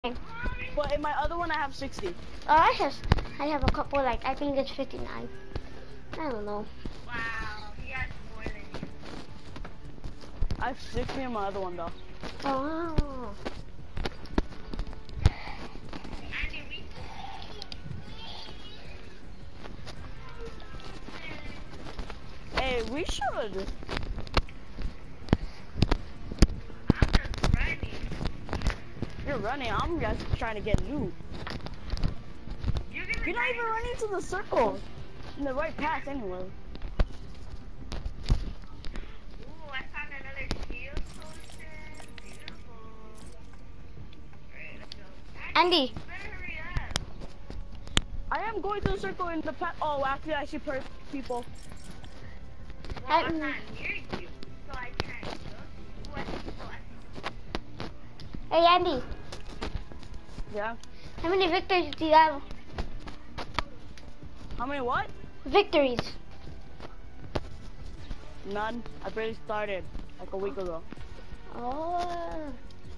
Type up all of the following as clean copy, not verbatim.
But in my other one, I have 60. I have a couple, like, I think it's 59. I don't know. Wow, he has more than you. I have 60 in my other one, though. Oh. Andy, we... Hey, we should. I'm just running. You're running. I'm just trying to get loot. You're gonna You're not even running to the circle. In the right path, anyway. Ooh, I found another shield potion. Beautiful. Alright, let's go. Andy. You better hurry up. I am going to the circle in the path. Oh, actually, I see people. Well, I'm not near you, so I can't look. Ooh, I see people. Hey, Andy. Yeah. How many victories do you have? How many what? Victories. None. I barely started like a week ago. Oh.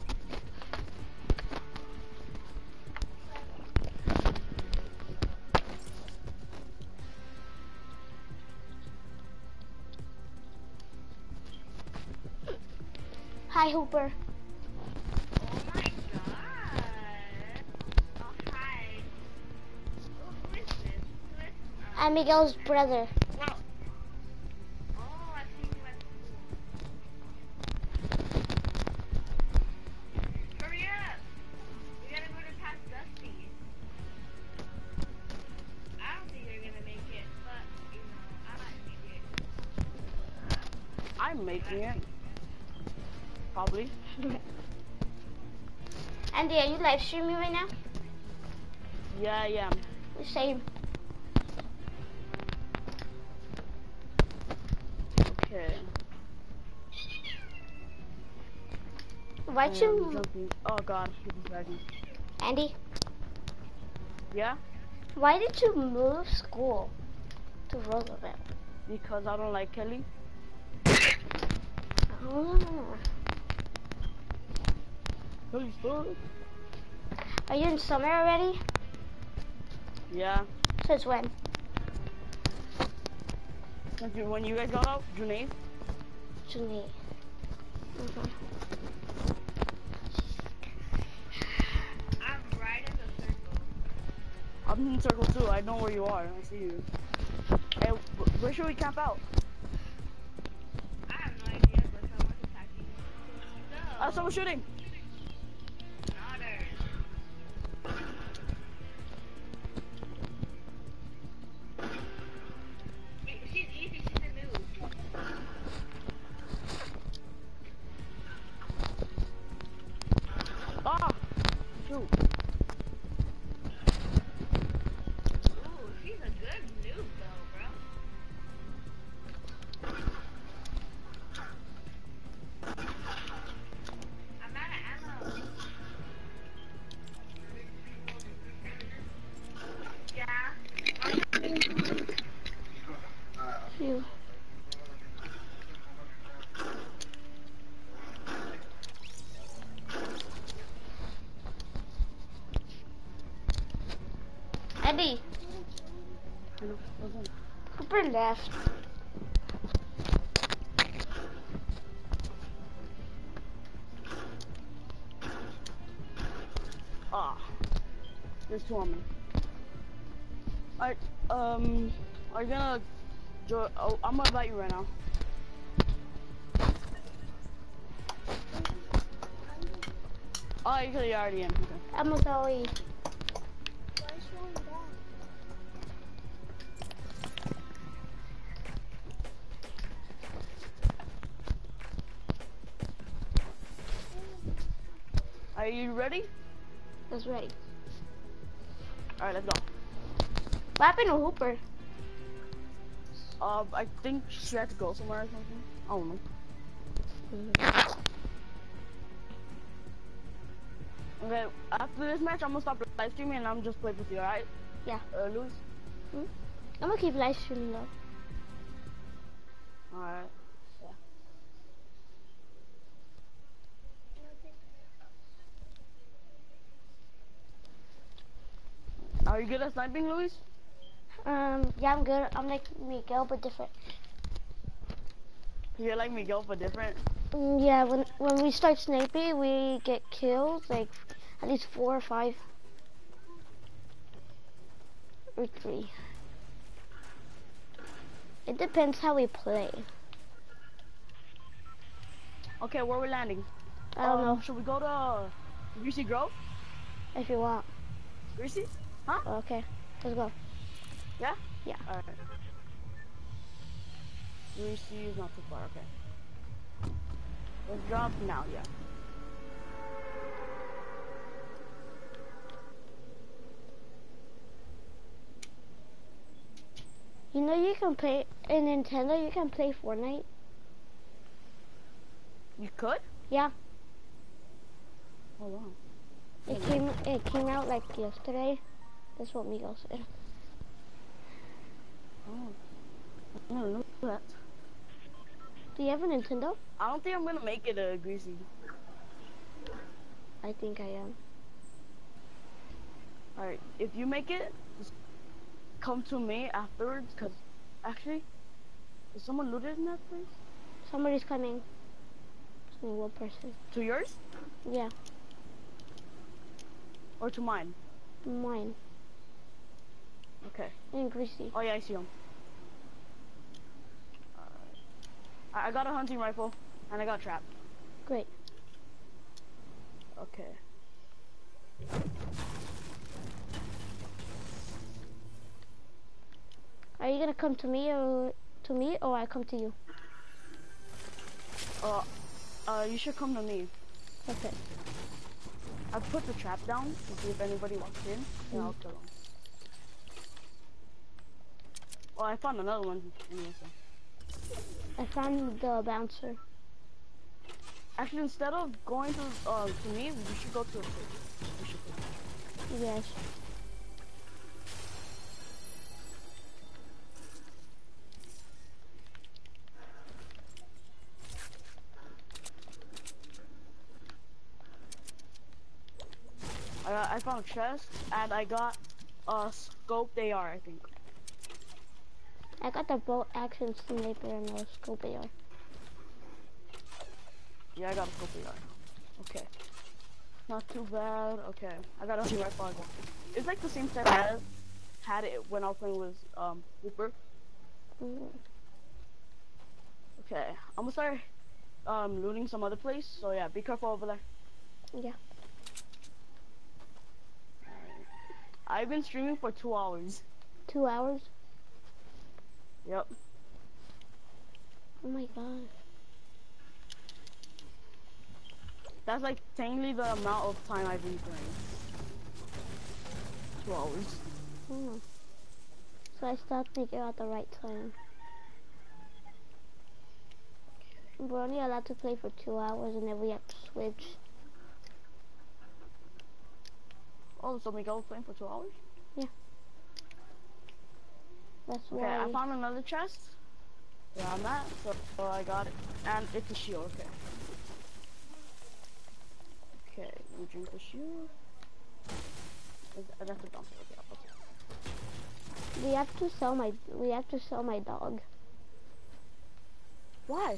Hi, Hooper. Oh my god. Oh, hi. Oh, who is this? Who is... I'm Miguel's brother. Well... Oh, I see you at school. Hurry up! We gotta go to past Dusty. I don't think you're gonna make it, but, you know, I might make it. I'm making it. Probably. Andy, are you live streaming right now? Yeah, I am. Same. Okay. Why'd you... Jumping. Oh god, he's dragging. Andy, Yeah? why did you move school to Roosevelt? Because I don't like Kelly. Oh. Kelly's good. Are you in summer already? Yeah. Since when? When you guys got out, June 8th? June 8th. I'm right in the circle. I'm in circle too. I know where you are. I see you. Hey, where should we camp out? I have no idea, but someone's attacking. So, Someone's shooting. others. She's easy, she's a noob. Ah! Shoot. Ooh, she's a good noob though, bro. I'm out of ammo. Yeah. Phew. Andy, Cooper left. Ah. There's two on me. Alright, are you gonna join? Oh, I'm gonna invite you right now. Oh, you're already in. Okay. I'm going. Are you ready? That's right. Alright, let's go. What happened to Hooper? I think she had to go somewhere or something. I don't know. Okay, after this match, I'm gonna stop live streaming and I'm just play with you, alright? Yeah. Louis? I'm gonna keep live streaming though. Alright. Yeah. Are you good at sniping, Luis? Yeah, I'm good. I'm like Miguel, but different. You're like Miguel, but different. Yeah, when we start sniping, we get kills, like at least 4 or 5. Or 3. It depends how we play. Okay, where we landing? I don't know Should we go to Greasy Grove? if you want. Greasy? Huh? Okay, let's go. Yeah? Yeah. Alright. Greasy is not too far, okay. Let's drop now, yeah. You know you can play in Nintendo. You can play Fortnite. You could? Yeah. Oh wow. It came out like yesterday. That's what Miguel said. Oh. I never knew that. Do you have a Nintendo? I don't think I'm gonna make it a Greasy. I think I am. Alright, if you make it, just come to me afterwards, cause actually, is someone looted in that place? Somebody's coming. It's only one person. To yours? Yeah, Or to mine? mine. Okay. And Greasy. Oh yeah, I see him. I got a hunting rifle, and I got a trap. Great. Okay. Are you gonna come to me or I come to you? You should come to me. Okay. I put the trap down to see if anybody walks in, and I'll kill them. Oh, I found another one. Anyway, so. I found the bouncer. Actually, instead of going to me, we should go to a place. We should go. Yes. I found a chest, and I got a scoped AR, I think. I got the bolt action sniper and the scope AR. Yeah, I got a scoped AR. Okay. Not too bad. Okay. I got a hunting rifle. It's like the same set I had it when I was playing with Reaper. Okay. I'm gonna start looting some other place. So yeah, be careful over there. Yeah. I've been streaming for 2 hours. 2 hours? Yep. Oh my god. That's like technically the amount of time I've been playing. 2 hours. Oh. So I stopped thinking at the right time. We're only allowed to play for 2 hours and then we have to switch. Oh, so Miguel was playing for 2 hours? Yeah. That's Okay, why. I found another chest. Where I'm at, so I got it. And it's a shield, okay. Okay, let me drink the shield. That's a dumpster, okay, I'll put it. We have to sell my dog. Why?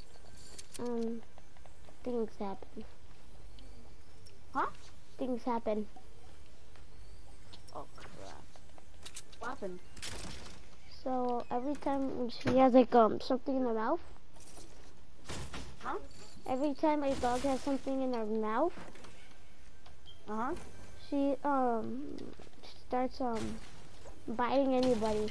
Things happen. Huh? Things happen. Oh crap. What happened? So every time she has like something in her mouth. Huh? Every time my dog has something in her mouth, Uh-huh. she starts biting anybody.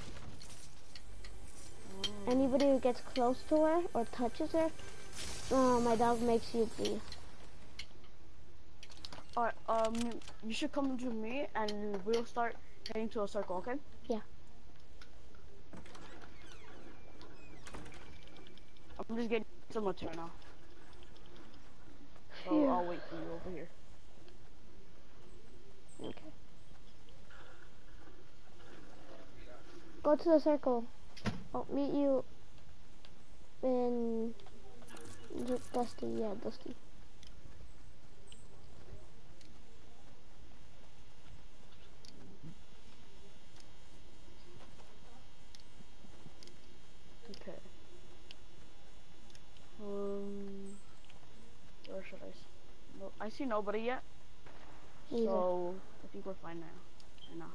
Anybody who gets close to her or touches her, my dog makes you bleed. Alright, you should come to me and we'll start heading to a circle, okay? Yeah. I'm just getting some material now. So Phew. I'll wait for you over here. Okay. Go to the circle. I'll meet you in Dusty. Yeah, Dusty. see nobody yet. Either. So I think we're fine now. I know.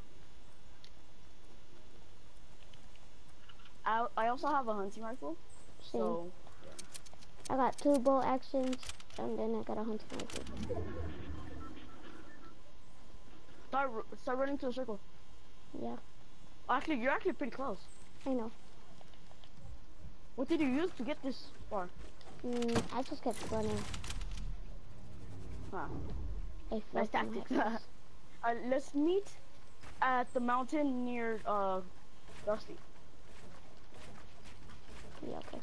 I also have a hunting rifle. Same. So I got 2 bolt actions, and then I got a hunting rifle. start running to the circle. Yeah, Actually, you're actually pretty close. I know. What did you use to get this far? I just kept running. Huh. I Nice fell from tactics. my head. Let's meet at the mountain near Dusty. Yeah, okay.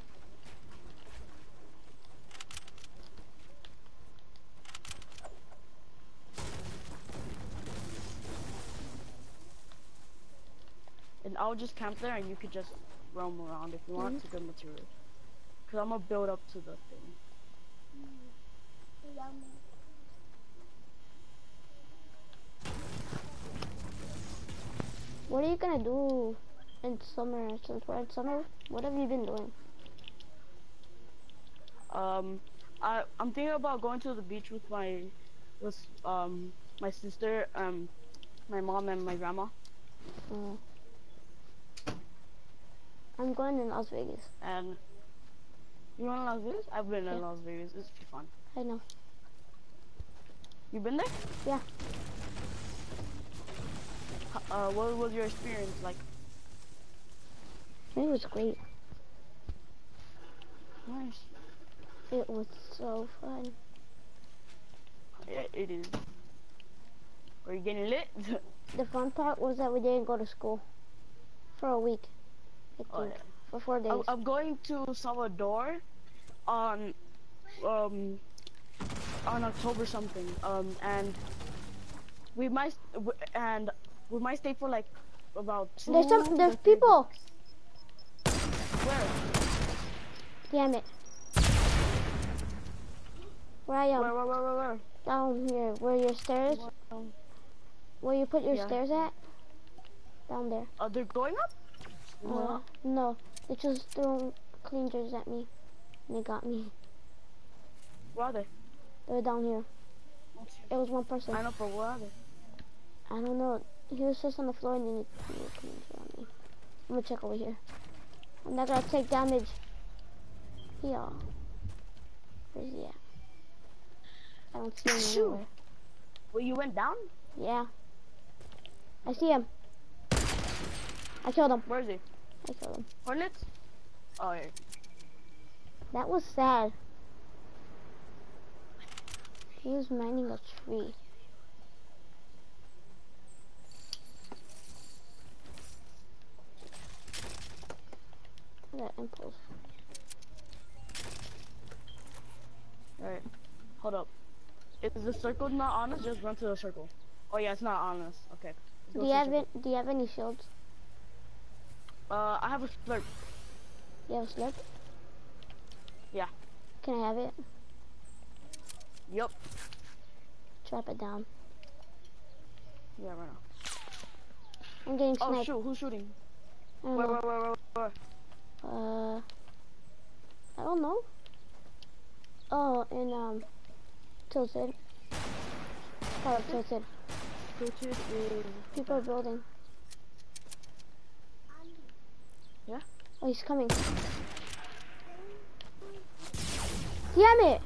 And I'll just camp there, and you could just roam around if you want to get materials. Cause I'm gonna build up to the thing. What are you gonna do in summer? Since we're in summer, what have you been doing? I'm thinking about going to the beach with my sister, my mom, and my grandma. I'm going to Las Vegas. And you want to Las Vegas? I've been Yeah. in Las Vegas. It's fun. I know. You been there? Yeah. What was your experience like? It was great. Nice. It was so fun. Yeah, it is. Are you getting lit? The fun part was that we didn't go to school for a week. I think. Oh, yeah. For 4 days. I'm going to Salvador on October something. And we might stay for like about 2. There's people. Where? Damn it. Where I am. Where? Down here. Where your stairs? Where you put your Yeah. stairs at? Down there. They're going up? No. They just threw cleaners at me. And they got me. Where are they? They're down here. It was one person. I know, but where are they? I don't know. He was just on the floor and then he threw cleaners on me. I'm gonna check over here. I'm not gonna take damage. Here. Where's he at? I don't see him Shoot. anywhere. Well, you went down? Yeah. I see him. I killed him. Where is he? I killed him. Hornets? Oh, yeah. That was sad. He was mining a tree. That impulse. Alright. Hold up. Is the circle not on us? Just run to the circle. Oh, yeah, it's not on us. Okay. Let's go Do to you the have circle. do you have any shields? I have a slurp. You have a slurp? Yeah. Can I have it? Yep. Drop it down. Yeah, right now. I'm getting Oh, sniped. shoot. Who's shooting? I don't Where? know. I don't know. Oh, in Tilted. Part of Tilted. Tilted is... People are building. Yeah? Oh, he's coming. Damn it!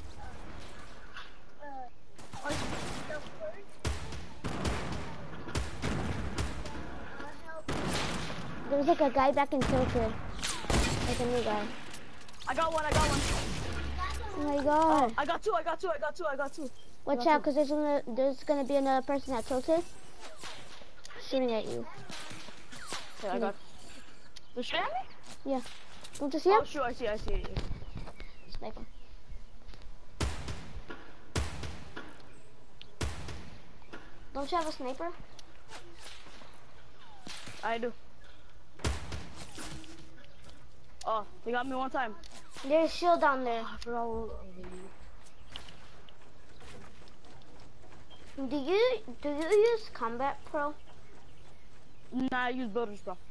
There was like a guy back in Tilted. Like a new guy. I got one. Oh my god. I got two. Watch out, cause there's gonna be another person at Tilted shooting at you. Okay, I got... They're shooting at me? Yeah. Don't you see him? Oh, shoot. I see. Snipe him. Don't you have a sniper? I do. Oh, they got me one time. There's a shield down there. I forgot what... Do you use Combat Pro? Nah, I use Builders, bro.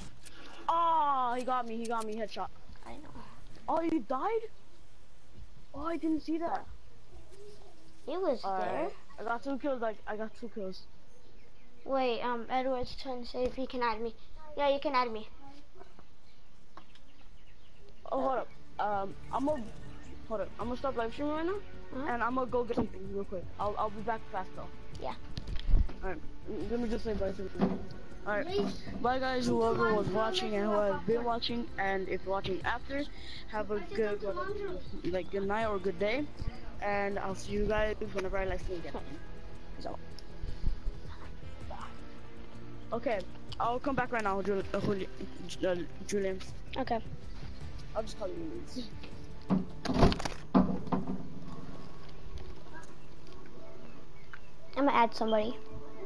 Oh, he got me, headshot. I know. Oh, you died? Oh, I didn't see that. He was there. Alright. I got 2 kills. Like, I got 2 kills. Wait, Edward's trying to say if he can add me. Yeah, you can add me. Oh, hold up. I'm gonna hold up. I'm gonna stop live streaming right now, and I'm gonna go get something real quick. I'll be back fast though. Yeah. Alright. Let me just say bye to you. Alright. Bye guys, whoever was watching and who has been watching, and if you're watching after, have a good like good night or good day, and I'll see you guys whenever I live stream again. Peace out. Okay, I'll come back right now, Julian. Okay. I'll just call you. I'm gonna add somebody.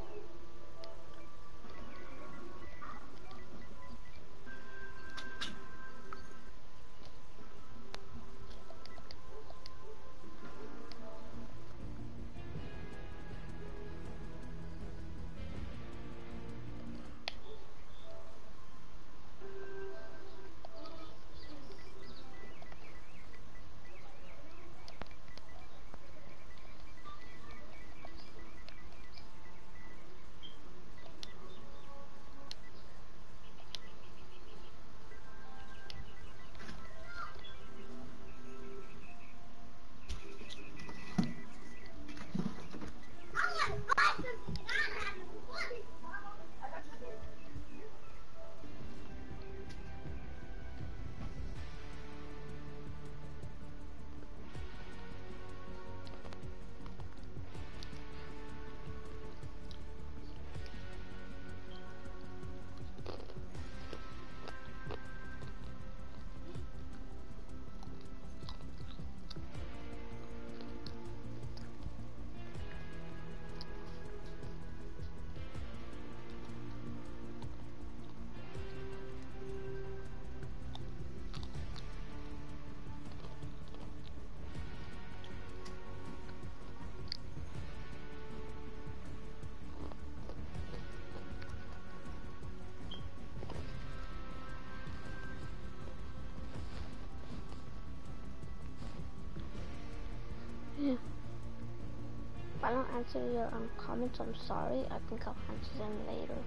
Yeah. If I don't answer your comments, I'm sorry. I think I'll answer them later.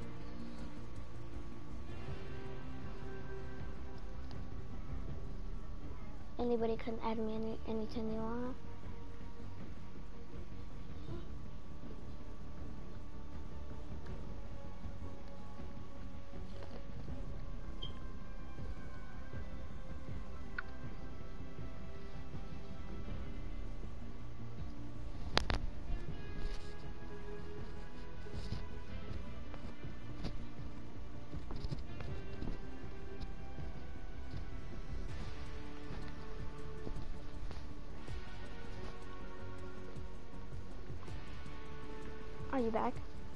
Anybody can add me anytime you want. Are you back?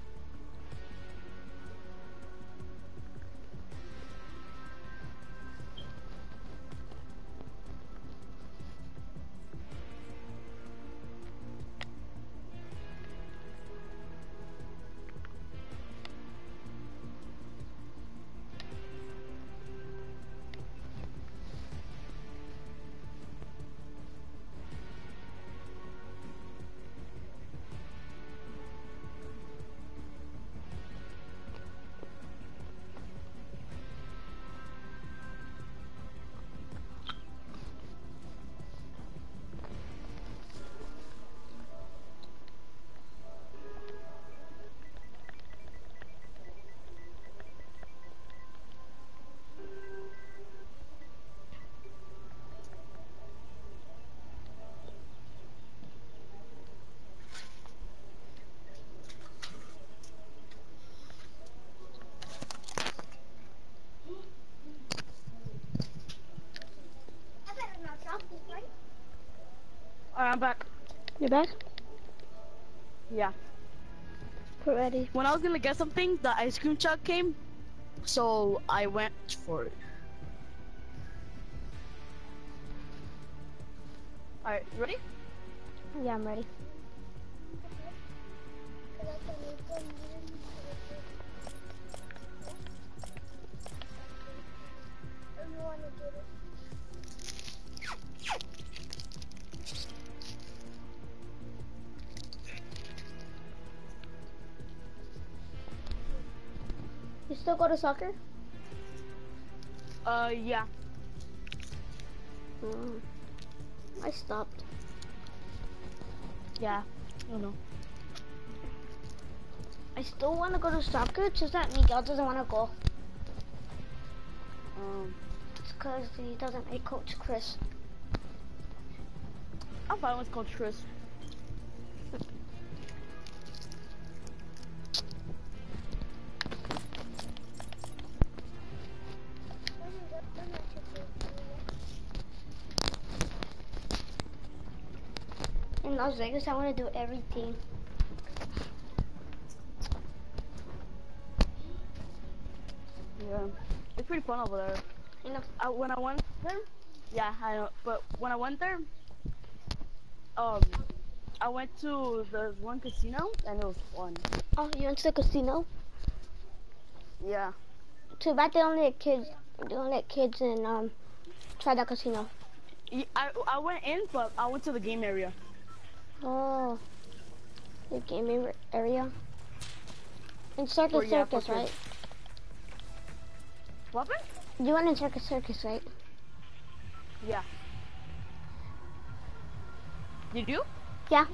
Alright, I'm back. You back? Yeah. Put ready. When I was gonna get something, the ice cream truck came, so I went for it. Alright, ready? Yeah, I'm ready. You still go to soccer? Yeah. Mm. I stopped. Yeah. I don't know. I still want to go to soccer, it's just that Miguel doesn't want to go. It's because he doesn't like Coach Chris. I'm fine with Coach Chris. In Las Vegas, I want to do everything. Yeah. It's pretty fun over there. You know, When I went there, yeah, I know. But when I went there, I went to the one casino and it was fun. oh, you went to the casino? Yeah. Too bad they don't let kids. They don't let kids in try that casino. I went in, but I went to the game area. Oh, the gaming area. In Circus Yeah, Circus, right? What happened? You went in Circus Circus, right? Yeah. Did you? Yeah.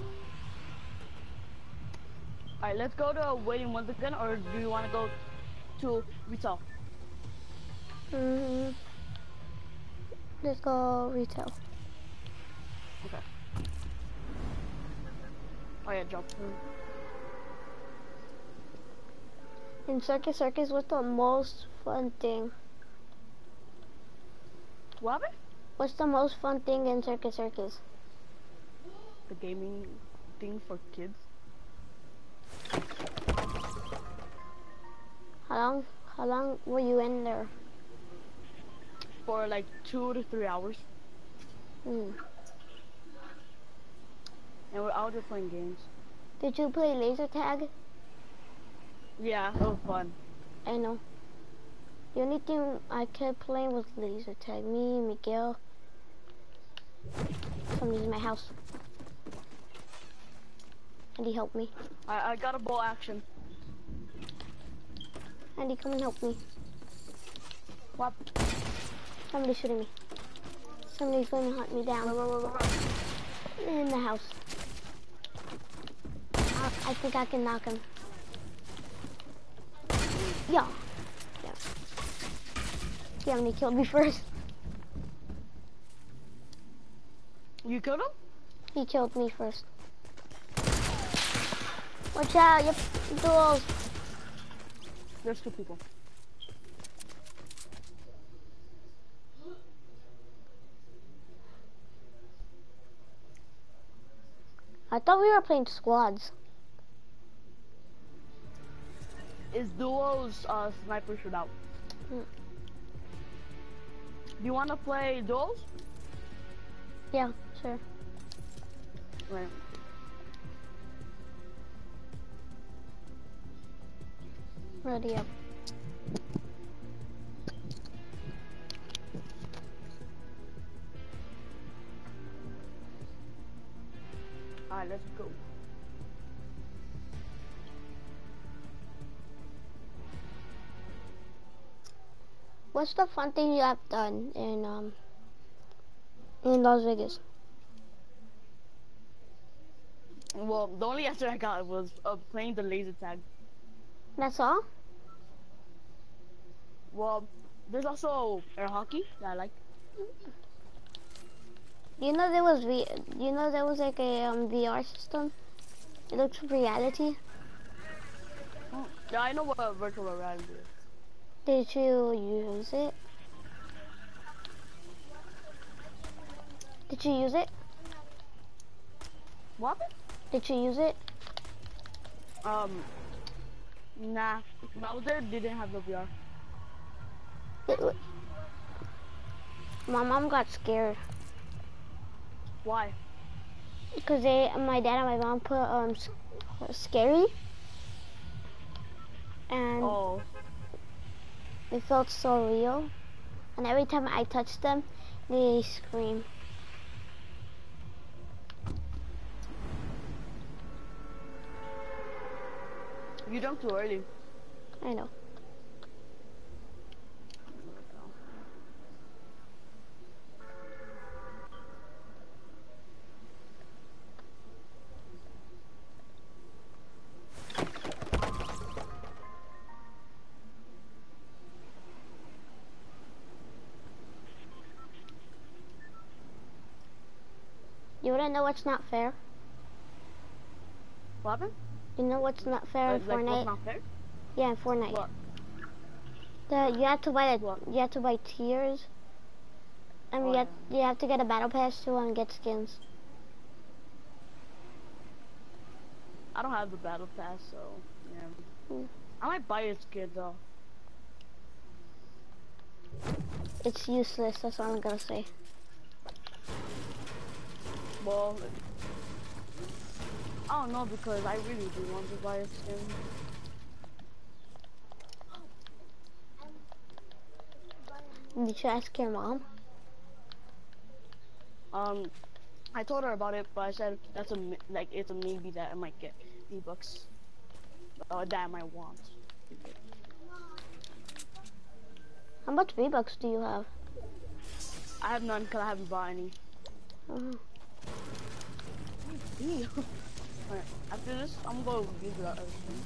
Alright, let's go to Waiting Once Again, or do you want to go to Retail? Let's go retail. Okay. Oh yeah, jump. In Circus Circus, what's the most fun thing? What happened? What's the most fun thing in Circus Circus? The gaming thing for kids. How long were you in there? For like 2 to 3 hours. Hmm. And we're out there playing games. Did you play laser tag? Yeah, it was fun. I know. The only thing I kept playing was laser tag. Me, Miguel. Somebody's in my house. And he helped me. I got a ball action. Andy, come and help me. What? Somebody's shooting me. Somebody's going to hunt me down. In the house. I think I can knock him. Yeah. Yeah, and he killed me first. You killed him? He killed me first. Watch out, yep, duels. There's 2 people. I thought we were playing squads. Is duos sniper shootout? Hmm. Do you want to play duels? Yeah, sure. Right. Ready up. Alright, let's go. What's the fun thing you have done in Las Vegas? Well, the only answer I got was playing the laser tag. That's all? Well, there's also air hockey that I like. You know there was like a VR system. It looks reality. Oh, yeah, I know what virtual reality is. Did you use it? Did you use it? What? Did you use it? Nah. When I was there, didn't have the VR. My mom got scared Why? because my dad and my mom put scary, and Oh. it felt so real. And every time I touched them, they scream. You jumped too early. I know. wanna know what's not fair? What happened? You know what's not fair in Like Fortnite? what's not fair? Yeah, in Fortnite. What? You have to buy What? you have to buy tiers. And Oh, you have to get a battle pass too and get skins. I don't have the battle pass, so yeah. Mm. I might buy a skin though. It's useless, that's what I'm gonna say. Well, I don't know because I really do want to buy a skin. Did you ask your mom? I told her about it, but I said that's it's a maybe that I might get V-Bucks. That I might want. How much V-Bucks do you have? I have none because I haven't bought any. Alright, after this, I'm gonna use it out everything.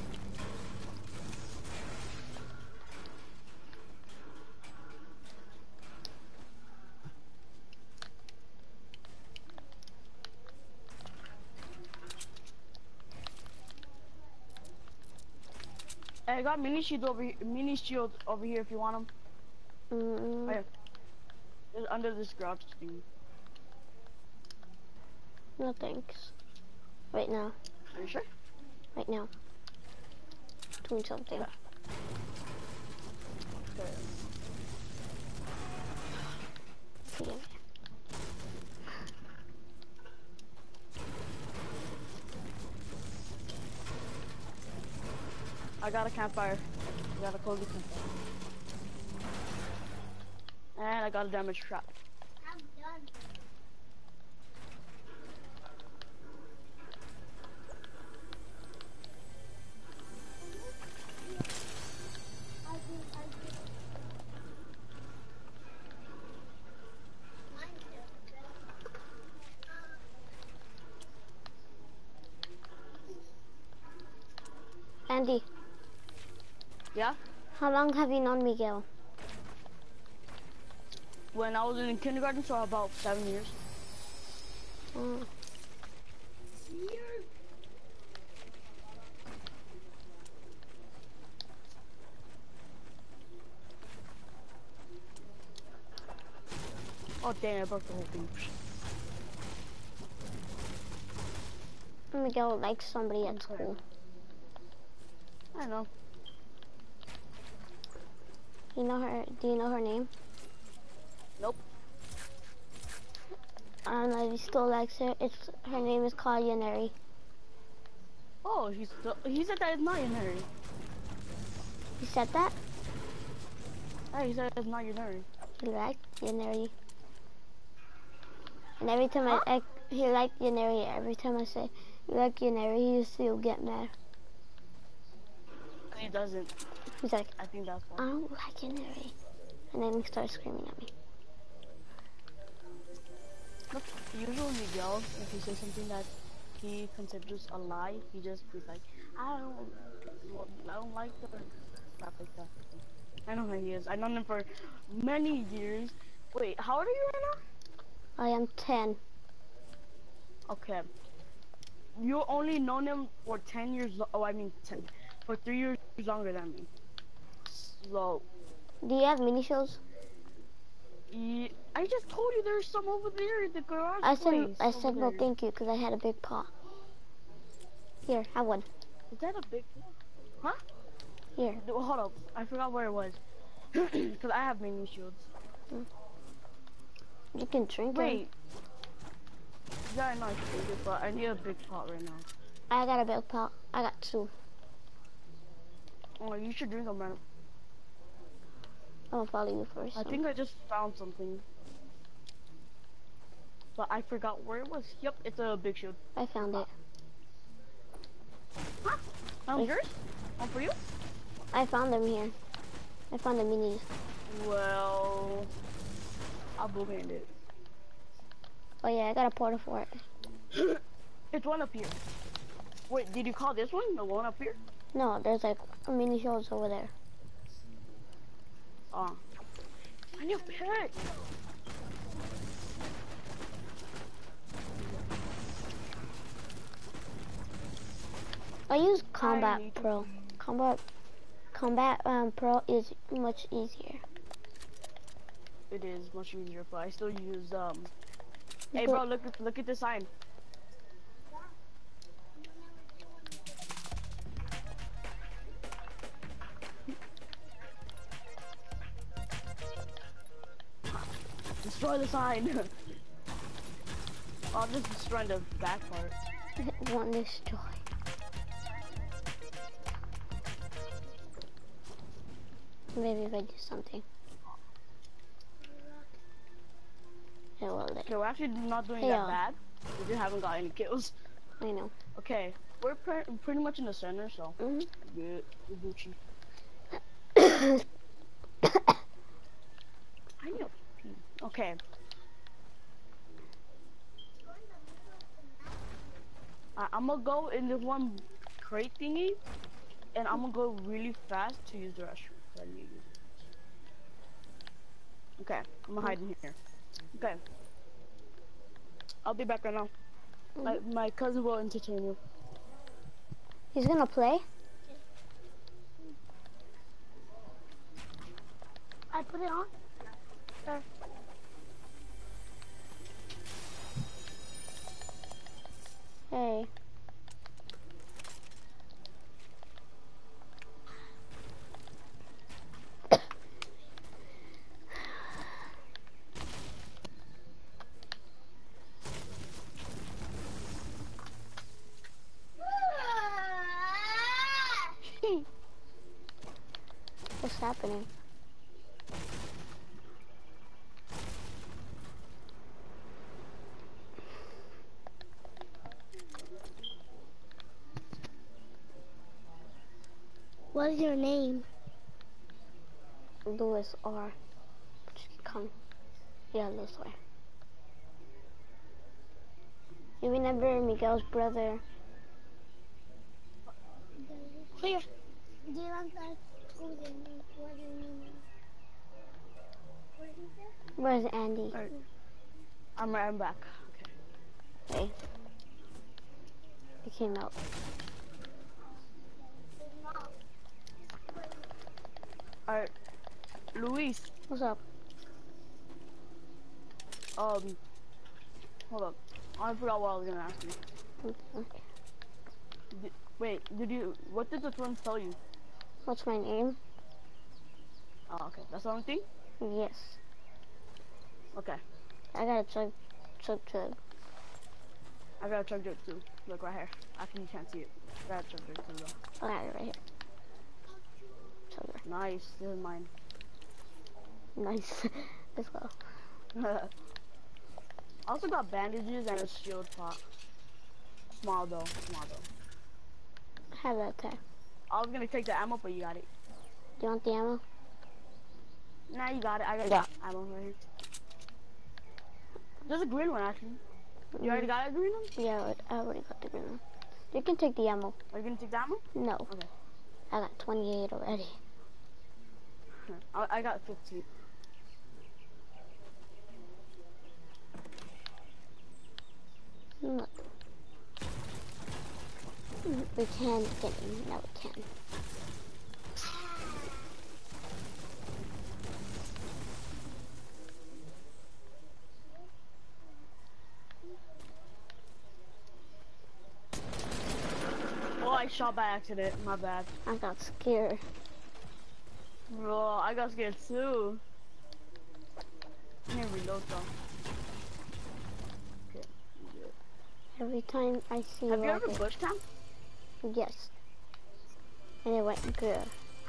Hey, I got mini shields over here if you want them. Oh, yeah. It's under this garage thing. No thanks. Right now. Are you sure? Right now. Doing something. Yeah. Okay. Yeah. I got a campfire. I got a cozy campfire. And I got a damage trap. I'm done. Andy, Yeah? how long have you known Miguel? When I was in kindergarten, so about 7 years. Oh. Oh damn, I broke the whole thing. Miguel likes somebody at school. I know. You know her? Do you know her name? Nope. I don't know if he still likes her. Her name is called Yaneri. Oh, he said that it's not your nerd. He said that? Hey, he said it's not your nerd. He liked Yaneri. And every time he liked Yaneri. Every time I say you like Yaneri, he used to get mad. He doesn't. He's like, I think that's I why. don't like Yaneri. And then he starts screaming at me. Look, usually Miguel, if he says something that he considers a lie, he just be like, I don't like the crap like that. I know how he is. I've known him for many years. Wait, how old are you right now? I am 10. Okay. You only known him for 10 years. Oh, I mean 10. For 3 years longer than me. So. Do you have mini shows? Yeah, I just told you there's some over there at the garage I place. said no thank you because I had a big pot. Here, have one. Is that a big? Huh? Here. Hold up, I forgot where it was. Cause I have mini shields. You can drink it. Wait. Yeah, I know I can drink it, but I need a big pot right now. I got a big pot. I got 2. Oh, you should drink them, man. I'm gonna follow you first. I think I just found something. But I forgot where it was. Yep, it's a big shield. I found it. Huh? That was yours? One for you? I found them here. I found the minis. Well, I'll boomerang it. Oh yeah, I got a portal for it. It's one up here. Wait, did you call this one the one up here? No, there's like a mini shows over there. Oh. I need a pet. I use I Combat need to Pro. pee. Combat Pro is much easier. It is much easier, but I still use Hey, But bro, look at the sign. Destroy the sign. I'm just destroying the back part. one destroy. Maybe if I do something. Yeah, well, Okay, we're actually not doing Hey, that bad. We just haven't got any kills. I know. Okay, we're pretty much in the center, so Mhm. good. We're Gucci. I need a pee. Okay. I'm gonna go in this one crate thingy, and I'm gonna go really fast to use the restroom. So I need to use it. Okay, I'm gonna hide in here. Okay. I'll be back right now. My cousin will entertain you. He's gonna play. I put it on. Sure. Hey. What's happening? What is your name? Louis R. Come. Yeah, Louis R. You remember Miguel's brother? Clear. Do you want that? What is your name? What did you say? Where's Andy? Alright. I'm back. Okay. Hey. He came out. Alright. Luis. What's up? Hold up. I forgot what I was gonna ask you. Okay. What did the twins tell you? What's my name? Oh, okay. That's the only thing? Yes. Okay. I got a chug. I got a chug jug too. Look right here. Actually, you can't see it. I got a chug jug too though. I got it right here. Chugger. Nice. This is mine. Nice. Let's go. I also got bandages and a shield pot. Small though. Have that tag. I was gonna take the ammo, but you got it. Do you want the ammo? Nah, you got it. I got ammo right here. There's a green one actually. You already got a green one? Yeah, I already got the green one. You can take the ammo. Are you gonna take the ammo? No. Okay. I got 28 already. I got 15. Look. We can get him. Now we can. Oh, I shot by accident. My bad. I got scared. Bro, I got scared too. I need to reload though. Okay. Good. Every time I see Have you ever rocket, bush camped? yes. And it went good.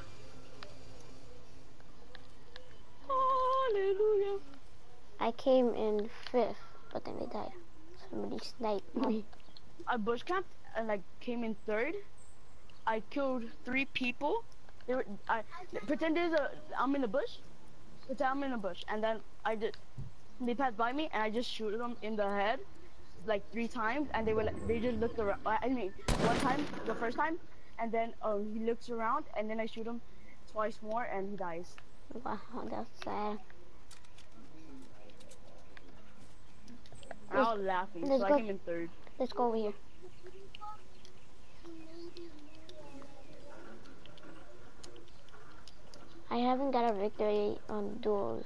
Hallelujah. I came in 5th, but then I died. Somebody sniped me. I bush camped and like came in 3rd. I killed 3 people. Pretend I'm in the bush. Pretend I'm in the bush, and then they passed by me, and I just shoot them in the head, like 3 times, and they just looked around. I mean, one time, the first time, and then he looks around, and then I shoot him twice more, and he dies. Wow, that's sad. And I was laughing, let's so go. I came in 3rd. Let's go over here. haven't got a victory on duels.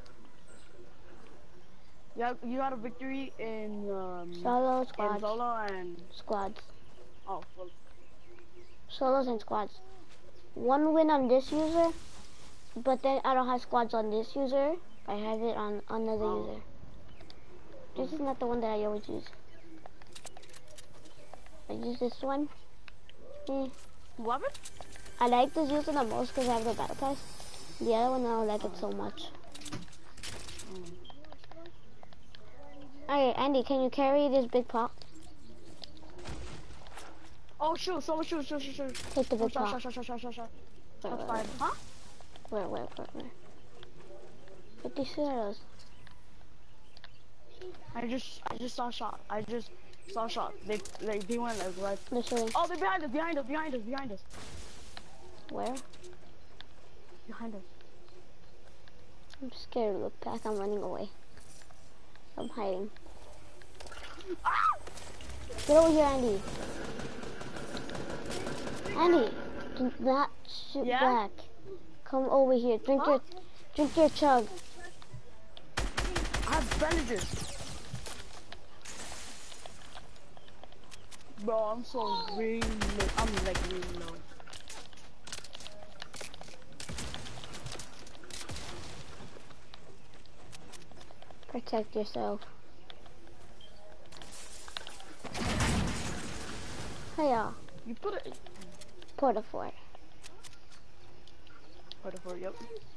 Yeah, you got a victory in Solo, squads. in solo and Squads. oh well, Solos and squads. One win on this user, but then I don't have squads on this user. I have it on another user. This is not the one that I always use. I use this one. what? I like this user the most because I have the battle pass. The other one I don't like it so much. Alright, Andy, can you carry this big pot? Oh shoot! Solo shoot! Take the big Shot! pot. Shot! Shots fired. Huh? Where? 50 shadows. I just saw a shot. I just saw a shot. They went like right. They're shooting. Oh, they're behind us. Where? Behind us. I'm scared to look back. I'm running away. I'm hiding. Get over here, Andy. Andy, do not shoot back. Come over here. Drink your chug. I have bandages. Bro, I'm so really low. I'm like really low. Protect yourself. Hiya. You put it. Porta fort. Yep.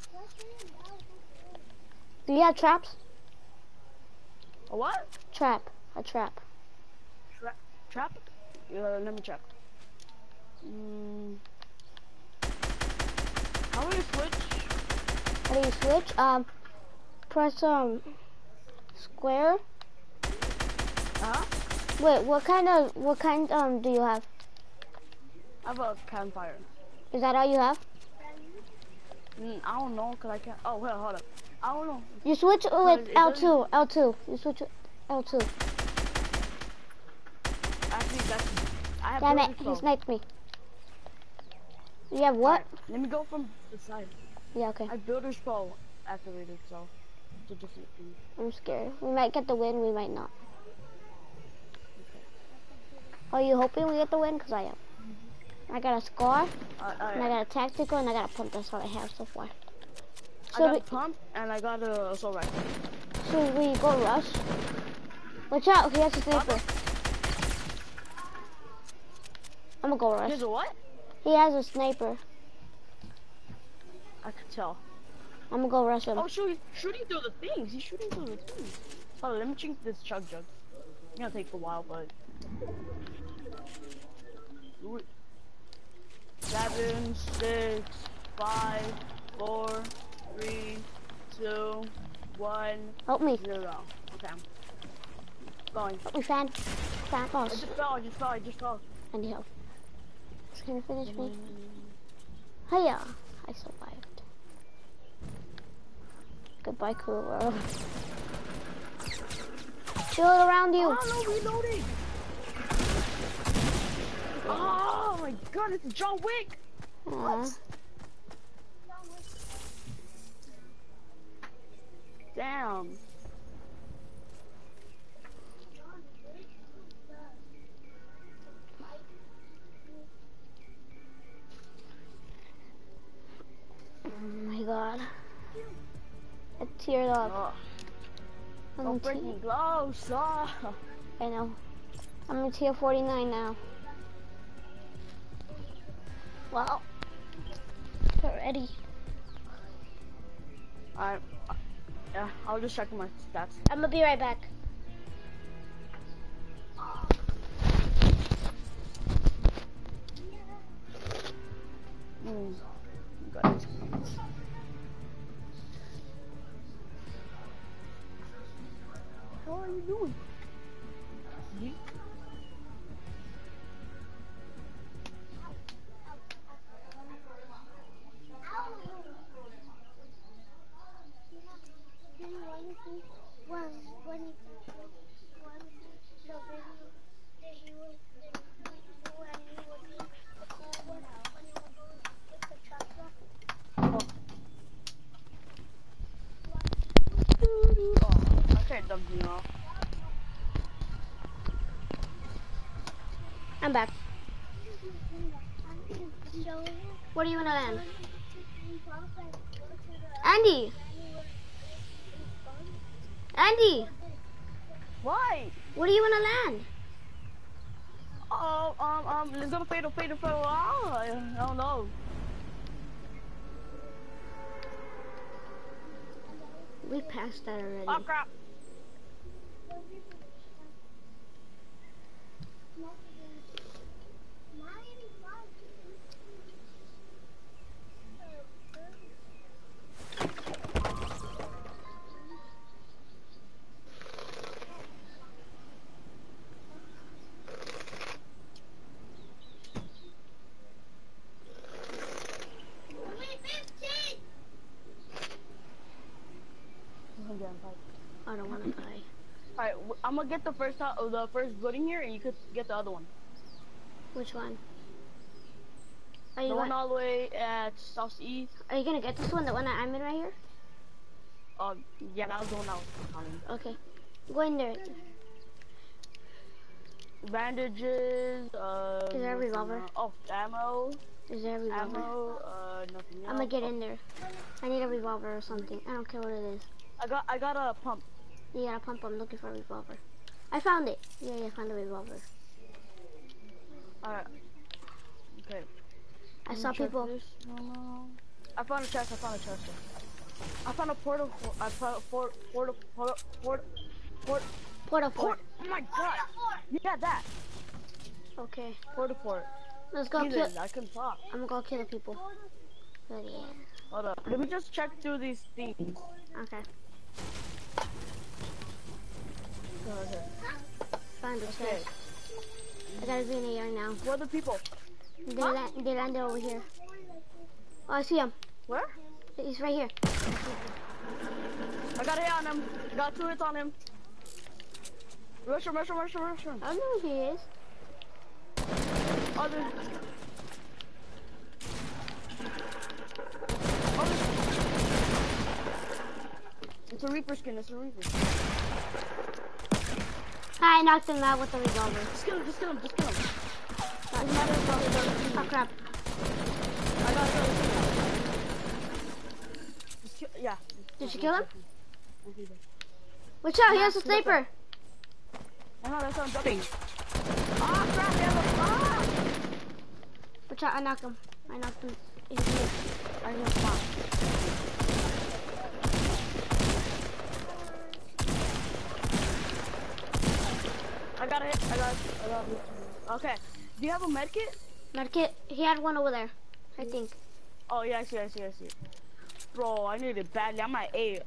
Do you have traps? A what? A trap. Trap? Let me check. How do you switch? How do you switch? Press square. Wait, what kind do you have? I have a campfire. Is that all you have? I don't know, cause I can't. Oh, wait, hold up. I don't know. You switch with L2. L2. You switch with L2. Actually, I have. Damn it! He sniped me. You have what? Right, let me go from the side. Yeah. Okay. I builder's pro activated, so to defeat me. I'm scared. We might get the win. We might not. Are you hoping we get the win? Cause I am. I got a scar, and I got a tactical, and I got a pump. That's all I have so far. I got a pump, and I got a assault rifle. Should we go rush? Watch out, he has a sniper. I'm gonna go rush. He has a what? He has a sniper. I could tell. I'm gonna go rush him. Oh, shooting through the things. He's shooting through the things. Hold on, let me drink this chug jug. It's gonna take a while, but... 7, 6, 5, 4, 3, 2, 1. Help me. 0. Okay. Going. Help me, fan. Fan I boss. just fell. I need help. It's gonna finish me. Hiya. I survived. Goodbye, cool world. Shield around you. Oh, no, reloading. Oh my god, it's John Wick! What? Damn. Oh my god. I teared up. Don't break me close. Oh. I know. I'm in tier 49 now. Wow. Already. Alright. Yeah, I'll just check my stats. I'm gonna be right back. Got it. How are you doing? One, I'm back. What do you want to land? Andy! Andy! Why? What do you want to land? Let's go to fatal. I don't know. We passed that already. Oh crap. I don't want to die. Alright, I'm gonna get the first building here, and you could get the other one. Which one? The one all the way at southeast. Are you gonna get this one? The one I'm in right here? Yeah, that was the one I was coming. Okay. Go in there. Bandages, Is there a revolver? Oh, ammo. Is there a revolver? Ammo, nothing else. I'm gonna get in there. I need a revolver or something. I don't care what it is. I got a pump. You got a pump. I'm looking for a revolver. I found it. Yeah, I found a revolver. Alright. Okay. I saw people. No. I found a chest. I found a portal. I found a portal. Fort. Oh my god. Yeah, that. Okay. Portal. Let's go kill. I can talk. I'm gonna go kill the people. But yeah. Hold up. Let me just check through these things. Okay. Okay. Find the chest. I got a grenade right now. Where are the people? They landed over here. Oh, I see him. Where? He's right here. I got a hit on him. Got 2 hits on him. Rush him. I don't know who he is. Oh, there's... It's a Reaper skin. I knocked him out with the revolver. Just kill him. Oh crap. I got him. Yeah. Did you kill him? Watch out, he has a sniper. I know, that's what I'm jumping. Ah, crap, ah! Watch out, I knocked him. He's here. I just stopped. I got it. Okay. Do you have a medkit? Medkit? He had one over there, I think. Oh, yeah, I see it. Bro, I need it badly. I'm at 8.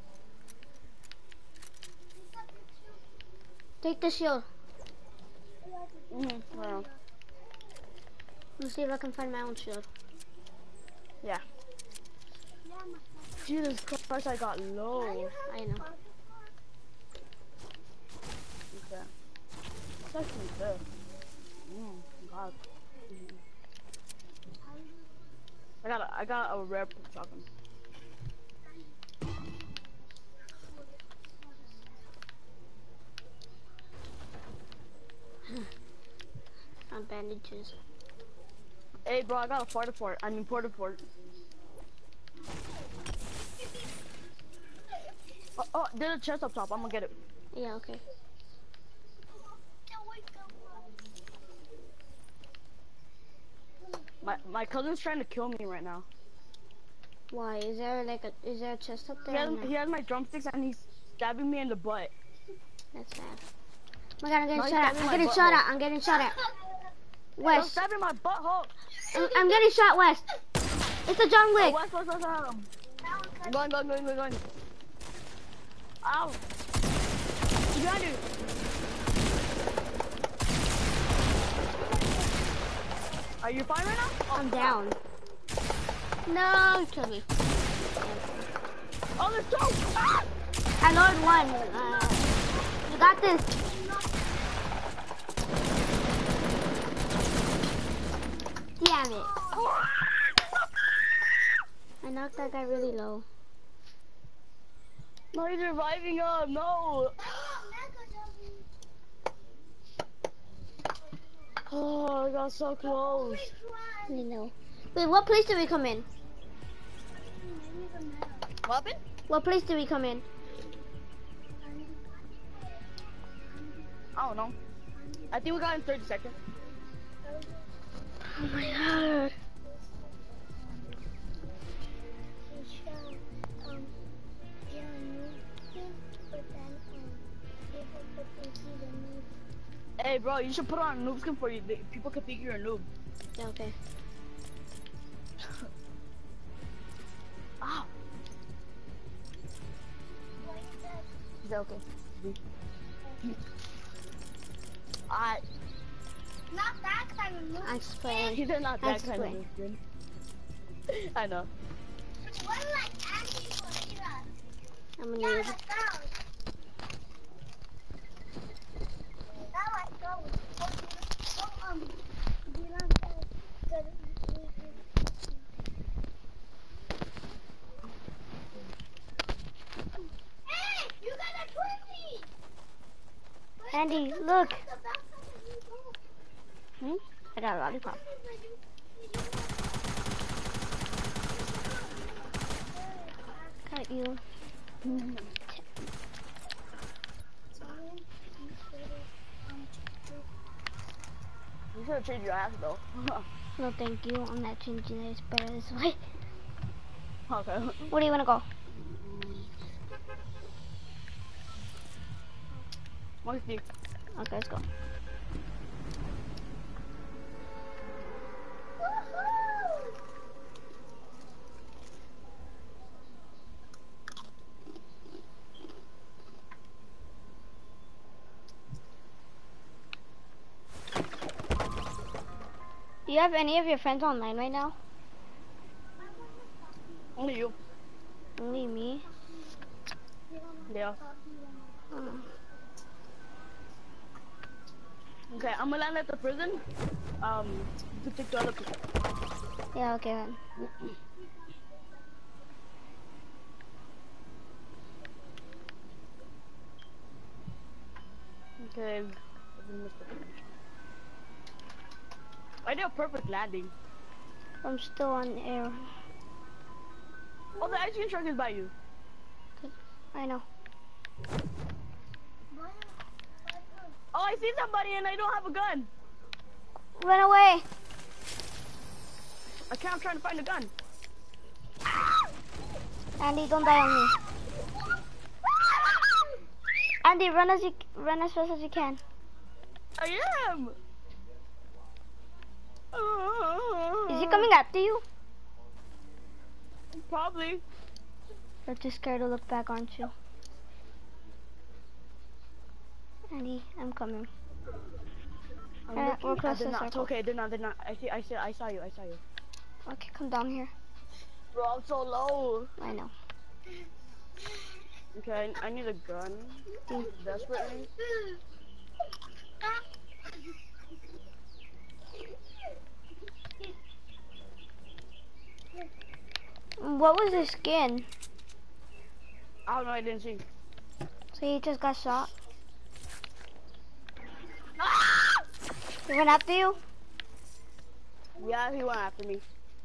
Take the shield. Well, Let me see if I can find my own shield. yeah. Jesus Christ, I got low. I know. Okay. It's actually good. God. I got a rare shotgun. On bandages. Hey, bro, I got a porta fort. Oh, there's a chest up top. I'm gonna get it. Yeah, okay. My cousin's trying to kill me right now. Why? Is there a chest up there? He has my drumsticks and he's stabbing me in the butt. That's sad. Oh my god, I'm getting shot at. West. Don't stab in my butthole. I'm getting shot west. It's a John Wick. West. Going. Ow. Behind you. Are you fine right now? I'm down. No, kill me. Oh, there's 2. Ah! I lowered one. You got this. Damn it. I knocked that guy really low. No, he's reviving up. No. Oh, I got so close. You know. Wait, what place did we come in? What happened? What place did we come in? I don't know. I think we got in 30 seconds. Oh my god. Hey, bro, you should put on a noob skin for you. People can think you're a noob. Yeah, okay. Ow. Is that okay? I. Not that kind of noob. I'm just playing. He's not I'm that just kind of playing. noob skin. I know. What like Andy or Ira? I'm a Yeah, noob. that's down. Now I go. Dylan said that Hey, you got a 20! Andy, look. I got a lollipop. Got you. You should have changed your ass though. No, thank you. I'm not changing it. It's better this way. Okay. Where do you want to go? Let's see. Okay, let's go. Do you have any of your friends online right now? Only you. Only me? Yeah. Oh. Okay, I'm gonna land at the prison. You can take the other people. Yeah, okay then. Okay. I did a perfect landing. I'm still on air. Oh, the ice cream truck is by you. I know. Oh, I see somebody and I don't have a gun. Run away! I can't. I'm trying to find a gun. Andy, don't die on me. Andy, run as fast as you can. I am. Is he coming after you? Probably. You're too scared to look back, aren't you? Andy, I'm coming. We're close to the circle. Okay, they're not. I saw you. Okay, come down here. Bro, I'm so low. I know. Okay, I need a gun. Desperately. What was his skin? I don't know. I didn't see. So he just got shot. Ah! He went after you? Yeah, he went after me.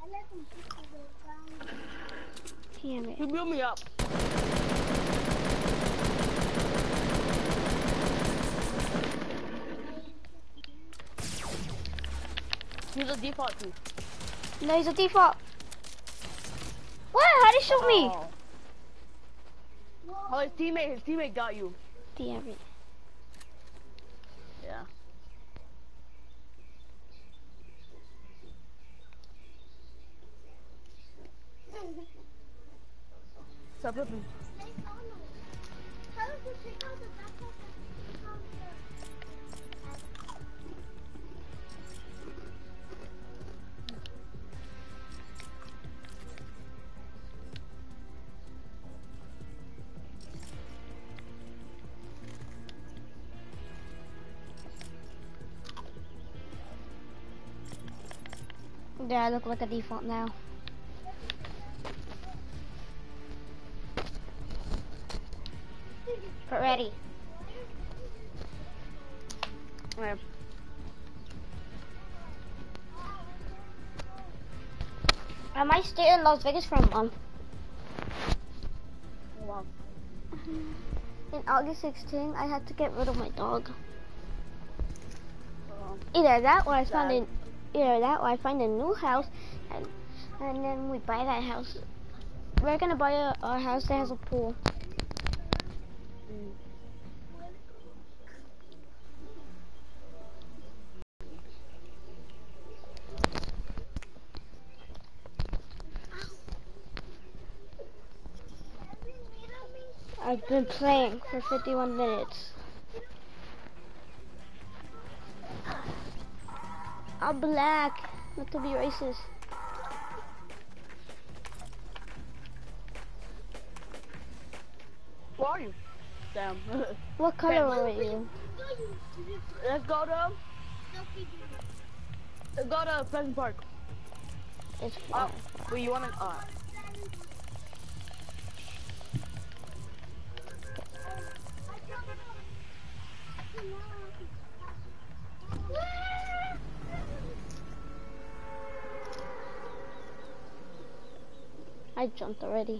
Damn it. He blew me up. He's a default too. No, he's a default. What? How did he shoot me? Oh, his teammate got you. Damn it. Yeah. Stop flipping. Yeah, I look like a default now. Get ready. Okay. I might stay in Las Vegas for a month. Wow. In August 16th, I had to get rid of my dog. Um, Either that, or I Sad. find a new house, and then we buy that house. We're gonna buy a house that has a pool. mm. I've been playing for 51 minutes. I'm black, not to be racist. Who are you? Damn. What color are you? Let's go to Pleasant Park. It's Oh, black. wait, you wanna? I jumped already.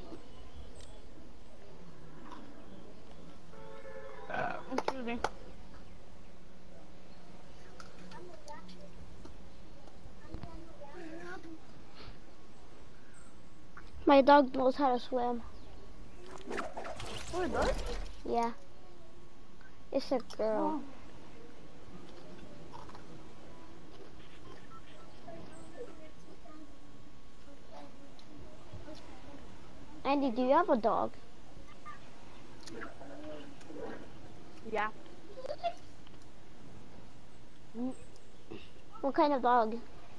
Excuse me. My dog knows how to swim. Oh, it does? Yeah. It's a girl. Andy, do you have a dog? Yeah. What kind of dog?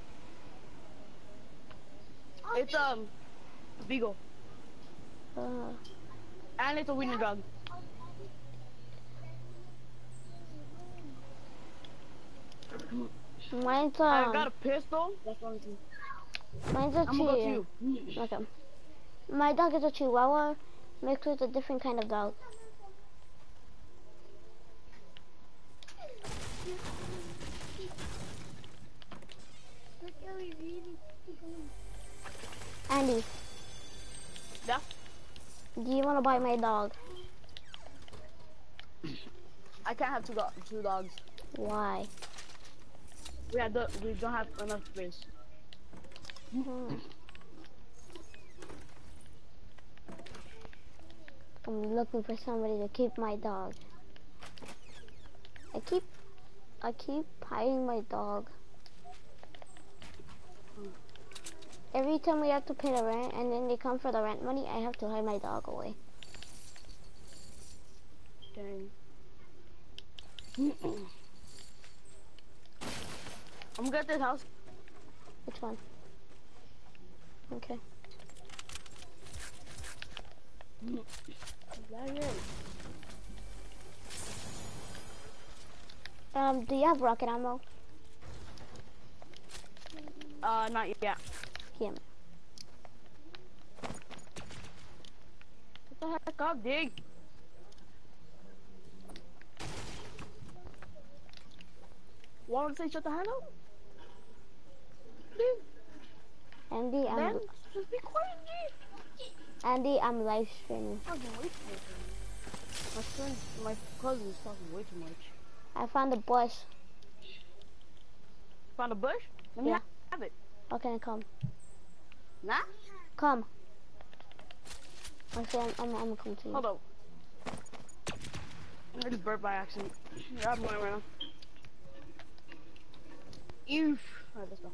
It's beagle, Uh, and it's a wiener dog. mine's I got a pistol. That's what mine's a I'm gonna go to you. Okay. My dog is a Chihuahua mixed with a different kind of dog. Andy, Yeah. do you want to buy my dog? I can't have two dogs. Why? We don't have enough space. I'm looking for somebody to keep my dog. I keep hiding my dog. Every time we have to pay the rent and then they come for the rent money, I have to hide my dog away. Dang. I'm gonna get this house. Which one? Okay. Do you have rocket ammo? Not yet. Damn it. What the heck up, dig? Want to say shut the hell up? Dude, Andy, man, just be quiet, G. Andy, I'm live streaming. Talking way too much. My friend, my cousin's talking way too much. I found a bush. Found a bush? Let me Yeah. have it. Okay, come. Nah? Come. Okay, I'm gonna come to you. Hold up. I just burped by accident. Yeah, I'm going around. Oof. Alright, let's go.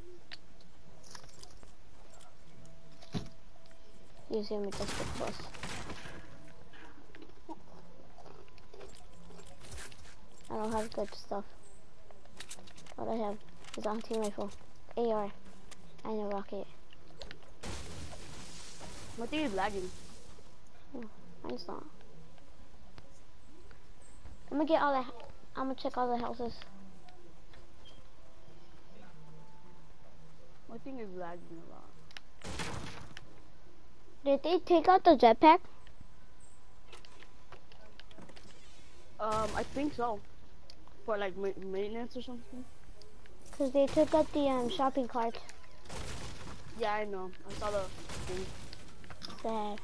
You see me just the bus. I don't have good stuff. What I have is an anti rifle, AR, and a rocket. My thing is lagging. Mine's not. I'm gonna get all the. I'm gonna check all the houses. My thing is lagging a lot. Did they take out the jetpack? I think so. For like maintenance or something. Cause they took out the shopping cart. Yeah, I know. I saw the thing. Sad.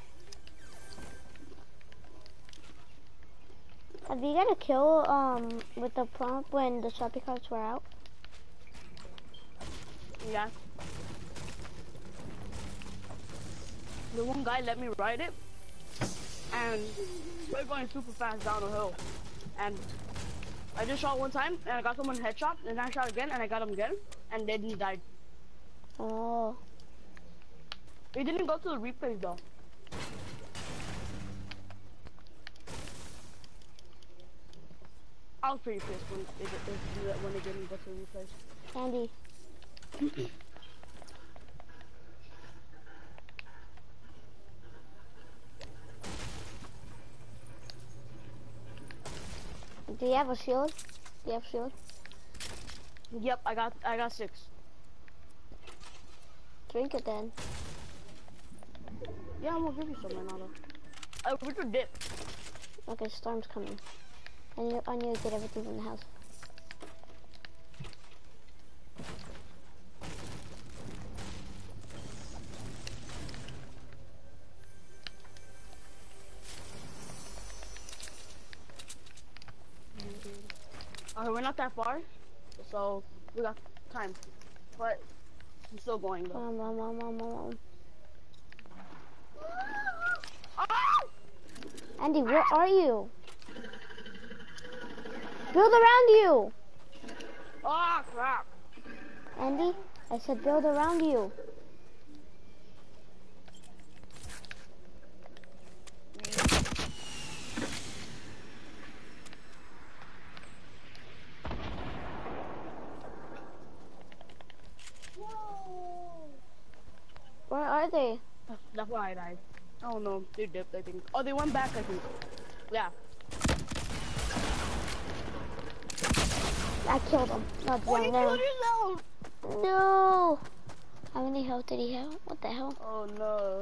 Have you got a kill with the pump when the shopping carts were out? Yeah. The one guy let me ride it, and we're going super fast down the hill. And I just shot one time, and I got someone headshot, and I shot again, and I got him again, and they didn't die. Oh. It didn't go to the replays though. I was pretty pissed when they didn't go to the replays. Andy. Do you have a shield? Do you have a shield? Yep, I got 6. Drink it then. Yeah, I'm gonna give you some right now though. We could dip. Okay, storm's coming. I need to get everything from the house. Alright, we're not that far, so we got time. But I'm still going though. Mom. Oh! Andy, where are you? Build around you! Oh crap! Andy, I said build around you. Where are they? That's why I died. I don't know. They dipped, I think. Oh, they went back, I think. Yeah. I killed him. Not Oh, you them. killed yourself! No! How many health did he have? What the hell? Oh no.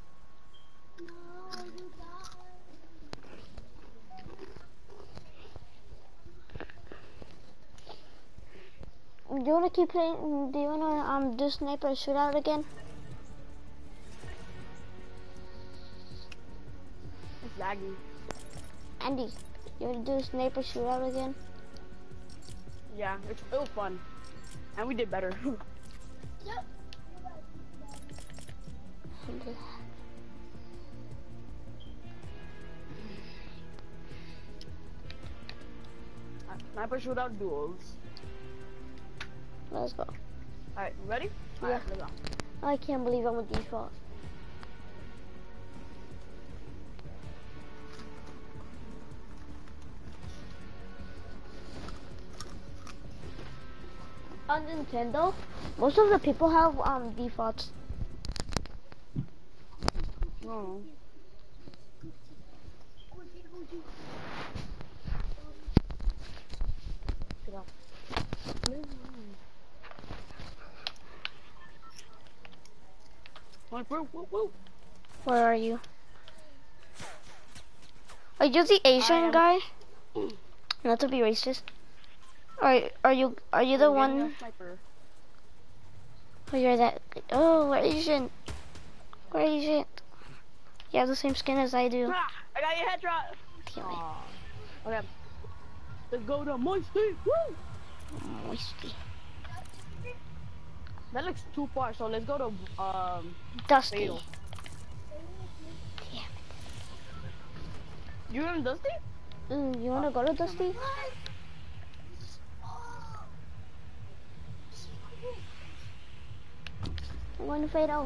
Do you wanna keep playing? Do you wanna do sniper shootout again? It's laggy. Andy, you wanna do sniper shootout again? Yeah, it was fun. And we did better. Sniper shootout duels. Let's go. Alright, ready? Yeah. Alright, let's go. I can't believe I'm a default. On Nintendo, most of the people have defaults. No. Get off. Woo. Where are you? Are you the Asian guy? Not to be racist. Are you the one? Oh, you're that. Oh, we're Asian. We're Asian. You have the same skin as I do. Ah, I got your headshot. Damn it. Okay. Let's go to Moisty. Woo! Moisty. That looks too far, so let's go to Dusty. Fatal. Damn You going to Dusty? it. You wanna go to Dusty? I'm going to Fatal.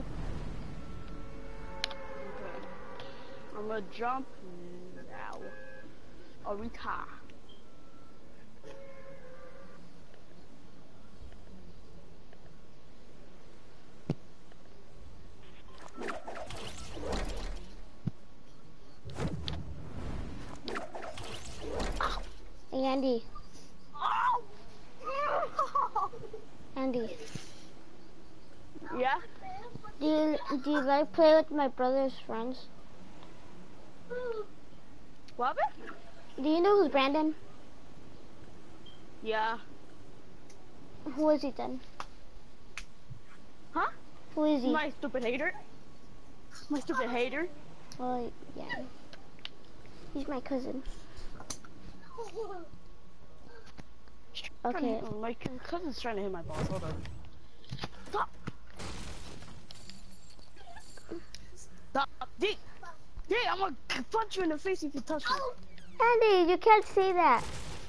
Okay. I'm gonna jump now. Or retire. Hey, Andy. Andy. Yeah? Do you like play with my brother's friends? What happened? Do you know who's Brandon? Yeah. Who is he then? Huh? Who is he? My stupid hater. My stupid hater. Oh, yeah. He's my cousin. Okay. My cousin's trying to hit my balls. Hold on. Stop. Stop. D. I'm gonna punch you in the face if you touch me. Andy, you can't say that.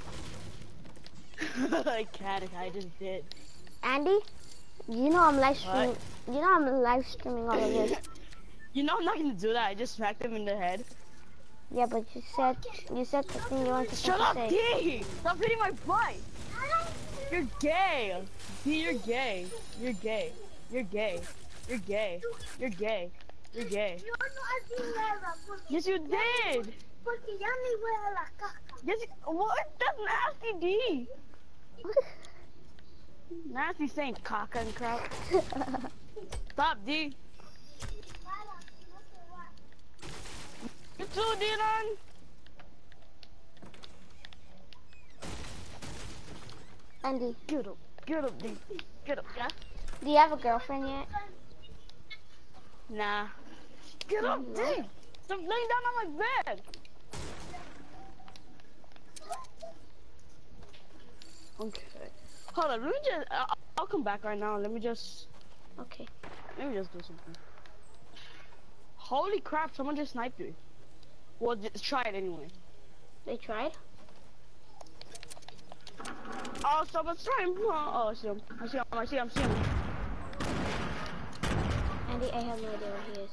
I can't. I just did. Andy, you know I'm live streaming. You know I'm live streaming all of this. You know I'm not gonna do that. I just smacked him in the head. Yeah, but you said the thing you wanted to say. Shut up, D! Stop hitting my butt! You're gay! D, you're gay. You're gay. You're gay. You're gay. You're gay. You're gay. Yes, you did! Yes, what? That's nasty, D! Nasty saying caca and crap. Stop, D! You too, Dylan! Andy, Get up, D. Get up, yeah? do you have a girlfriend yet? Nah. Get up, D! Stop laying down on my bed! Okay. Hold on, let me just, I'll come back right now. Let me just Okay. do something. Holy crap, someone just sniped me. Well, just try it anyway. They tried? Oh, someone's trying. Oh, I see him. I see him. Andy, I have no idea where he is.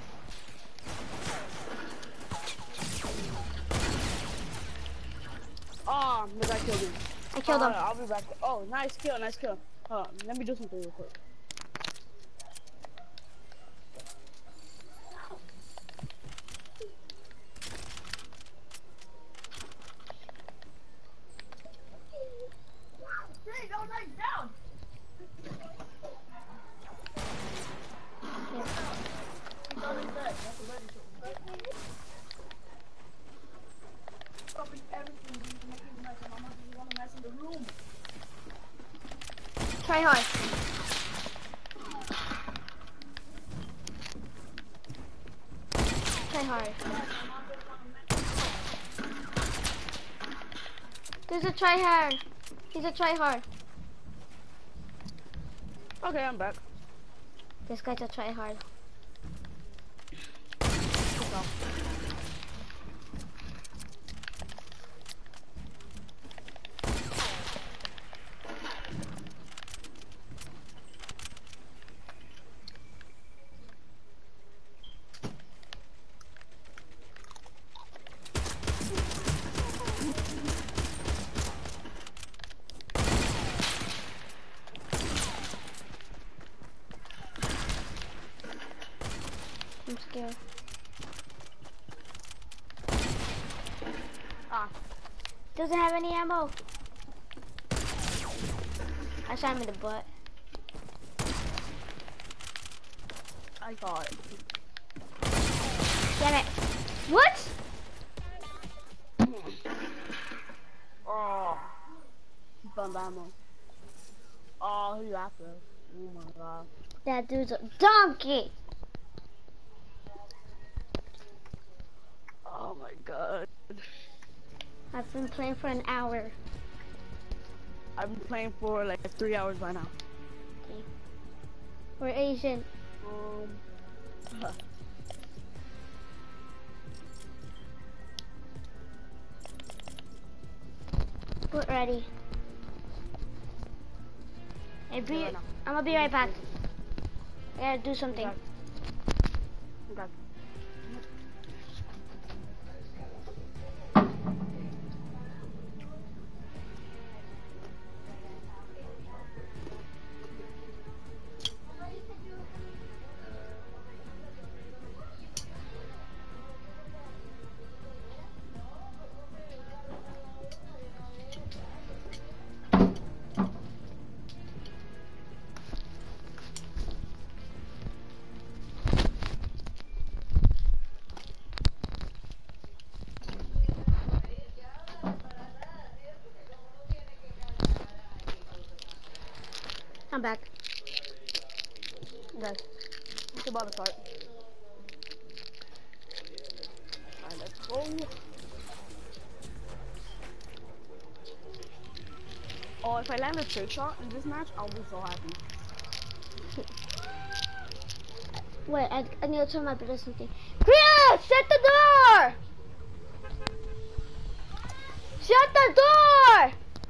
Oh, the guy killed me. I killed him. I'll be back. Oh, nice kill. Hold on, let me do something real quick. Hey, don't lie down. Try hard. Try hard. There's a try hard. He's a try hard. Okay, I'm back. This guy's a try hard. I'm scared. Ah. Doesn't have any ammo. I shot him in the butt. I got it. Damn it. What? Oh. Bum ammo. Oh, he laughed though. Oh my god. That dude's a donkey. Oh my god. I've been playing for an hour. I've been playing for like 3 hours by now. Okay. We're Asian. We're ready. Hey, I'm gonna be right back. I gotta do something. Okay. I'm back. Okay. It's about to start. Alright, let's go. Oh, if I land a trick shot in this match, I'll be so happy. Wait, I need to tell my brother something. Chris, shut the door! Shut the door!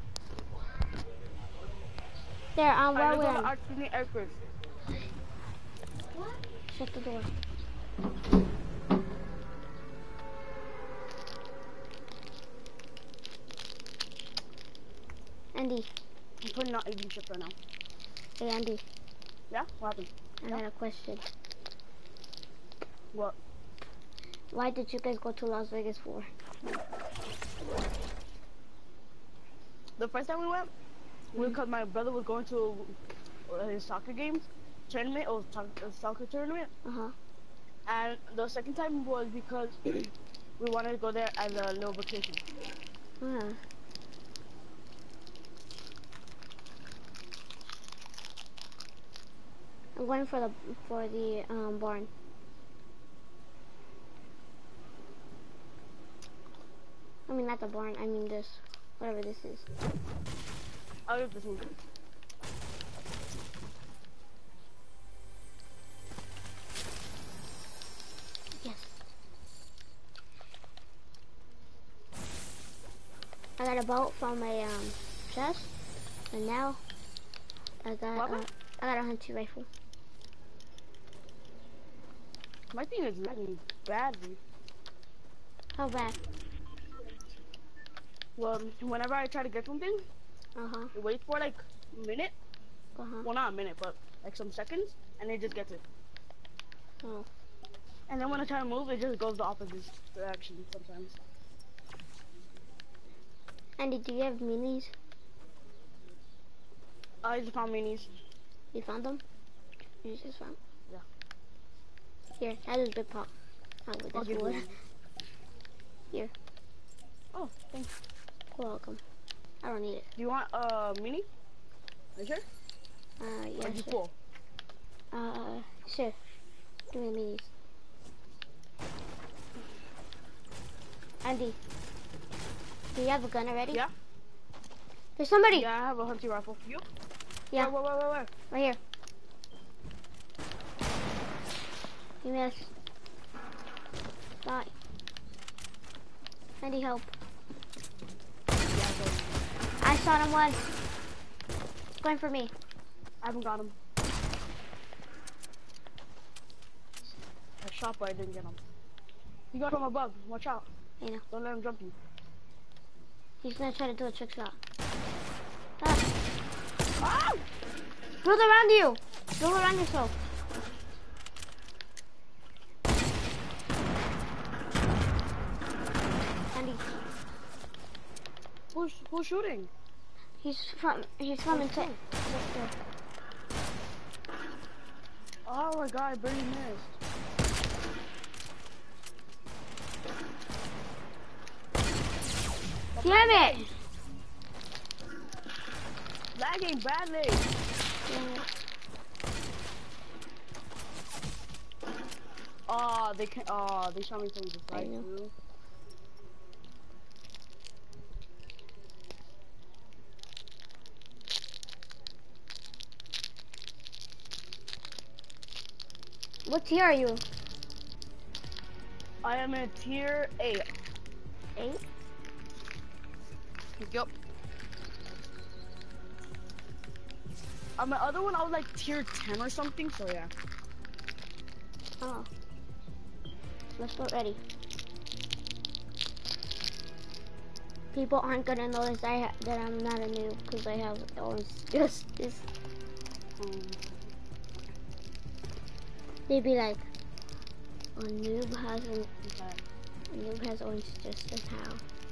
There, Alright, where let's go we to are. Arctic Air Force. Shut the door. Andy. I'm putting out eating chips right now. Hey, Andy. Yeah? What happened? I got a question. What? Why did you guys go to Las Vegas for? The first time we went, because my brother was going to his soccer games, tournament, or soccer tournament. Uh-huh. And the second time was because we wanted to go there as a little vacation. Uh-huh. I'm going for the barn. I mean, not the barn. I mean this, whatever this is. I'll get this one. Yes. I got a bolt from a chest, and now I got a hunting rifle. My thing is lagging badly. How bad? Well, whenever I try to get something, it waits for like a minute. Well, not a minute, but like some seconds, and it just gets it. Oh. And then when I try to move, it just goes the opposite direction sometimes. Andy, do you have minis? I just found minis. You found them? You just found? Yeah. Here, have this big pot. Oh, with I'll this give you wood. one. Here. Oh, thanks. You're welcome. I don't need it. Do you want a mini? Are you sure? Yeah, Or you sure. full? Sure. Give me the minis. Andy, do you have a gun already? Yeah. There's somebody! Yeah, I have a hunting rifle. You? Yeah. Where? Right here. You missed. Die. Andy, help. I shot him once. It's going for me. I haven't got him. I shot, but I didn't get him. You got him above. Watch out. I know. Don't let him jump you. He's gonna try to do a trick shot. Ah. Ah! Build around you. Build around yourself. Andy. Who's shooting? He's from inside. Oh my god, I barely missed. Damn it! Lagging badly. Oh, they can. Oh, they shot me from the side too. What tier are you? I am in tier 8. 8? Yup. On my other one, I was like tier 10 or something, so yeah. Oh. Let's get ready. People aren't gonna notice that I'm not a noob because I have orange justice. They'd be like, a noob has orange justice. How?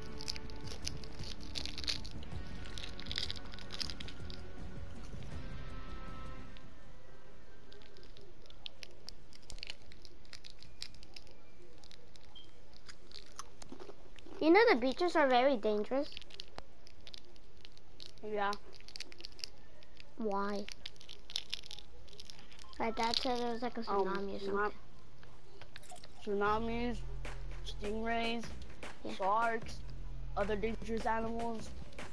You know the beaches are very dangerous. Yeah. Why? My dad said it was like a tsunami or something. Tsunamis, stingrays, Yeah. sharks, other dangerous animals.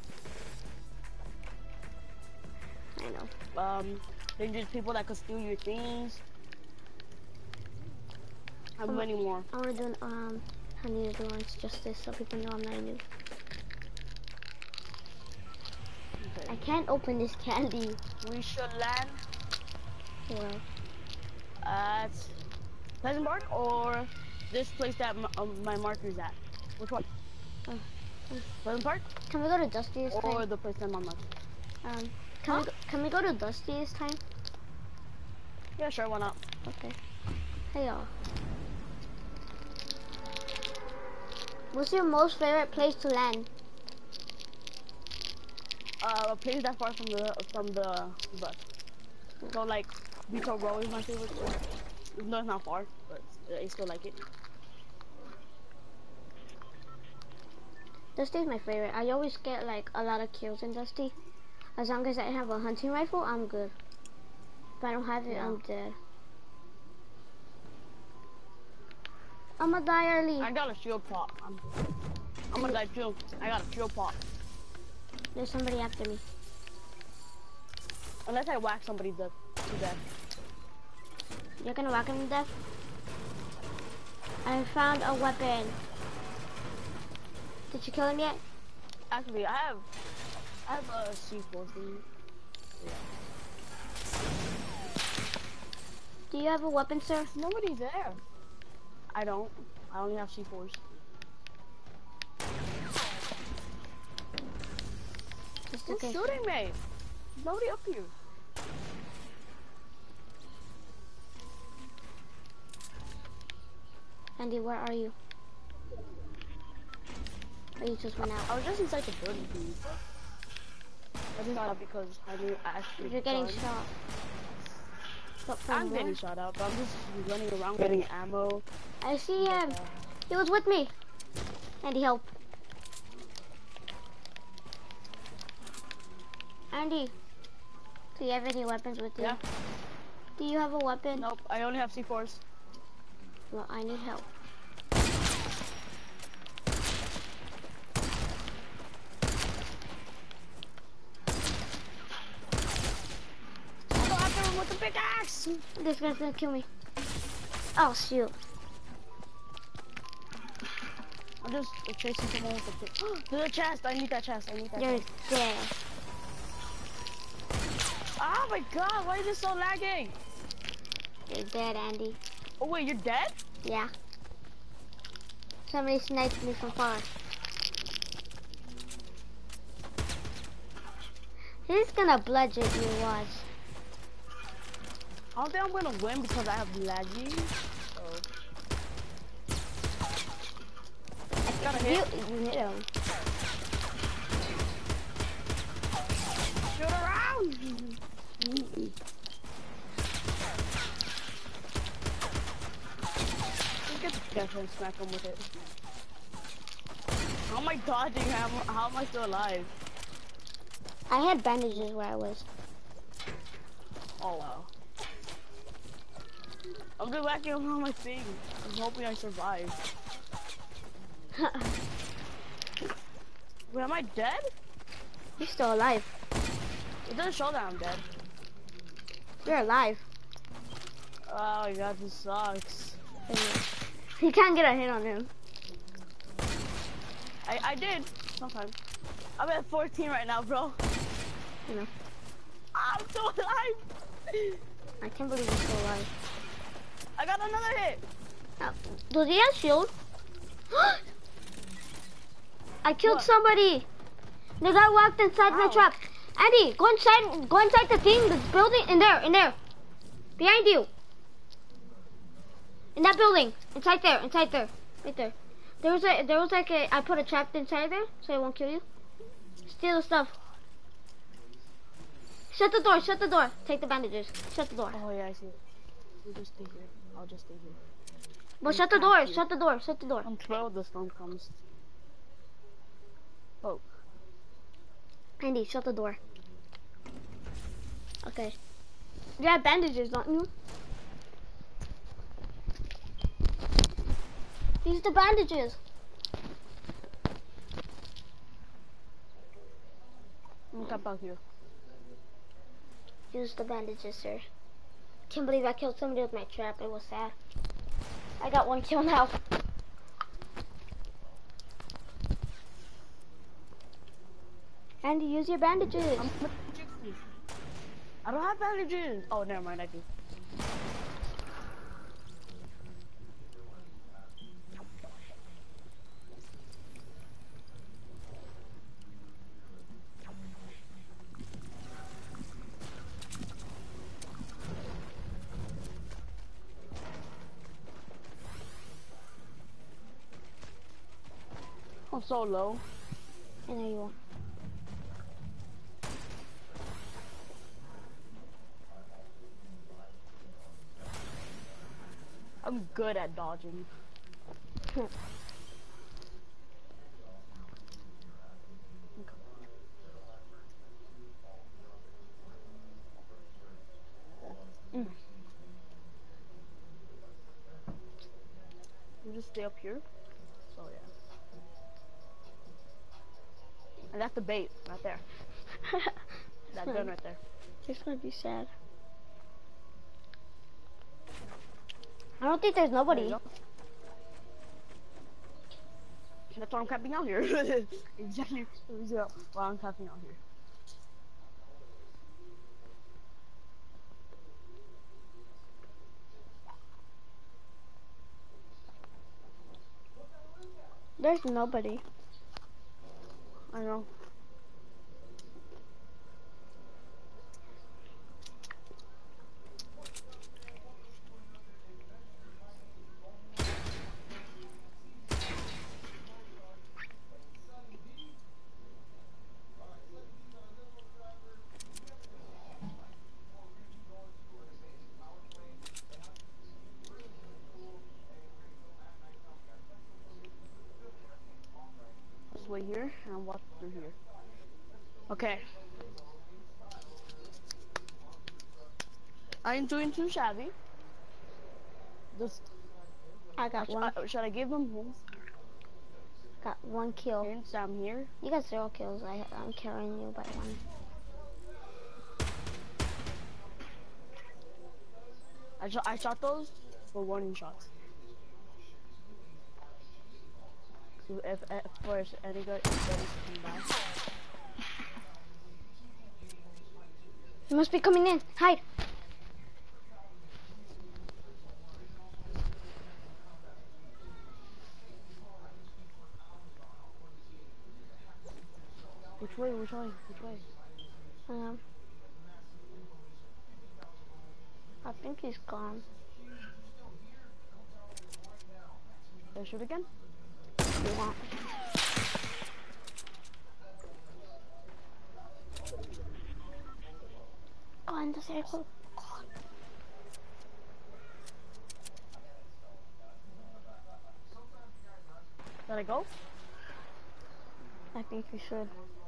I know. Dangerous people that could steal your things. How many more? I want to do I need to do Orange Justice so people know I'm not a noob. Okay. I can't open this candy. We should land Well, at Pleasant Park or this place that my marker's at. Which one? Pleasant Park can we go to Dusty this or time? the place that my marker? Can we go to Dusty this time? Yeah, sure, why not? Okay. Hey y'all. What's your most favorite place to land? A place that's far from the bus. So like Beetle Row is my favorite place. No, it's not far, but I still like it. Dusty's my favorite. I always get like a lot of kills in Dusty. As long as I have a hunting rifle, I'm good. If I don't have it, I'm dead. I'm gonna die early. I got a shield pop. I'm gonna die too. I got a shield pop. There's somebody after me. Unless I whack somebody to death. You're gonna whack him to death? I found a weapon. Did you kill him yet? Actually, I have a C4 thing. Yeah. Do you have a weapon, sir? Nobody's there. I don't. I only have C4s. Just Who's okay. shooting me? Nobody up here. Andy, where are you? Oh, you just went out. I was just inside the building, dude. I just got because I knew I actually. You're getting shot. But from I'm where? getting shot out, but I'm just running around getting ammo. I see him. He was with me. Andy, help. Andy, do you have any weapons with you? Yeah. Do you have a weapon? Nope, I only have C4s. Well, I need help. Go after him with the pickaxe! This guy's gonna kill me. Oh, shoot. I'm just chasing someone with the pickaxe. There's a chest! I need that chest. I need that You're chest. dead. Oh my god, why is this so lagging? You're dead, Andy. Oh wait, you're dead? Yeah. Somebody sniped me from far. He's gonna bludgeon you, watch. I don't think I'm gonna win because I have laggy. So. Got a hit. You hit him. Shoot around! Get the pickaxe and smack him with it. How am I dodging? How am I still alive? I had bandages where I was. Oh wow. I'm just whacking on my thing. I'm hoping I survive. Wait, am I dead? You're still alive. It doesn't show that I'm dead. You're alive. Oh my god, this sucks. You can't get a hit on him. I did sometimes. I'm at 14 right now, bro. You know. I'm still alive. I can't believe you're still alive. I got another hit. Does he have shield? I killed What? somebody. The guy walked inside my Ow. trap. Andy, go inside the thing, the building, in there. Behind you. In that building. Inside there. Right there. There was like a, I put a trap inside there, so it won't kill you. Steal the stuff. Shut the door. Take the bandages. Shut the door. Oh yeah, I see it. You just stay here. I'll just stay here. But shut the door. Until the storm comes. Oh. Andy, shut the door. Okay. You have bandages, don't you? These are the bandages. I'm come back here. Use the bandages, sir. Can't believe I killed somebody with my trap. It was sad. I got 1 kill now. Andy, use your bandages. I don't have bandages. Oh, never mind, I do. I'm so low. I know you are. I'm good at dodging. You just stay up here. So yeah. And that's the bait right there. That gun right there. It's gonna be sad. I don't think there's nobody. There that's why I'm camping out here. Exactly the reason why I'm camping out here. There's nobody. I know. Let's wait here and watch through here. Okay. I ain't doing too shabby. Just I got one. should I give them hints? Got 1 kill. Hints, I'm here. You got 0 kills. I'm carrying you by 1. I shot those for warning shots. So if first any guy come back. You must be coming in. Hide. Which way? Which way? Which way? I think he's gone. Should I shoot again? You want? Go in the circle. Should I go? I think you should.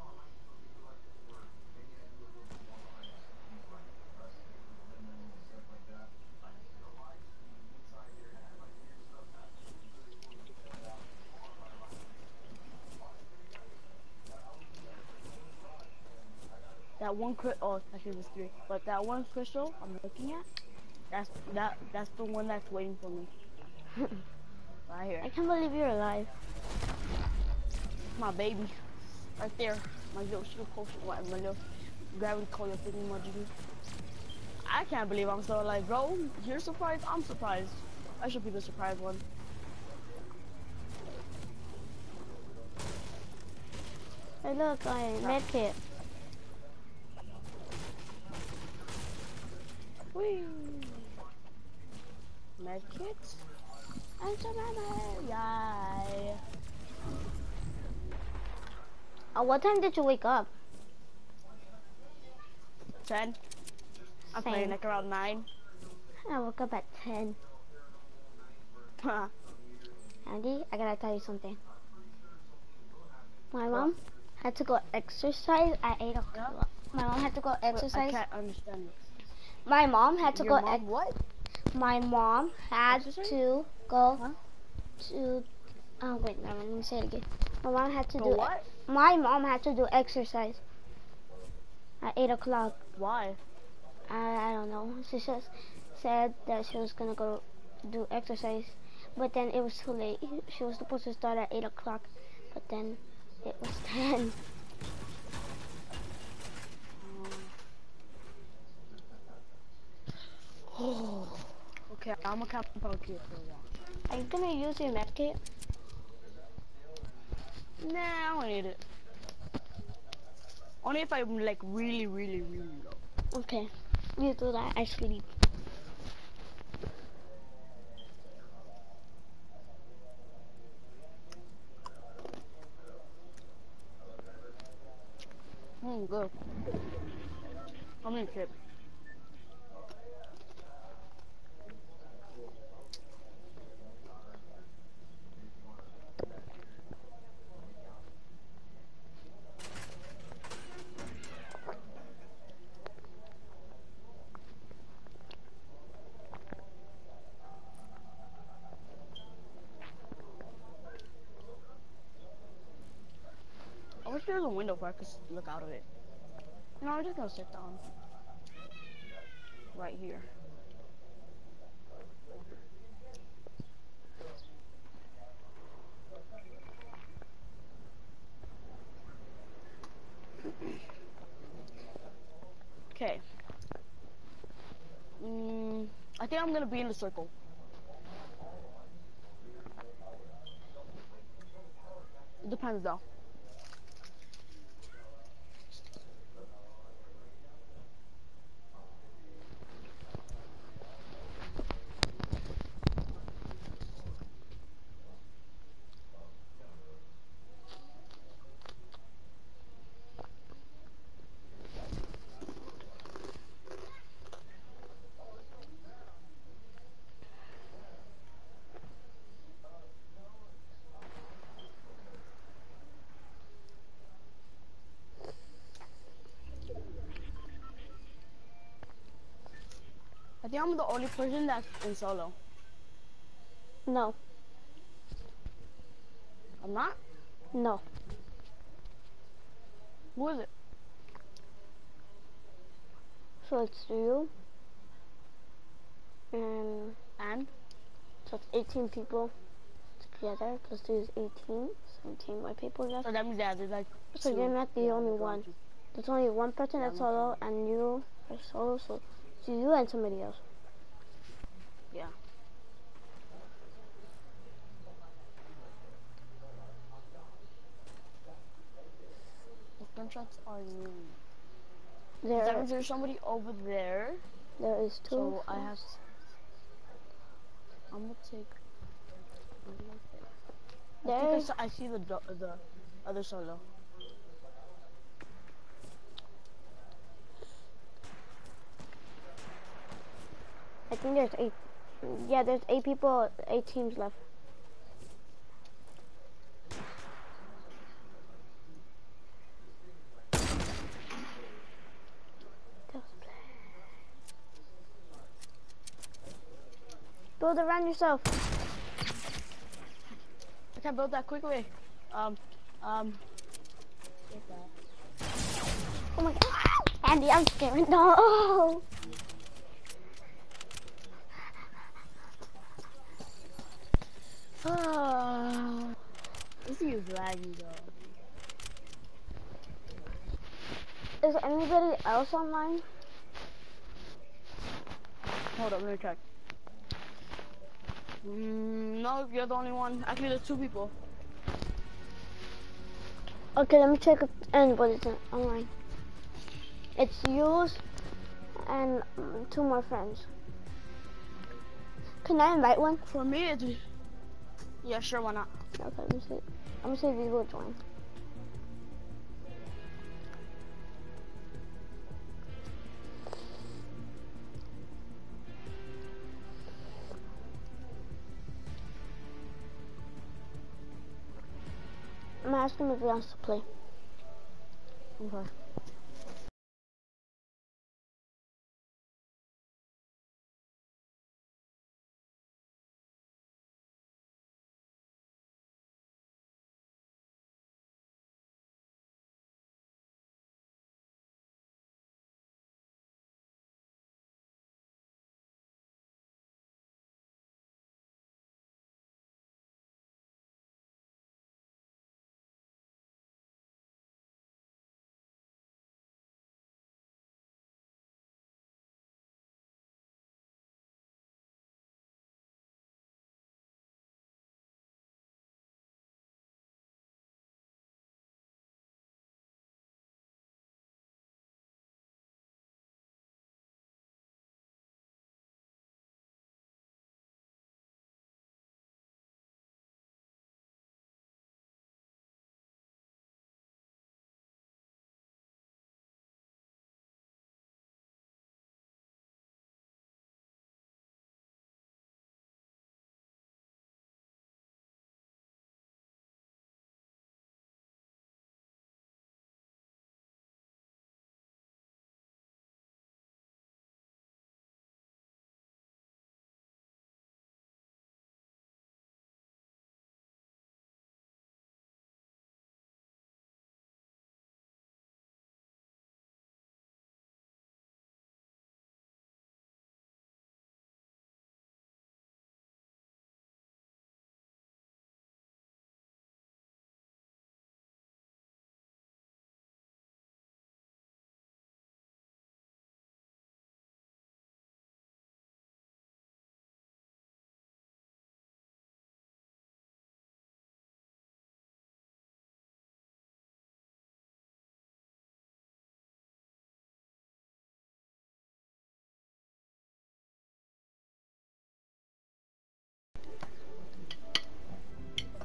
That one oh, actually there's 3. But that one crystal I'm looking at, that's the one that's waiting for me. Right here. I can't believe you're alive. My baby. Right there. My little shield potion, my little gravity coil thingy majiggy. I can't believe I'm still alive, bro. You're surprised? I'm surprised. I should be the surprised one. Hey look, medkit. Whee! Medkit? And some ammo! Yay! What time did you wake up? 10. I'm playing like around 9. I woke up at 10. Andy, I gotta tell you something. My mom had to go exercise at 8 o'clock. My mom had to go exercise. I can't understand this. My mom had to Your go. mom what? My mom had Exercise? to go Huh? to. Oh wait, no, let me say it again. My mom had to Go do. what? My mom had to do exercise at 8 o'clock. Why? I don't know. She just said that she was gonna go do exercise, but then it was too late. She was supposed to start at 8 o'clock, but then it was 10. Oh. Okay, I'm gonna camp out here for a while. Are you gonna use your medkit? Nah, I don't need it. Only if I'm like really, really, really low. Okay, you do that. I sleep. Good. How many chips? I wish there was a window where I could look out of it. No, I'm just gonna sit down. Right here. Okay. I think I'm gonna be in the circle. It depends though. I think I'm the only person that's in solo. No, I'm not? no. Who is it? So it's you, and And? so it's 18 people together. Plus there's 18, 17 white people left. So that means that there's like So two. you're not the Yeah, only there's one. two. There's only one person Yeah, that's I'm solo, and you are solo. So it's you and somebody else. Yeah. The gunshots are new. That There, means there's somebody over there. there is two. So I have. I'm gonna take. Where did I take? I think There, I see the other solo. I think there's 8. Yeah, there's 8 people, 8 teams left. Build around yourself. I can't build that quickly. Take that. Oh my god. Andy, I'm scared. No. This thing is laggy though. Is anybody else online? Hold up, let me check. No, you're the only one. Actually, there's 2 people. Okay, let me check if anybody's online. It's yours and 2 more friends. Can I invite one? For me, it's... Yeah, sure, why not? Okay, let me see. I'm gonna see if you will join. I'm gonna ask him if he wants to play. Okay.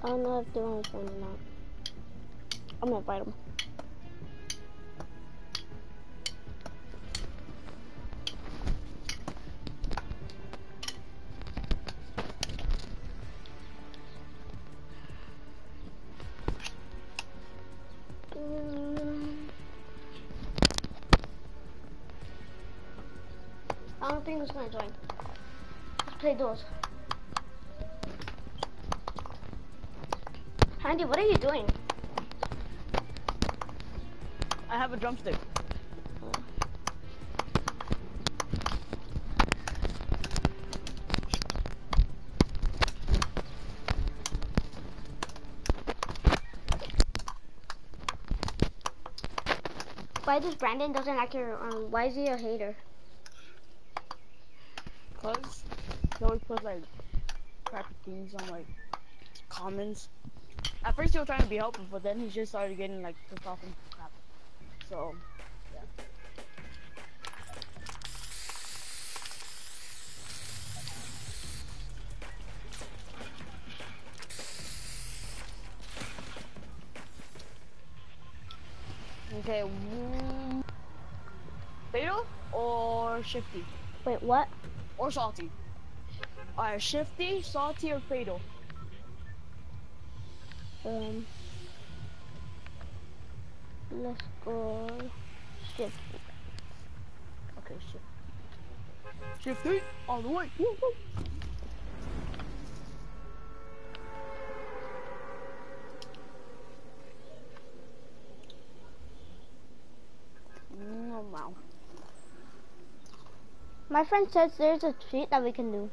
I don't know if they want to join or not. I'm gonna invite them. I don't think it's gonna join. Let's play those. Andy, what are you doing? I have a drumstick. Why does Brandon doesn't like your, why is he a hater? Cause he always puts like crappy things on like comments. At first he was trying to be helpful, but then he just started getting like pissed off and crap. So yeah. Okay, Fatal or Shifty? Wait, what? Or Salty? Alright, Shifty, Salty, or Fatal? Let's go shift. Okay, Shifty, all the way. Woo, woo. Oh, wow. My friend says there's a treat that we can do.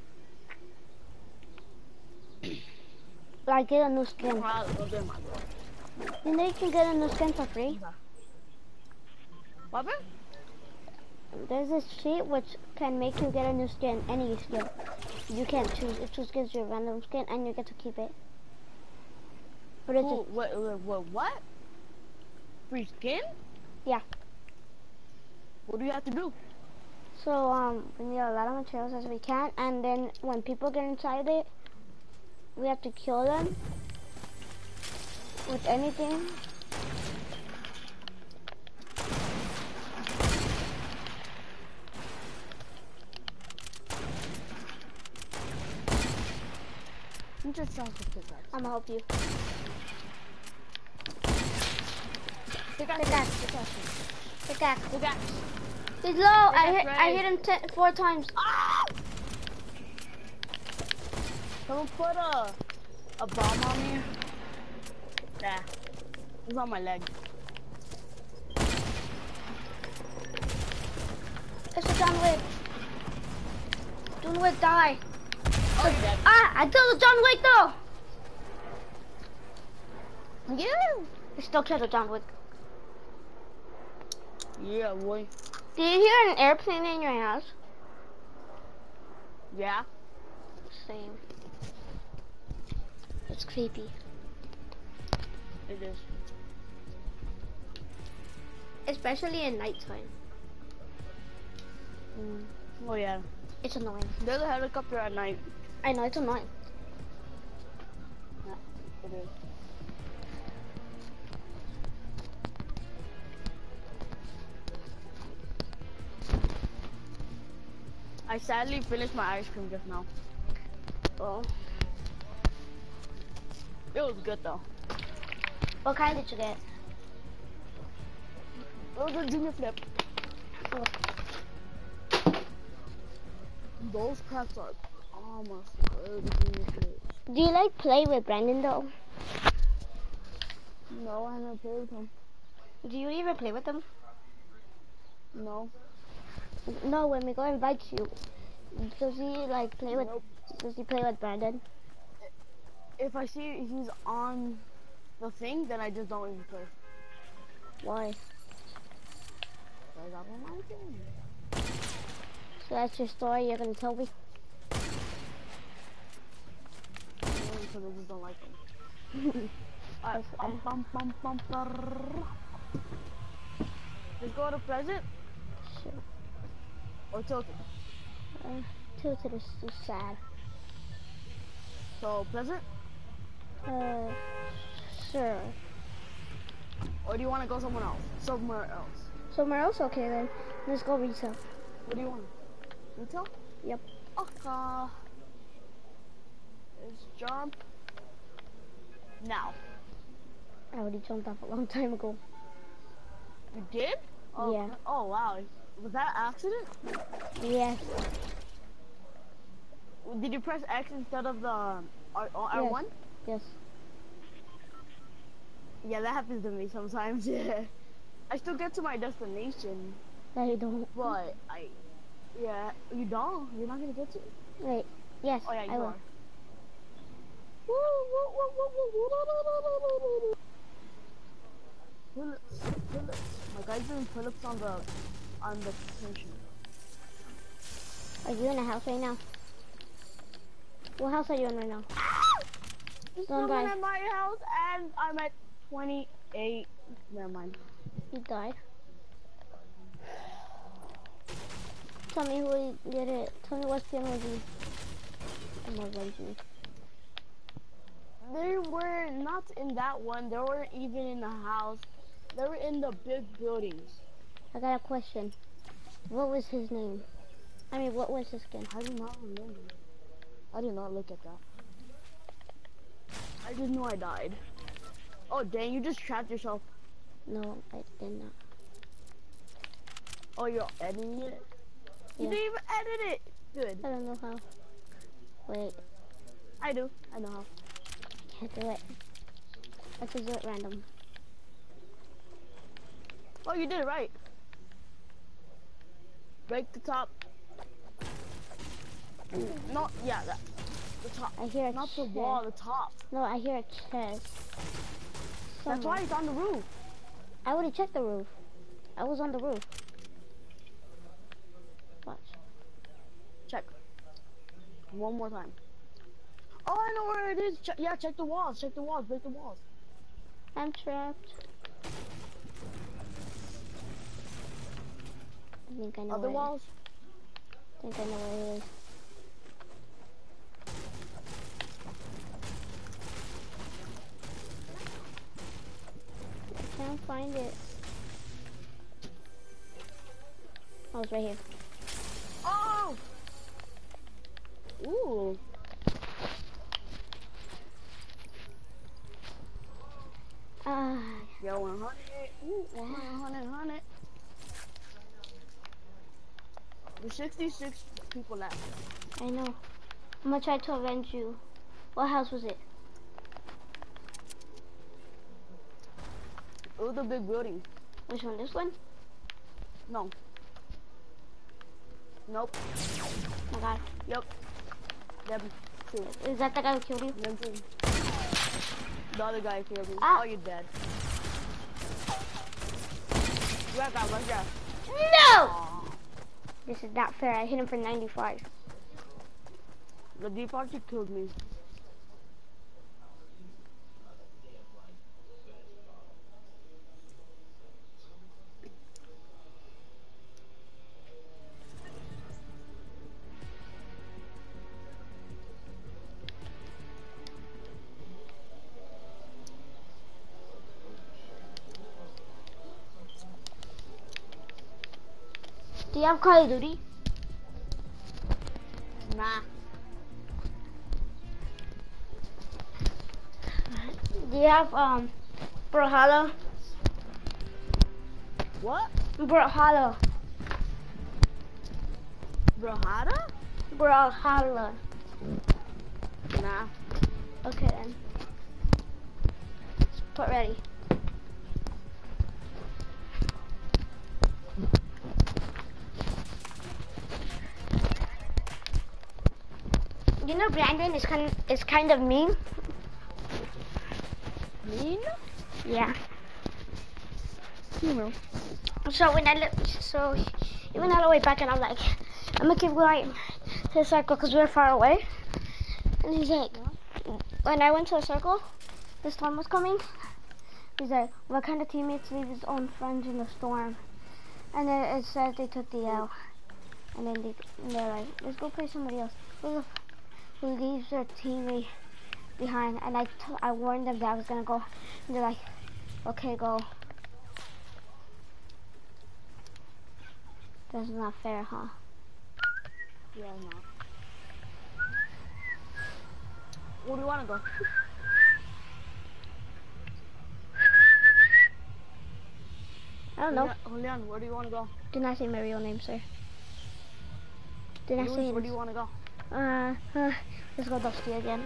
Like get a new skin. You know you can get a new skin for free. What happened? There's this sheet which can make you get a new skin, any skin. You can't choose. It just gives you a random skin and you get to keep it. But it's Cool. What? Free skin? Yeah. What do you have to do? So we need a lot of materials as we can, and then when people get inside it, we have to kill them with anything. I'm just trying to pick up. I'm gonna help you. Pickaxe. Pickaxe. He's low. I hit him 4 times. Ah! Someone put a bomb on me. Yeah. It's on my leg. It's a John Wick. John Wick, die. Oh, you're dead. Ah, I killed the John Wick though. Yeah. I still killed the John Wick. Yeah, boy. Did you hear an airplane in your house? Yeah. Same. It's creepy. It is. Especially at nighttime. Oh yeah. It's annoying. There's a helicopter at night. I know, it's annoying. Yeah, it is. I sadly finished my ice cream just now. Oh. It was good though. What kind did you get? It was a junior flip. Oh. Those crabs are almost good junior flips. Do you like play with Brandon though? No, I never played with him. Do you ever play with him? No. No, when we go invite you. Does he like play with? Nope. Does he play with Brandon? If I see he's on the thing, then I just don't even play. Why? Because I don't like him. So that's your story you're gonna tell me? Because I just don't like him. Just go to Pleasant Sure. or Tilted. Tilted is too sad. So Pleasant? Sure. Or do you want to go somewhere else? Somewhere else. Somewhere else? Okay then. Let's go retail. What do you want? Retail? Yep. Okay. Let's jump. Now. I already jumped off a long time ago. You did? Oh, Yeah. Oh wow. Was that an accident? Yes. Did you press X instead of the R1? Yes. Yeah, that happens to me sometimes. Yeah. I still get to my destination, No, you don't. but yeah, you don't. You're not gonna get to it. Wait. Yes. Oh yeah, you I will. are. Pull-ups. My guy's doing pull-ups on the tension. Are you in a house right now? What house are you in right now? There's Don't someone die. at my house, and I'm at 28. Never mind. He died. Tell me who did it. Tell me what's the emoji. Emoji. They were not in that one. They weren't even in the house. They were in the big buildings. I got a question. What was his name? I mean, what was his skin? I do not remember. I did not look at that. I just knew I died. Oh dang, you just trapped yourself. No, I did not. Oh, you're editing it? You Yeah. didn't even edit it! Good. I don't know how. Wait, I do. I know how. can't do it. Let's just do it random. Oh, you did it right. Break the top. No, yeah, the top. I hear a Not the chest. wall, the top. No, I hear a chest. That's why it's on the roof. I already checked the roof. I was on the roof. Watch. Check. One more time. Oh, I know where it is. Yeah, check the walls. Check the walls. Break the walls. I'm trapped. I think I know Other where walls. I think I know where it is. I can't find it. Oh, it's right here. Oh! Ooh. Yo, 100. Ooh, 100. There's 66 people left. I know. I'm gonna try to avenge you. What house was it? It was a big building. Which one? This one? No. Nope. Oh my god. Yep. Them two. Is that the guy who killed you? Them two. The other guy killed me. Ah. Oh, you're dead. Where's that? Where's that? No! Aw. This is not fair. I hit him for 95. The departure killed me. Do you have Call of Duty? Nah. Do you have Brawlhalla? What? Brawlhalla. Brawlhalla? Brawlhalla. Nah. Okay then. Put ready. You know Brandon is kind of mean. Mean? Yeah. You know. So when he went all the way back, and I'm like, I'm gonna keep going to the circle because we're far away. And he's like, when I went to the circle, the storm was coming. He's like, what kind of teammates leave his own friends in the storm? And then it says they took the L. And then they're like, let's go play somebody else. Who leaves their teammate behind, and I warned them that I was gonna go. And they're like, okay, go. That's not fair, huh? Yeah, no. Where do you wanna go? I don't know. Julian, where do you wanna go? Did not say my real name, sir. Did not say Luis, it. where do you wanna go? Let's go Dusty again.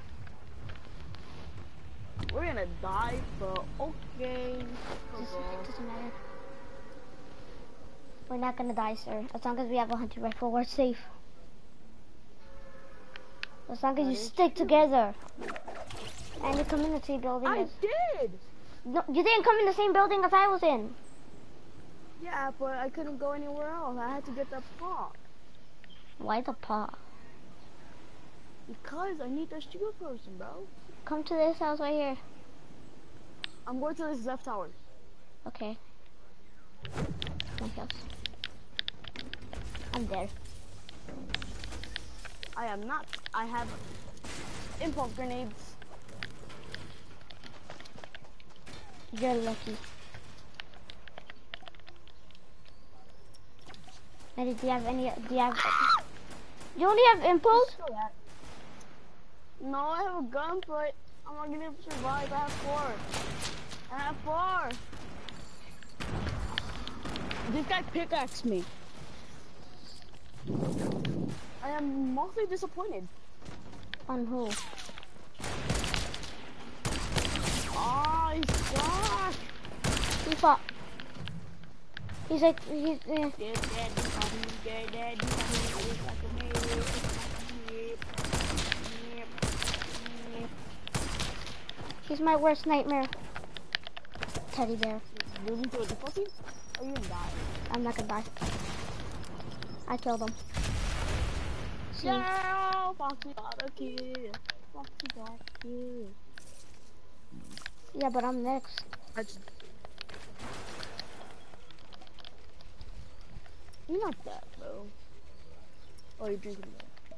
We're gonna die, but okay. Doesn't matter. We're not gonna die, sir. As long as we have a hunting rifle, we're safe. As long as you stick together. And you come in the same building I as... did! No, you didn't come in the same building as I was in. Yeah, but I couldn't go anywhere else. I had to get that pot. Why the paw? Because I need that stupid person, bro. Come to this house right here. I'm going to this left tower. Okay. My house. I'm there. I am not. I have impulse grenades. You're lucky. Eddie, do you have any, you only have impulse? No, I have a gun, but I'm not gonna survive. I have 4. I have 4. This guy pickaxed me. I am mostly disappointed. On who? Oh, he sucks. He fought. He's like, he's, he's my worst nightmare. Teddy bear. Losing to a difficulty? Or you gonna die? I'm not gonna die. I killed him. See? Yeah, Foxy got a kill. Foxy got a kill. Yeah, but I'm next. You're not that, bro. Oh, you're drinking that.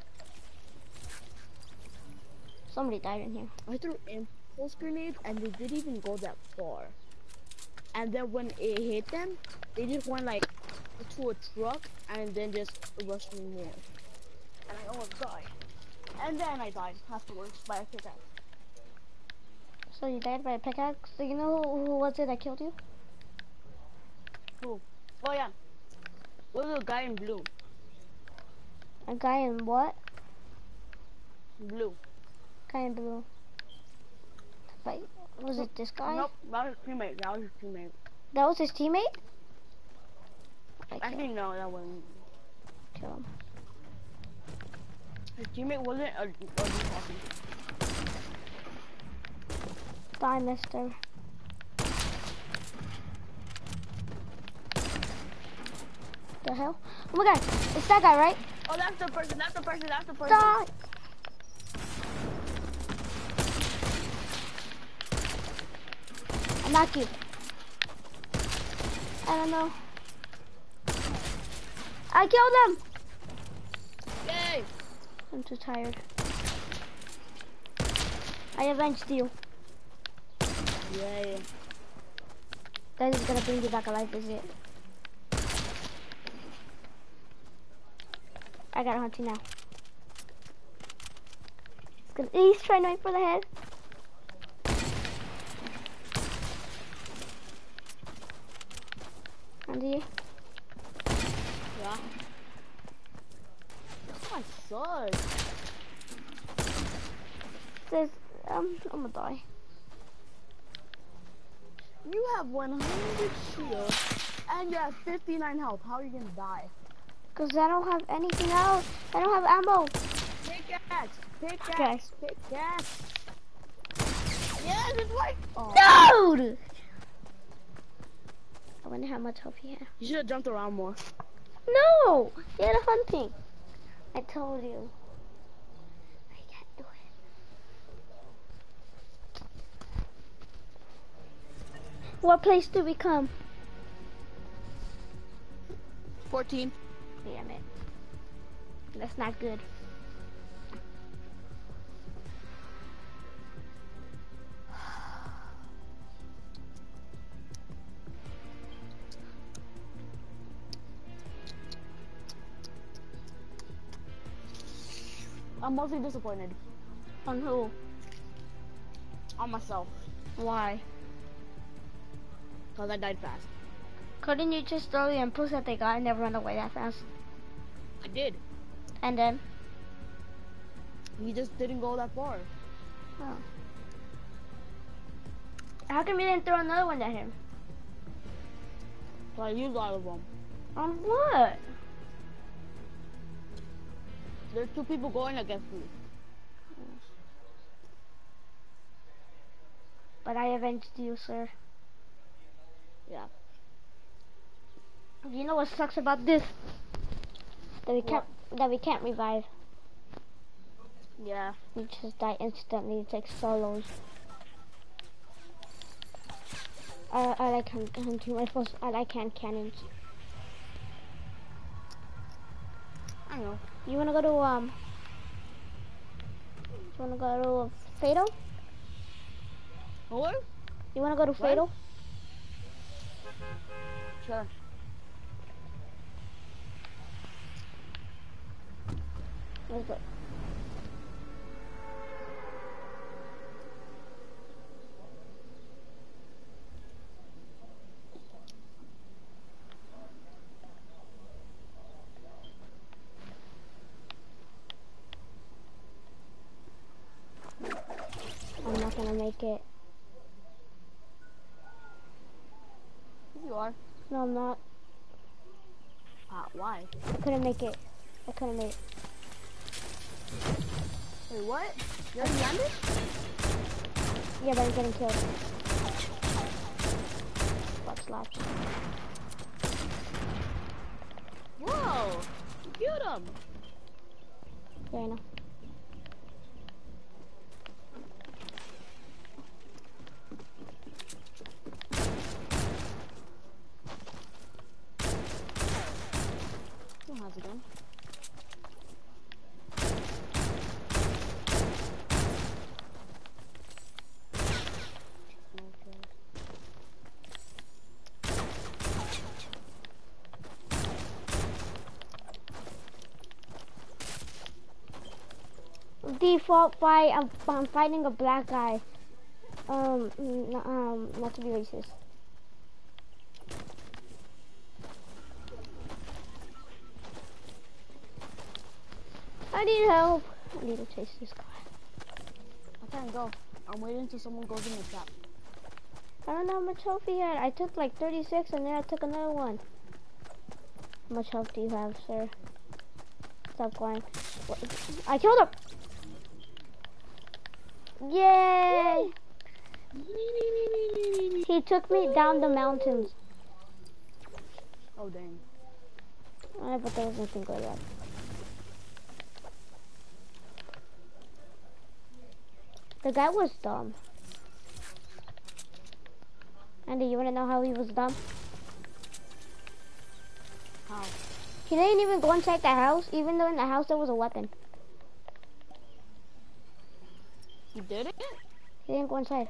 Somebody died in here. I threw impulse grenades and they didn't even go that far. And then when it hit them, they just went like to a truck and then just rushed me more. And I almost died. And then I died afterwards by a pickaxe. So you died by a pickaxe? So you know who was it that killed you? Who? Oh yeah. What was the guy in blue? A guy in what? Blue. Guy in blue. Wait, was it this guy? Nope, that was his teammate. That was his teammate. That was his teammate? Actually, no, that wasn't. Kill him. His teammate wasn't a talking. Die, mister. The hell? Oh my god, it's that guy, right? Oh, that's the person, that's the person, that's the person. Die! I knock you. I don't know. I killed him! Yay! I'm too tired. I avenged you. Yay. That is gonna bring you back alive, is it? I gotta hunt you now. He's trying to wait for the head. Andy? Yeah. Oh, I suck. There's, I'm gonna die. You have 100 shield and you have 59 health. How are you gonna die? Cause I don't have anything else. I don't have ammo. Pickaxe! Pickaxe! Pickaxe. Pickaxe! Yes, it's like... Oh. Dude! I wonder how much health he has. You should have jumped around more. No! He had a hunting. I told you. I can't do it. What place do we come? 14. Damn it. That's not good. I'm mostly disappointed On who? on myself Why? because I died fast. Couldn't you just throw the impulse that they got and never run away that fast? I did. And then? He just didn't go that far. Oh. How come you didn't throw another one at him? So I used all of them. On what? There's 2 people going against me. But I avenged you, sir. Yeah. You know what sucks about this? That we can't revive. Yeah. We just die instantly. It takes solos. I like hunting rifles. I like hand cannons. I know. You wanna go to Fatal? What? You wanna go to Fatal? Sure. Let's go. I'm not gonna make it. You are. No, I'm not. Why? I couldn't make it. I couldn't make it. Wait, what? You already landed? Yeah, but I'm getting killed. Butt slaps. Whoa! You killed him! Yeah, I know. Who has a gun? Default fight. I'm fighting a black guy. Not to be racist. I need help. I need to chase this guy. I can't go. I'm waiting until someone goes in the trap. I don't know how much health he had. I took like 36 and then I took another one. How much health do you have, sir? Stop going. What? I killed him! Yay! He took me down the mountains. Oh, dang. But there was nothing good yet. The guy was dumb. Andy, you wanna know how he was dumb? How? He didn't even go inside the house, even though in the house there was a weapon. You did it? He didn't go inside.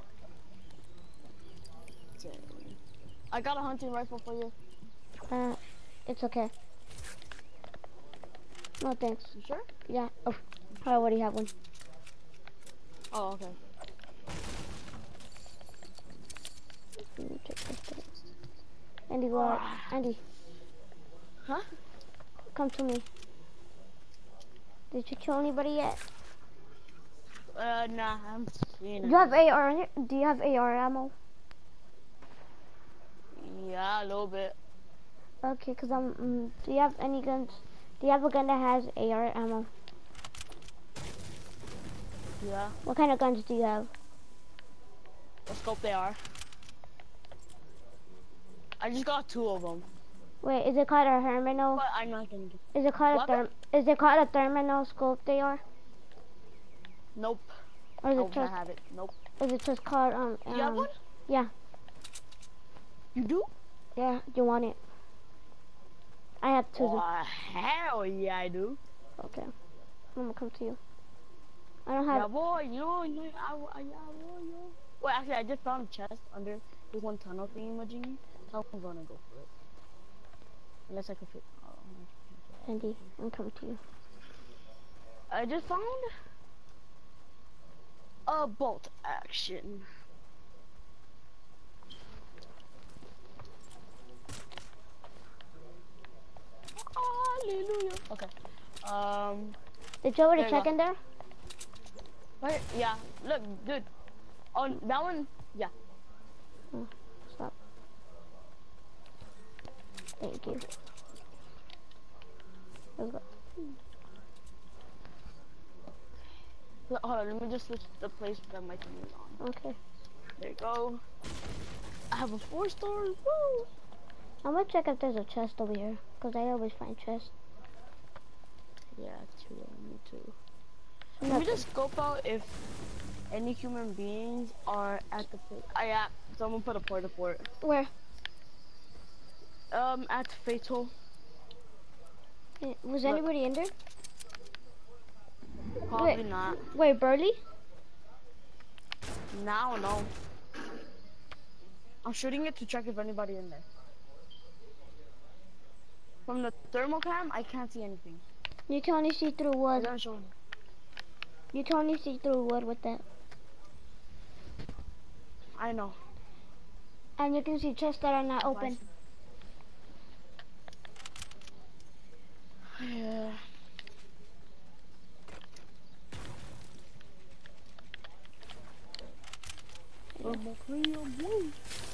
Dang. I got a hunting rifle for you. It's okay. No thanks. You sure? Yeah. Oh, I already have one. Oh, okay. Let me check this thing. Andy, go out. Andy, Huh? come to me. Did you kill anybody yet? Nah, I'm seeing it. You have AR? Do you have AR ammo? Yeah, a little bit. Okay, cause do you have any guns? Do you have a gun that has AR ammo? Yeah. What kind of guns do you have? What scope they are. I just got 2 of them. Wait, is it called a terminal? But I'm not gonna get. Is it called Is it called a terminal scope? They are. Nope. Or is I it don't just? have it. Nope. Is it just called You have one? Yeah. You do? Yeah. You want it? I have 2. Oh, hell yeah, I do. Okay. I'm gonna come to you. I don't have. Yeah, boy, yeah, boy, yo. Wait, actually, I just found a chest under this one tunnel thingy-majiggy, so I'm gonna go for it. Unless I can fit. Oh, Andy, I'm coming to you. I just found a bolt action. Hallelujah. Okay. Did you already There you check go. in there? Right? Yeah. Look, dude. On that one, yeah. Oh, stop. Thank you. Let's go. Hold on, let me just switch the place that my thing is on. Okay. There you go. I have a 4-star. Woo! I'm gonna check if there's a chest over here, cause I always find chests. Yeah, too. Me too. Let me Nothing. just scope out if any human beings are at the place. Yeah, someone put a port. Where? At Fatal. Was Look. anybody in there? Probably Wait. not. Wait, Burley? Now, no. I'm shooting it to check if anybody in there. From the thermal cam, I can't see anything. You can only see through It wood. doesn't show me. You can only see through wood with that. I know. And you can see chests that are not open. Yeah. Thermal cam, woo.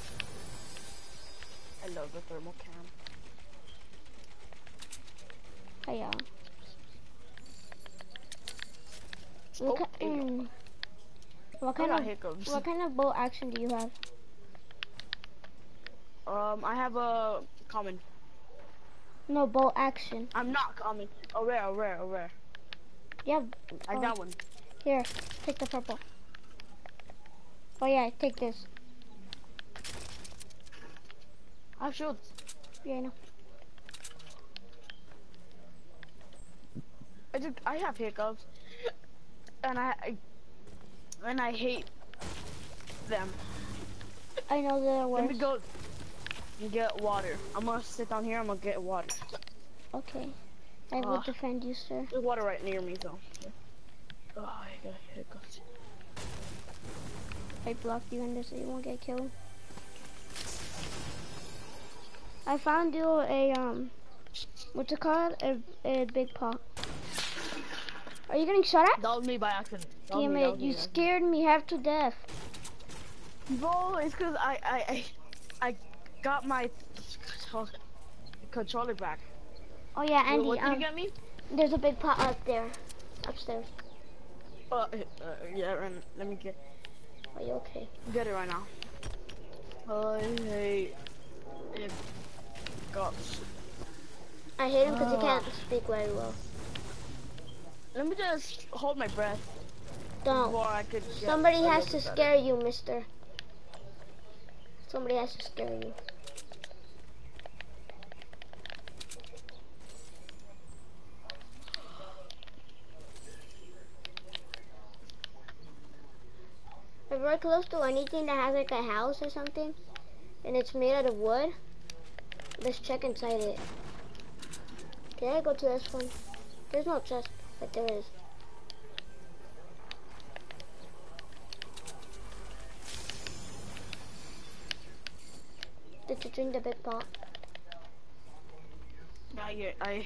I love the thermal cam. Hey, y'all. Scope, What I kind got of hiccups. what kind of bolt action do you have? I have a common. No bolt action. I'm not common. A rare. You have. I got one. Here, take the purple. Oh yeah, take this. I have shields. Yeah, I know. I have hiccups, and I hate them. I know they're worse. Let me go and get water. I'm gonna sit down here. I'm gonna get water. Okay. I will defend you, sir. There's water right near me, though. Oh, I got hiccups. I blocked you in there so you won't get killed. I found you a what's it called? A big pot. Are you getting shot at? That was me by accident. Damn it! You scared me half to death. Bro, it's cause I got my controller back. Oh yeah, Andy. What did you get me? There's a big pot up there, upstairs. Yeah, let me Are you okay? get it right now. I hate hiccups. I hate him because he can't speak very well. Let me just hold my breath. Don't. Before I could get Somebody a has little to better. scare you, mister. Somebody has to scare you. If we're close to anything that has like a house or something, and it's made out of wood, let's check inside it. Can I go to this one? There's no chest, but there is. Did you drink the big pot? Not yet. I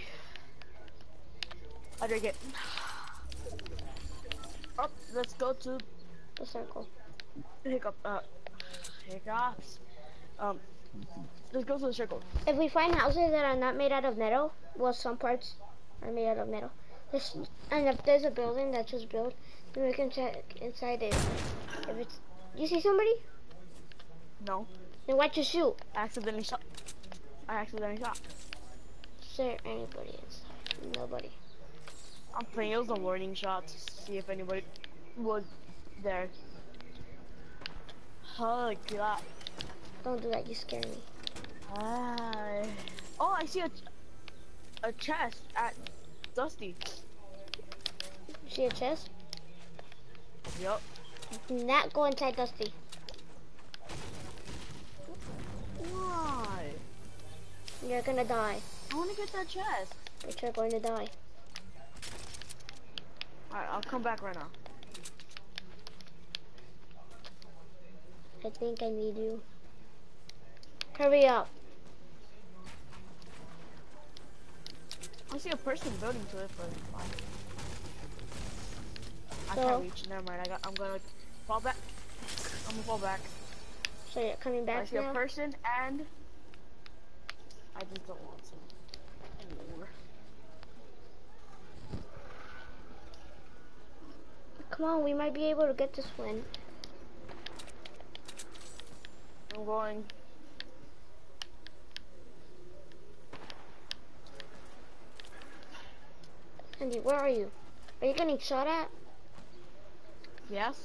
drink it. Up. Let's go to The circle. hiccups. Let's go to the circle. If we find houses that are not made out of metal, well, some parts are made out of metal. And if there's a building that's just built, then we can check inside it. If it's, you see somebody? No. Then why'd you shoot? I accidentally shot. Is there anybody inside? Nobody. I'm playing. It was a warning shot to see if anybody was there. Oh god. Don't do that, you scare me. Oh, I see a chest at Dusty. See a chest? Yup. Do not go inside Dusty. Why? You're gonna die. I want to get that chest. But you're going to die. Alright, I'll come back right now. I think I need you. Hurry up. I see a person building to it, but fine. I So- can't reach. Never mind. I'm gonna fall back. I'm gonna fall back. So you're coming I back see a now? person, and I just don't want to anymore. Come on, we might be able to get this win. I'm going. Andy, where are you? Are you getting shot at? Yes.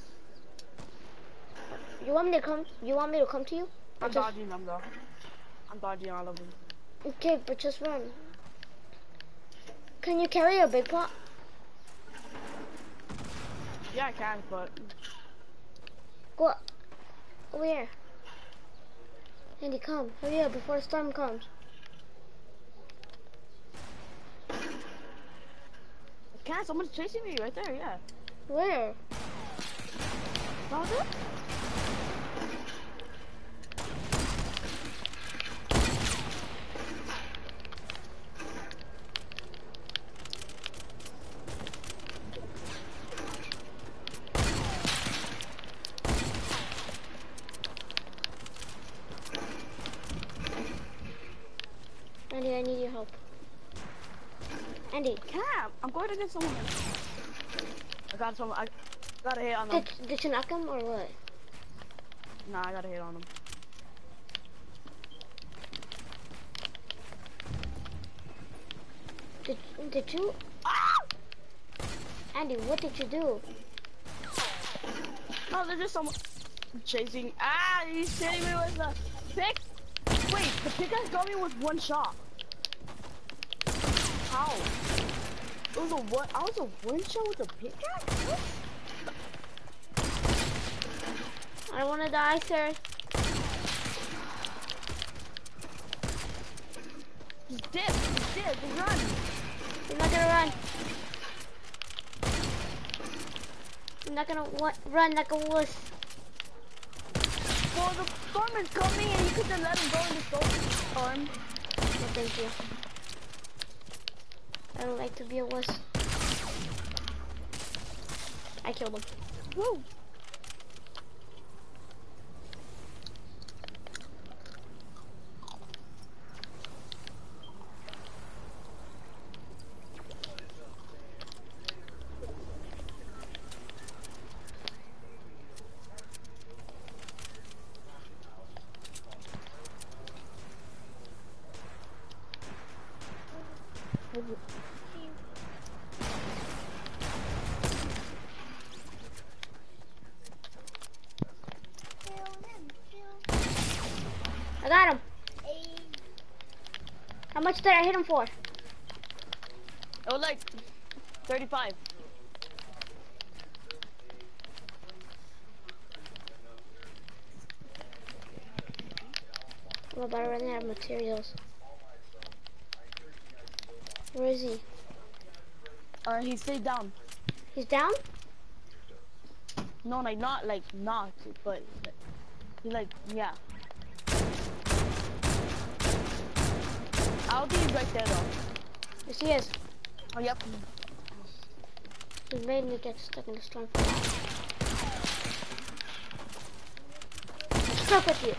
You want me to come? You want me to come to you? Or I'm just- dodging them though. I'm dodging all of them. Okay, but just run. Can you carry a big pot? Yeah, I can, but Go over here. Andy, come. Hurry up before the storm comes. I can't. Someone's chasing me right there. Yeah. Where? That was it? Andy, I need your help. Andy, Can't. I'm going to get someone. I got someone. I got a hit on them. did you knock him or what? Nah, I got a hit on them. Did you? Andy, what did you do? No, there's just someone chasing. Ah, he's hitting me with the pick. Wait, the pickaxe got me with one shot. How? It was a what? I was a one shot with a pickaxe? What? I don't want to die, sir. He's dead. He's dead. He's run. I'm not gonna run. I'm not gonna run like a wuss. Well, the storm is coming, and you could have let him go in the storm. No, thank you. I don't like to be a wuss. I killed him. Woo. I got him. How much did I hit him for? It was like 35. I'm about to run out of materials. Where is he? He stayed down. He's down? No, like not knocked, but he like yeah. I'll be right there though. Yes, he is. Oh yep. He made me get stuck in the storm. What's up with you?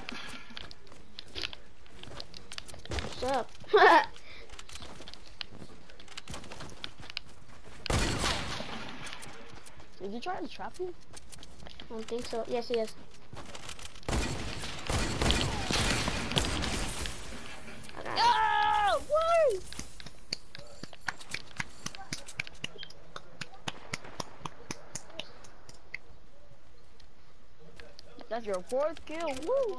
What's up? Did he try to trap you? I don't think so. Yes, he is. I got him. Oh! Woo! That's your fourth kill. Woo!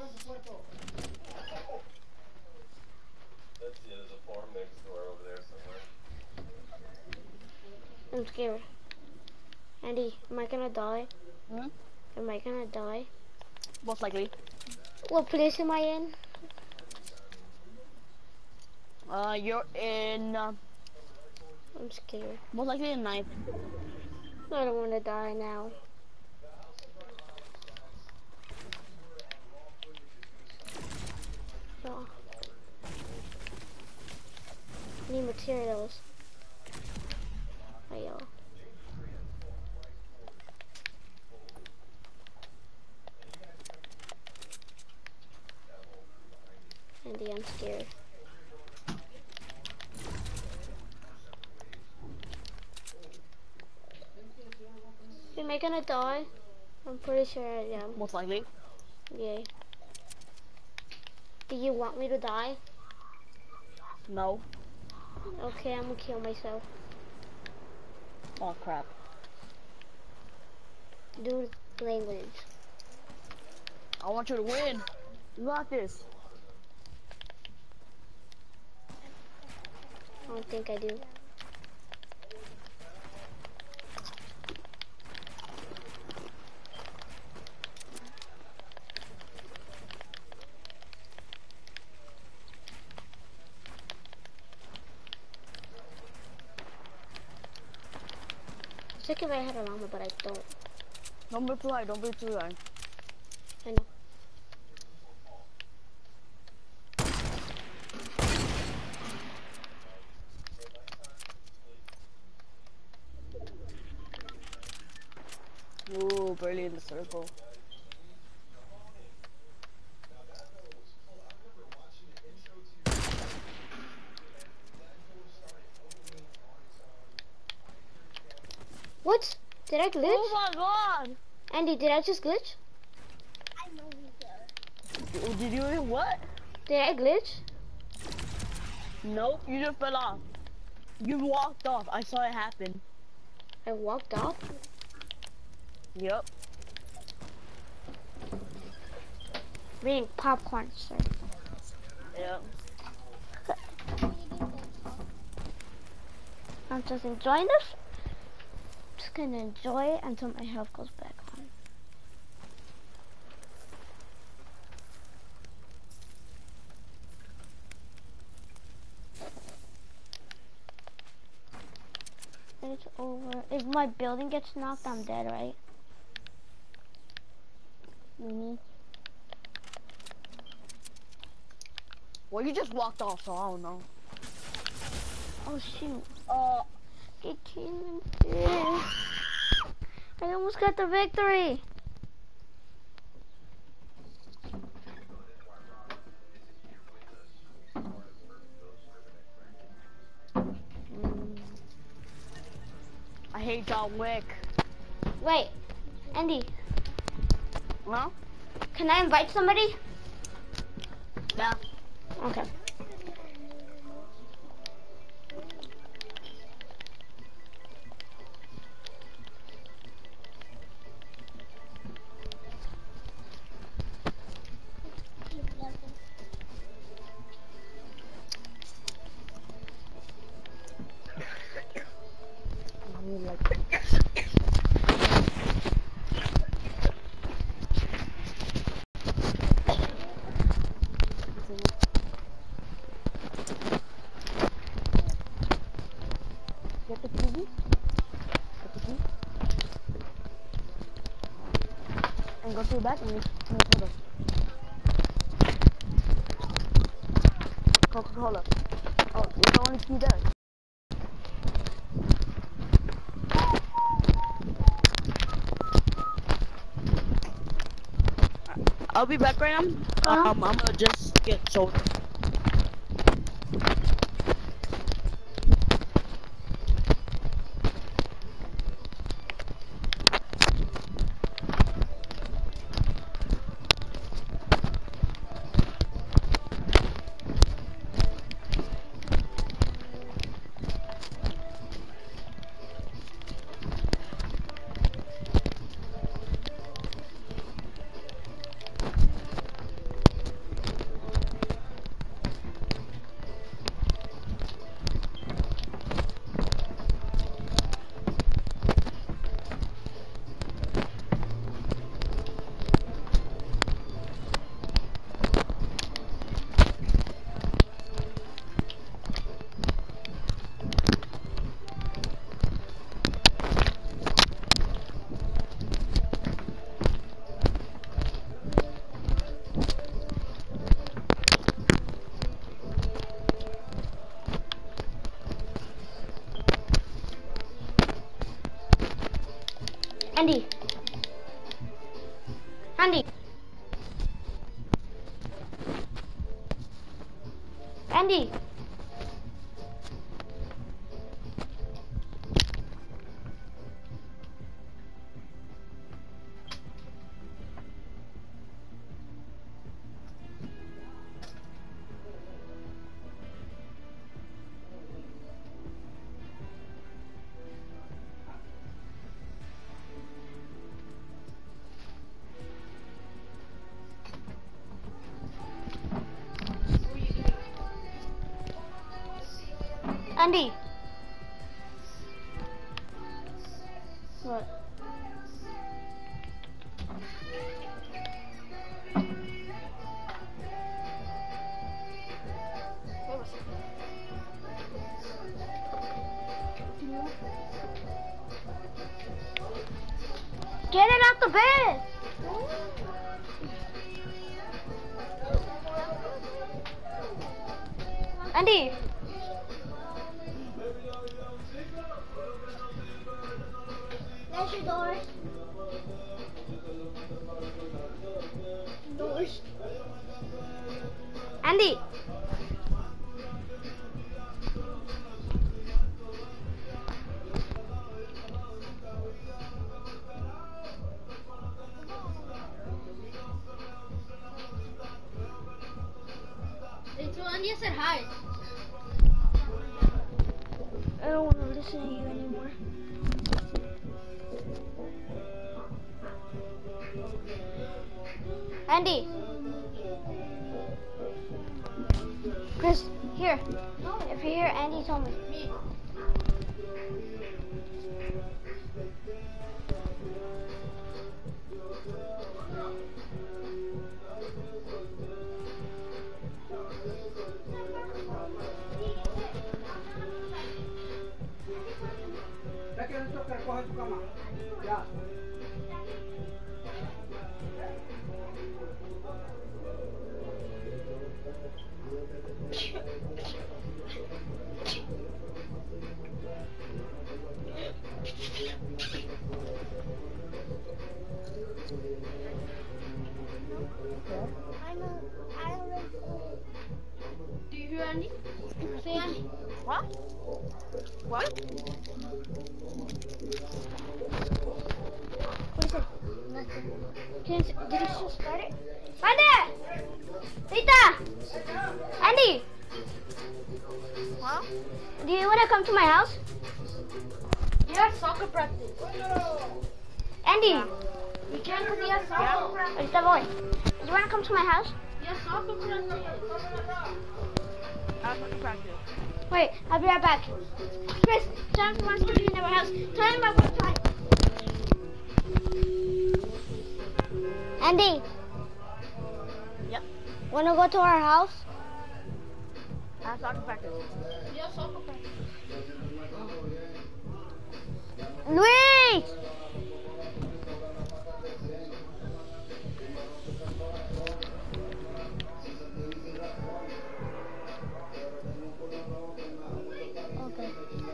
There's a farm next door over there somewhere. I'm scared. Andy, am I gonna die? Hmm? Am I gonna die? Most likely. What place am I in? You're in I'm scared. most likely in ninth. I don't want to die now. Oh. I need materials. Ayo. Andy, I'm scared. Am I gonna die? I'm pretty sure I am. Most likely. Yay. Do you want me to die? No. Okay, I'm gonna kill myself. Oh crap. Dude, language. I want you to win. You got this. I don't think I do. I think if I had a llama, but I don't. Don't be too high, don't be too high. I know. Ooh, barely in the circle. What? Did I glitch? Oh my god! Andy, did I just glitch? I know you did. Oh, did you even what? Did I glitch? Nope, you just fell off. You walked off. I saw it happen. I walked off? Yep. Eating popcorn, sir. Yep. I'm just enjoying this. Just gonna enjoy it until my health goes back on. It's over. If my building gets knocked, I'm dead, right? Well, you just walked off, so I don't know. Oh shoot. It came in. I almost got the victory. I hate John Wick. Wait, Andy, Huh? can I invite somebody? Yeah. Okay. Get the TV. Get the key. And go to the back and make soda. Coca-Cola. Oh, there's the only key there. I'll be back right now. I'm gonna just get soda. Andy. Andy. Andy. Andy. What? Get it out the bed. Andy. There's your door. Doors. Andy. Andy said hi. I don't want to listen to you anymore. Andy. Chris, here. If you're here, Andy told me. Do you hear Andy? Say Andy. What? What? What is it? Did you still start it? Andy! Rita! Andy! Huh? Do you want to come to my house? You have soccer practice. Andy! We can't because he has soccer practice. Rita boy. You want to come to my house? He has soccer practice. I have to practice. Wait, I'll be right back. Chris, Jonathan wants to be in our house. Tell him about what time. Andy. Yep. Want to go to our house? I have soccer practice. He has soccer practice. Luis! Okay.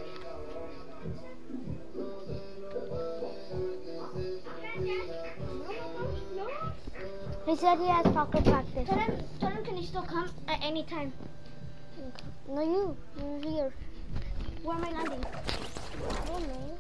He said he has soccer practice. Tell him can he still come at any time? No, you're here. Where am I landing? I don't know.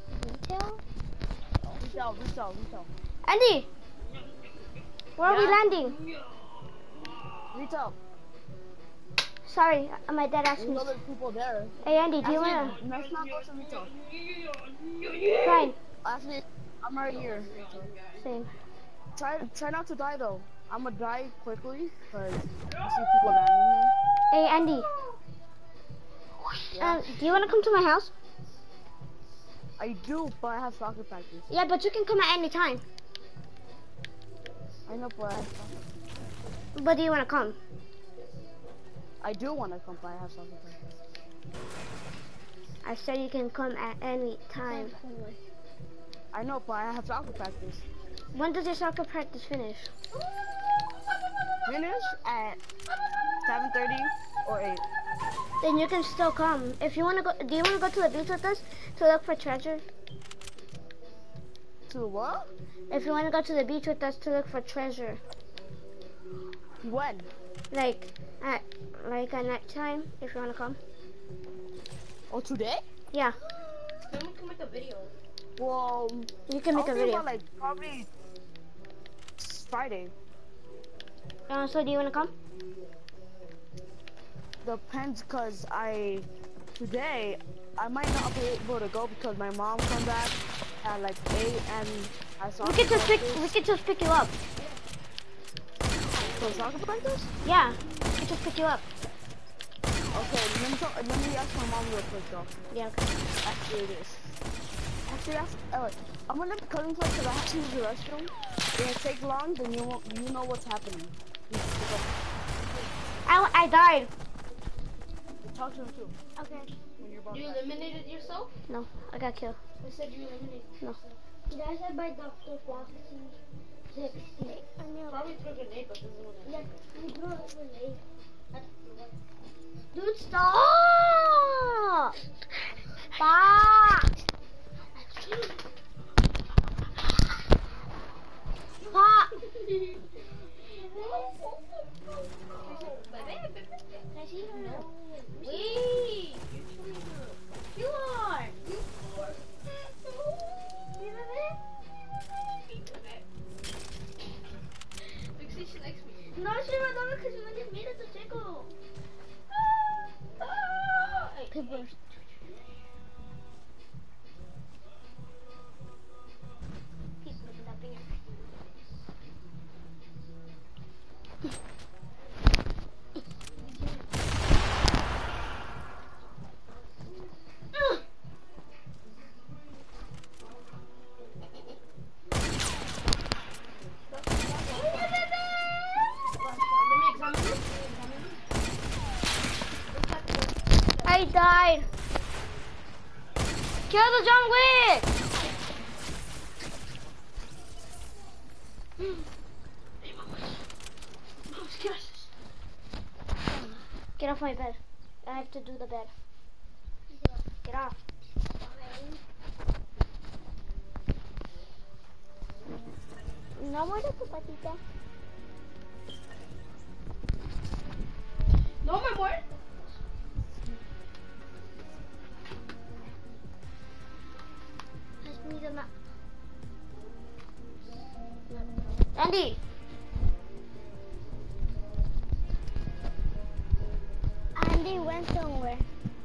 Retail? Retail. Andy! Where are we landing? Retail. Sorry, my dad asked me. There's other people there. Hey Andy, do you Actually, wanna? let's not go to retail. Fine. Actually, I'm right here. Same. Try not to die though. I'm gonna die quickly because I see people landing Hey Andy, here. do you wanna come to my house? I do, but I have soccer practice. Yeah, but you can come at any time. I know, but I have soccer. But do you wanna come? I do want to come, but I have soccer practice. I said you can come at any time. I know, but I have soccer practice. When does your soccer practice finish? Finish at 7:30 or 8. Then you can still come. If you wanna go, do you wanna go to the beach with us to look for treasure? To what? If you want to go to the beach with us to look for treasure. When? Like at night time, if you want to come. Oh, today? Yeah. Then we can make a video. Well, You can make a I'll think video. about like probably Friday. So do you want to come? Depends, cause today I might not be able to go because my mom come back at like 8 and I saw. We could just pick you up. So soccer practice? Yeah. We could just pick you up. Okay, let me ask my mom real quick though. Yeah. Okay. Actually, it is. Actually, I'm gonna let the cousin play because I have to use the restroom. If it take long, then you know what's happening. I died. Talk to him too. Okay. When you're about You eliminated yourself? No, I got killed. I said you eliminated No. yourself. You guys said by Dr. Foxy 60. Probably threw a grenade, but this is what Yeah, you threw it grenade. Dude, stop! Stop! Stop! Wait! You are! Pixie, she likes me. No, she was over because you wanted me to tickle. People. I died. Kill the John Wick. Get off my bed. I have to do the bed. Get off. No more de tu patita. No, my boy. Pass me the map. Andy. Andy went somewhere.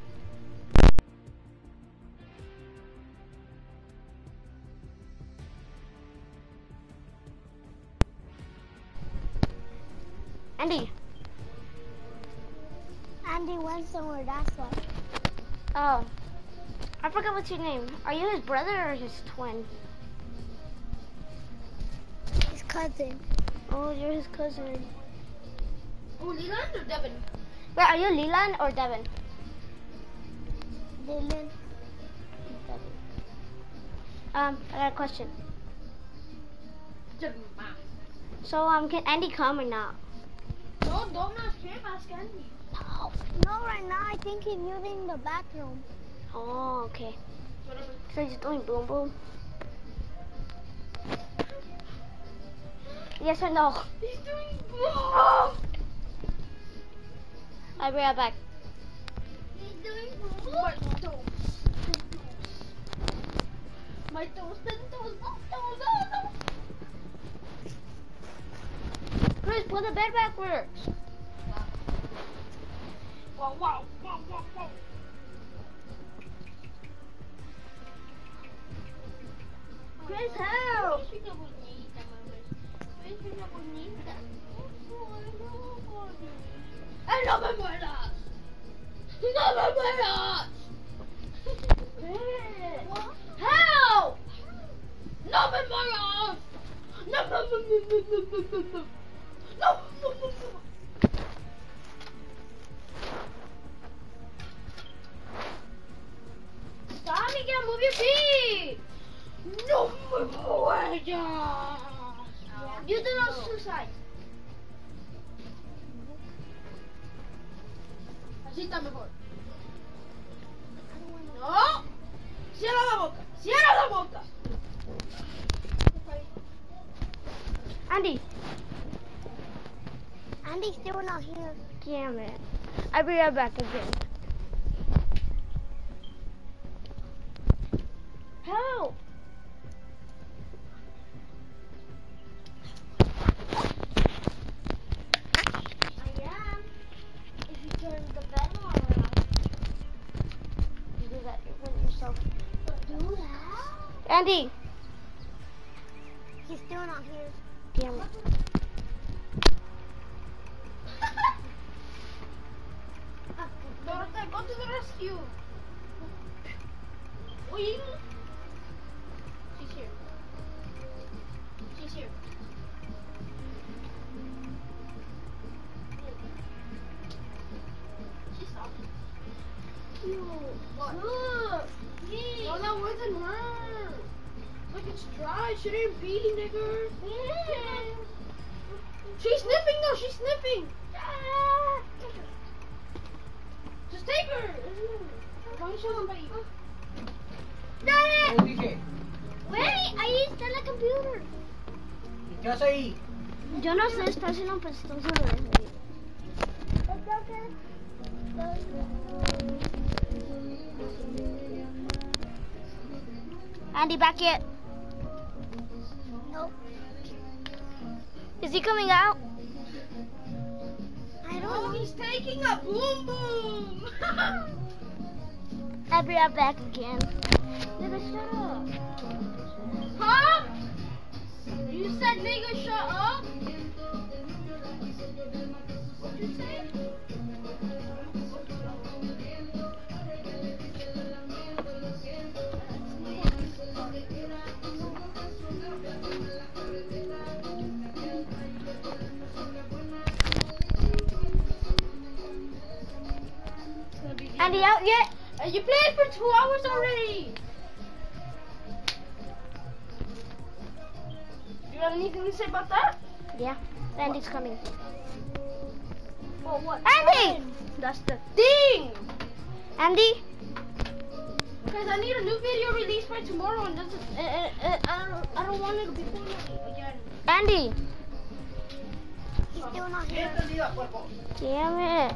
Andy. Andy went somewhere, that's why. Oh. I forgot what's your name. Are you his brother or his twin? His cousin. Oh, you're his cousin. Oh, Leland or Devin? Wait, are you Leland or Devin? Dylan. I got a question. Devin. So, can Andy come or not? No, don't ask him, ask Andy. No. No, right now I think he's using the bathroom. Oh, okay. Whatever. So he's doing boom boom. Yes or no? He's doing boom. I'll be right back. He's doing boom. My toes. My toes, toes. Chris, put the bed backwards. Wow, wow, wow, wow, wow. Chris, help! ¡Ay, no me mueras! ¡No me mueras! Help! ¡No me mueras! No. Stop, Miguel, move your feet! No me mueras! You do those two sides. Así está mejor. No. Cierra la boca. Cierra la boca. Andy. Andy's still not here. Damn it. I'll be right back again. Help! I am. If you turn the bed around. You do that yourself. Do that? Andy! He's still not here. Damn it. Dorothy, go to the rescue. Wait. She's here. She's here. She's stopped. What? Look. No, that wasn't her. Look, it's dry. She didn't pee, nigger. She's sniffing though. She's sniffing. Just take her. Let me show somebody. Dad! Dije, Wait, ahí está la computer. ¿y qué hace ahí? Yo no sé, está haciendo un pestón sobre eso. Andy, back yet? Nope. Is he coming out? I don't Oh, know. he's taking a boom boom. I'll be right back again. Nigga, shut up. Huh? You said nigga, shut up? What'd you say? Andy out yet? You played for 2 hours already. You got anything to say about that? Yeah, Andy's coming. Well, what? Andy! That's the thing. Andy? Because I need a new video released by tomorrow, and I don't want it to be full again. Andy! He's still not here. Damn it.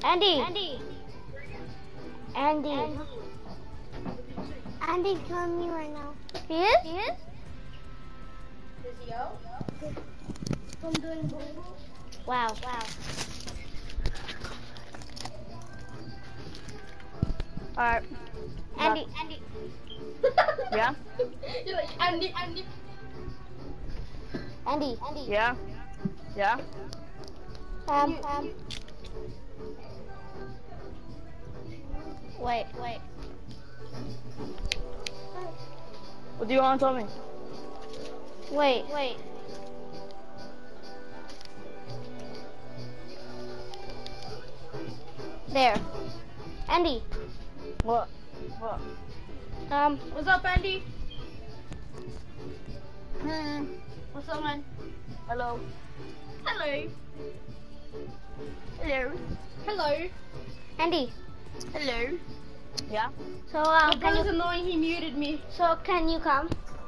Andy. Andy's calling me right now. He is? Is he out? I'm doing boom. Wow. Alright. Andy. Yeah? You're like, Andy. Yeah? Yeah? Wait. What do you want to tell me? Wait. There. Andy. What? What's up, Andy? What's up, man? Hello. Hello. Hello. Andy. Hello. Yeah? So, My can brother's you, annoying, he muted me. so can you come?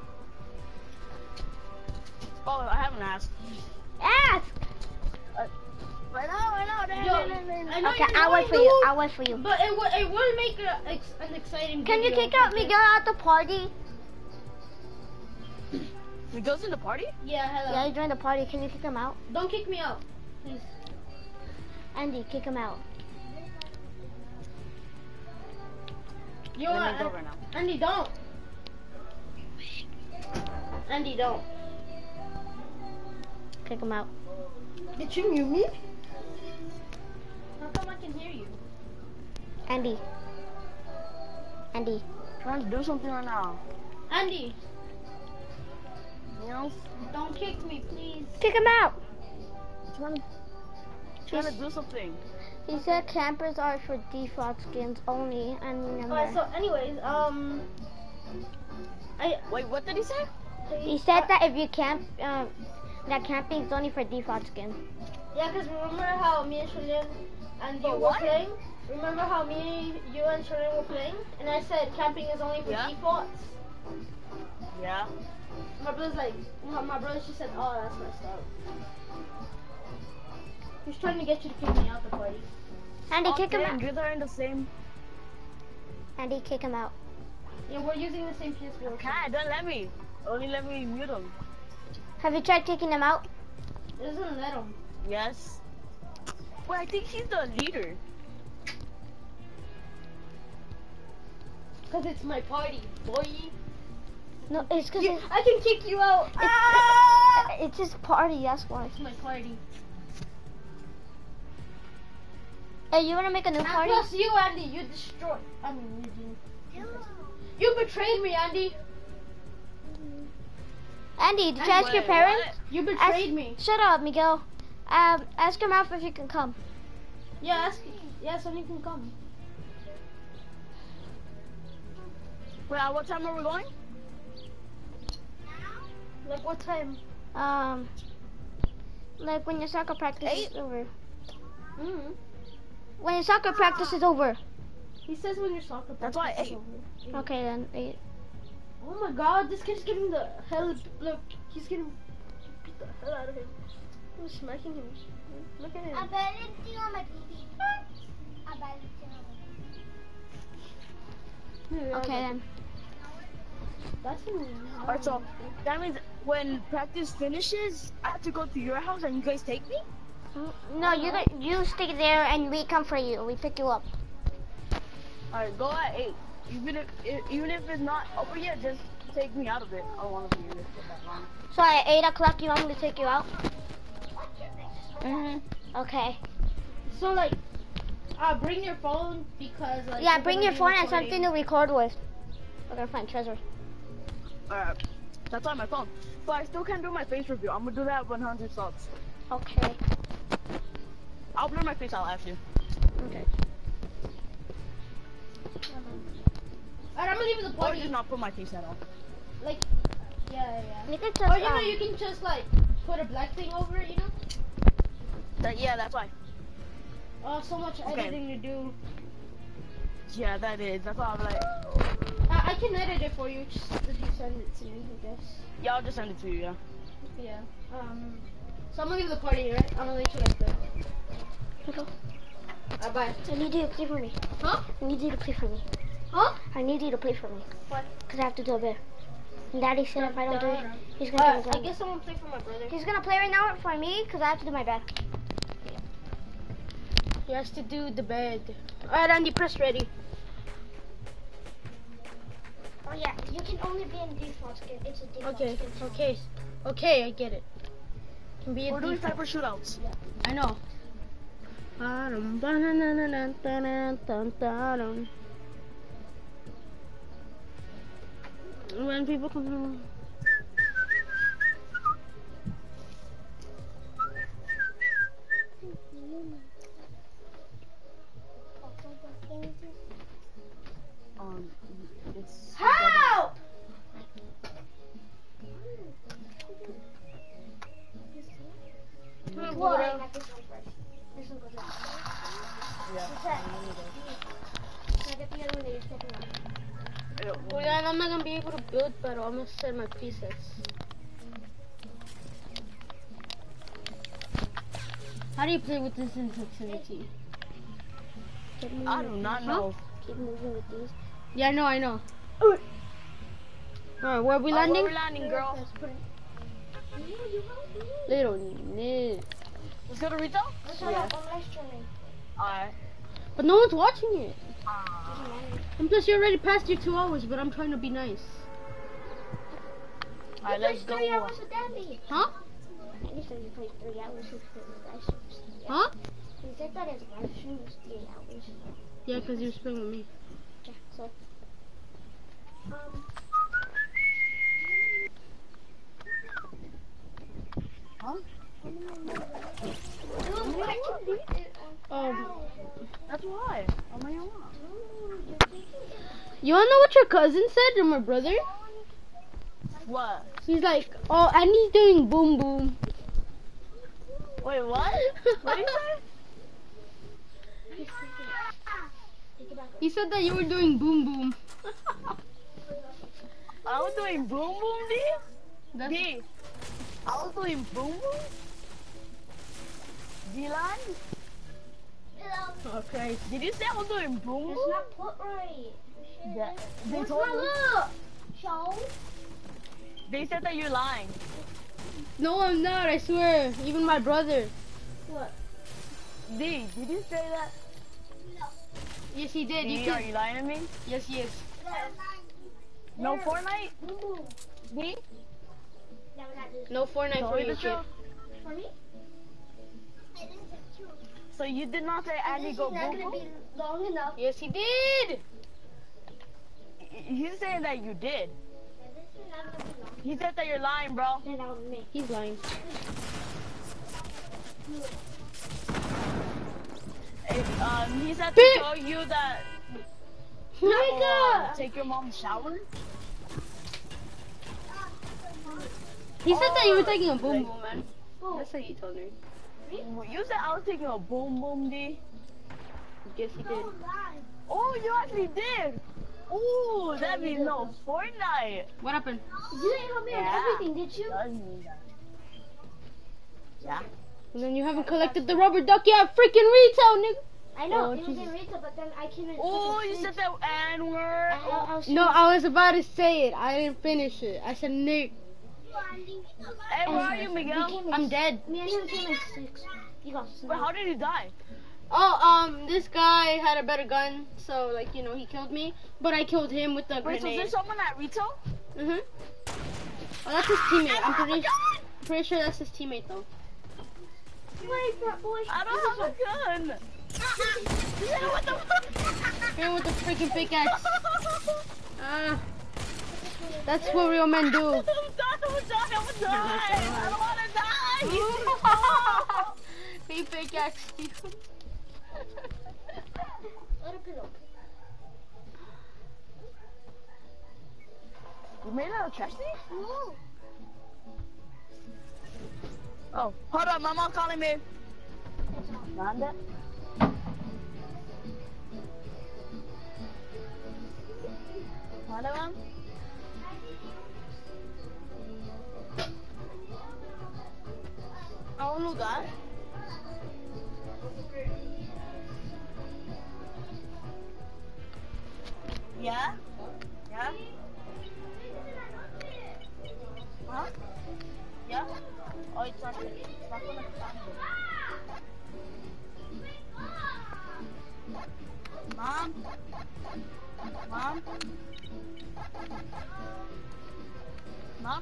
Oh, I haven't asked. Ask! I know. Okay, I'll wait for you. But it would make an exciting Can you video. kick out Miguel at the party? He goes in the party? Yeah, hello. Yeah, he joined the party. Can you kick him out? Don't kick me out, please. Andy, kick him out. You Let me are go right now. Andy, don't. Andy, don't. Kick him out. Did you mute me? How come I can hear you? Andy. Trying to do something right now. Andy, You know? don't kick me, please. Kick him out! Trying to do something. He said campers are for default skins only, and remember. Alright, so anyways, Wait, what did he say? He said that if you camp, that camping is only for default skins. Yeah, because remember how me and Shalin and you were playing? Remember how you and Shalin were playing? And I said camping is only for Yeah. defaults? Yeah. My brother just said, oh, that's messed up. He's trying to get you to kick me out the party. Andy, kick him Okay, out. you guys are in the same. Andy, kick him out. Yeah, we're using the same PS4. Okay, don't let me. Only let me mute him. Have you tried kicking him out? It doesn't let him. Yes. Wait, I think he's the leader. Because it's my party, boy. No, it's because I can kick you out. it's his party, that's why. It's my party. Hey, you wanna make a new And party? plus you, Andy, you destroyed. I mean, you betrayed me, Andy. Andy, did you ask your parents? You betrayed me. Shut up, Miguel. Ask your mouth if you can come. Yeah, Sonny can come. Wait, at what time are we going? Like what time? Like when your soccer practice is 8? over. Mm-hmm. When your soccer practice is over. He says when your soccer That's why practice is 8. over. Okay then, 8. Oh my god, this kid's getting the hell. Look, he's getting beat the hell out of him. I'm smacking him. Look at him. I bet it's on my TV. I bet it's on. Okay then. That's him. Alright, so that means when practice finishes, I have to go to your house and you guys take me? No, you stay there and we come for you. We pick you up. Alright, go at 8. Even if it's not over yet, just take me out of it. I don't want to be here for that long. So at 8 o'clock you want me to take you out? Mm-hmm. Okay. So like, bring your phone because like. Yeah, we're bring gonna your be phone and recording. something to record with. We're gonna find treasure. Alright, that's on my phone. But I still can't do my face review. I'm gonna do that at 100 subs. Okay. I'll blur my face out after. Okay. Alright, I'm gonna leave the Or party. just not put my face at all. Like, yeah. You can Or just, you can just like put a black thing over it, Yeah, that's why. Oh, so much Okay. editing to do. Yeah, that is. That's why I'm like, I can edit it for you, just if you send it to me, I guess. yeah, I'll just send it to you, yeah. Yeah. So I'm gonna leave the party, right? I'm gonna let you guys go. Bye. I need you to play for me. Huh? I need you to play for me. Huh? I need you to play for me. What? Because I have to do a bear. And Daddy said if I don't do it, he's going to I do it. guess I'm gonna play for my brother. He's going to play right now for me because I have to do my bed. He has to do the bed. Alright, Andy, press ready. Oh yeah, you can only be in default skin. It's a default Okay, skin. okay, I get it. Can be a We're doing default. sniper shootouts. I know. When people come home. It's Help! What? This one goes out. yeah. Can I get the other one that you're stepping on? Well, yeah, I'm not gonna be able to build, but I'm gonna send my pieces. How do you play with this insensitivity? I do not know. Keep moving with these. Yeah, I know. Alright, where are we landing? Where we landing, girl? Little nit. Let's go to Rito? Yeah. I'm live streaming. Alright. But no one's watching it. And plus, you're already past your 2 hours, but I'm trying to be nice. Alright, let's go. 3 hours with Daddy. Huh? You said you played 3 hours with live streams. Huh? You said that his live stream was 3 hours. Yeah, because you were playing with me. Yeah, so. Huh? That's why. Oh my god. You wanna know what your cousin said to my brother? What? He's like, oh, and he's doing boom boom. Wait, what? What did you say? He said that you were doing boom boom. I was doing boom boom, D? That's D. I was doing boom boom? D-line? okay. Did you say I was doing boom It's boom? not put right. That, they Where's told my me. look? Show. They said that you're lying. No, I'm not. I swear. Even my brother. What? D, did you say that? Yes, he did. You D, are can. you lying to me? Yes, he is. No Fortnite? D? No Fortnite Tell for me you, the kid. truth. For me? So you did not say Andy This go is not boom gonna boom? be long enough. Yes, he did. He's saying that you did. This is not gonna be long. He said that you're lying, bro. Then that was me. He's lying. He said to Beep. tell you that take your mom's shower. He said that you were taking a boom boom, man. That's what he told me. You said I was taking a boom boom, D. Yes, he did. Oh, you actually did. Ooh, that means no Fortnite. What happened? You didn't help me on everything, did you? Does mean that. Yeah. And then you haven't collected the rubber duck yet, freaking retail, nigga. I know, Oh, it was Jesus. in retail, but then I came in. Oh, you said that N-word. No, I was about to say it. I didn't finish it. I said Nick. Hey, where are you, Miguel? I'm dead. Me and him came in 6. You got Wait, sniped. how did you die? Oh, this guy had a better gun, so like he killed me, but I killed him with the Wait, so is grenade. there someone at Rito? Oh, that's his teammate. I'm pretty sure that's his teammate though. Wait, fat boy. I don't have a gun. Yeah, what the fuck? Him with the freaking pickaxe. That's what real men do. I'm done. I don't want to die. He pickaxe you. Let a pillow. You made out of chesty? No. Oh, hold on. My mom calling me. Nanda? Mana, ma'am? Ang lugar? Yeah? Yeah? Huh? Yeah? Oh, it's not gonna sound good. Mom? Mom? Mom?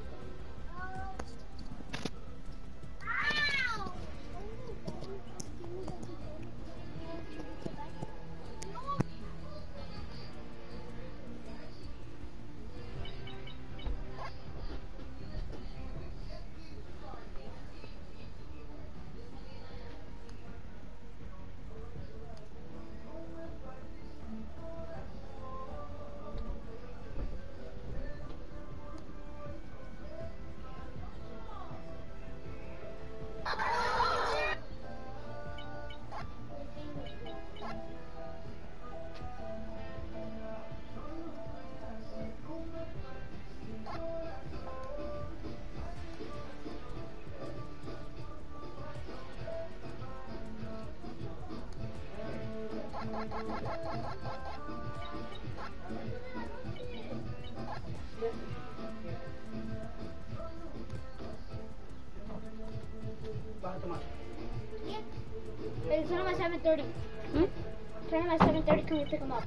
Bakit tumatak? Hey, turn on my 7:30. Turn on my 7:30. Can we pick him up?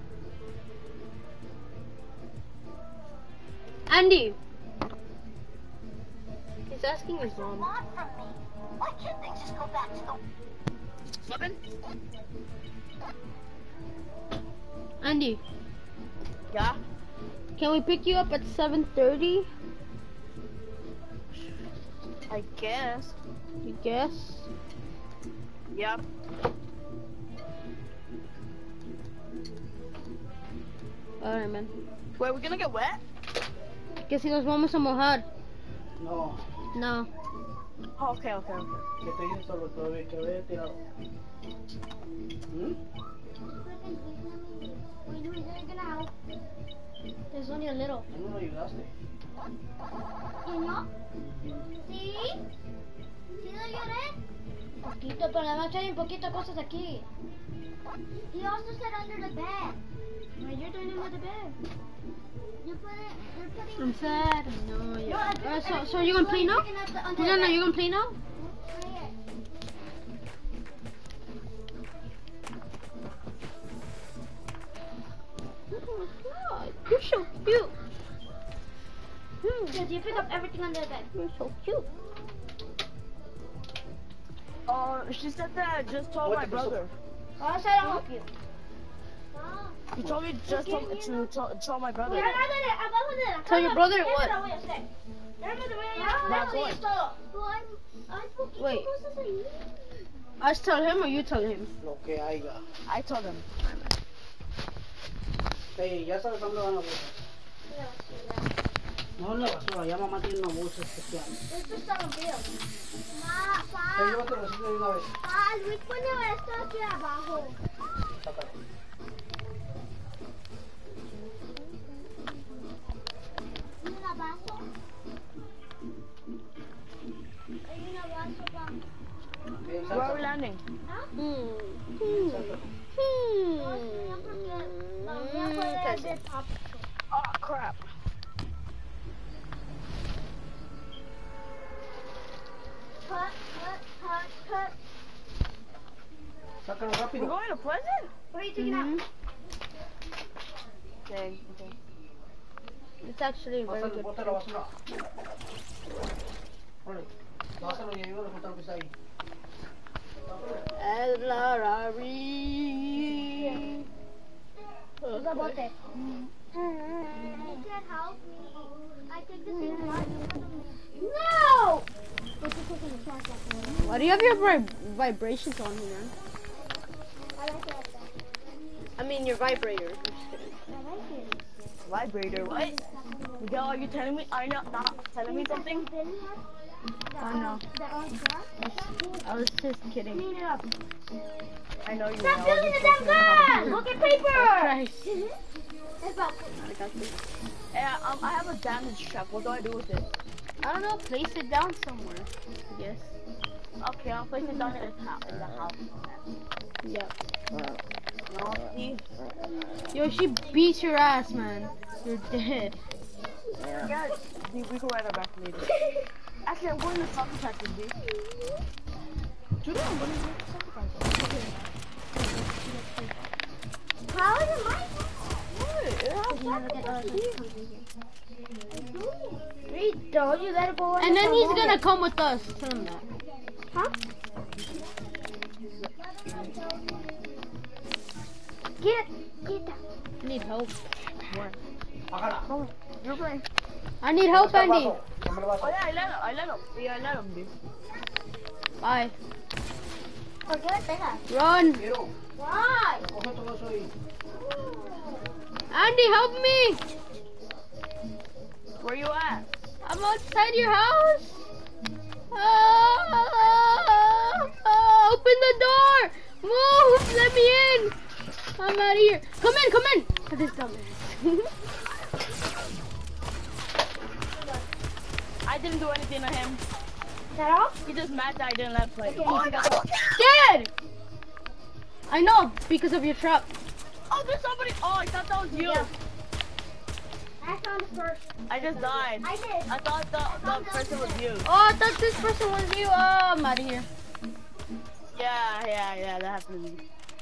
Andy. He's asking his mom. Why can't they just go back to the... 7? Andy, Yeah? can we pick you up at 7:30? I guess. You guess? Yep. Alright, man. Wait, we're gonna get wet? Que si nos vamos a mojar. No, No. Oh, okay. que estoy yo solo todavía, que voy a tirar. ¿Mm? There's only a little. No lo ayudaste. ¿Y no? ¿Sí? ¿Sí lo lloré? Poquito, pero además hay un poquito cosas aquí. He also said under the bed. No, you're doing it with the bed. You're putting I'm sad. No, yeah. So you gonna play now? No, you gonna play now? Oh my god, you're so cute. Because you pick up everything under the bed. You're so cute. She said that I just told What my the- brother. Oh, I said I'll help you. He told me just to tell my brother. Tell your brother what? That's what. Wait. I tell him or you tell him? Lo que haya. I told him. Hey, ya sabes dónde van las bolsas. No en la basura, ya mamá tiene una bolsa especial. Esto está rompido. Hey, llévate la receta de una vez. Luis pone esto aquí abajo. Sácalo. ¿Hay un vaso? Hay un vaso para... Bien, Where are we sácalo. landing? Oh crap. Cut. Sácalo We're rápido. going to Pleasant? What are you taking out? Okay. It's actually very Pásalo, good. bota la basura. Órale. Pásalo y ayúdale a juntar lo que está ahí. The bote. You can't help me. I take the same one. No! Why do you have your vibrations on here, man? I like it like that. I mean your vibrator. I'm just kidding. I like it. Vibrator, what? Miguel, are you telling me? Are you not telling me something? Oh no. The orange car? I was just kidding. Clean it up. I know you Stop know. building the damn gun! Look at paper! Christ. It's about I got you. Yeah, I have a damage trap. What do I do with it? I don't know. Place it down somewhere. Yes. Okay, I'll place it down in the house. Yep. No, see? Yo, she beats your ass, man. You're dead. Yeah, we can ride our back later. Actually, I'm going to soccer practice, dude. Today I'm going to soccer practice. How is it mine? Wait, don't you let it go. And then he's gonna come with us. Tell him that. Huh? Get that. I need help. You're playing. I need help, Andy. Oh yeah, I let him. Yeah, I let him, dude. Bye. ¿Por qué me pegas? Run. Why? Andy, help me. Where you at? I'm outside your house. Open the door. Move. Let me in. I'm out of here. Come in. Come in. This dumbass. I didn't do anything to him. Is that all? He just mad that I didn't let him play. Okay, Oh my god! Dead. I know because of your trap. Oh, there's somebody! Oh, I thought that was you. Yeah. I found it first. I just died. I did. I thought the person was you. Oh, I thought this person was you. Oh, I'm out of here. Yeah, that happened to me.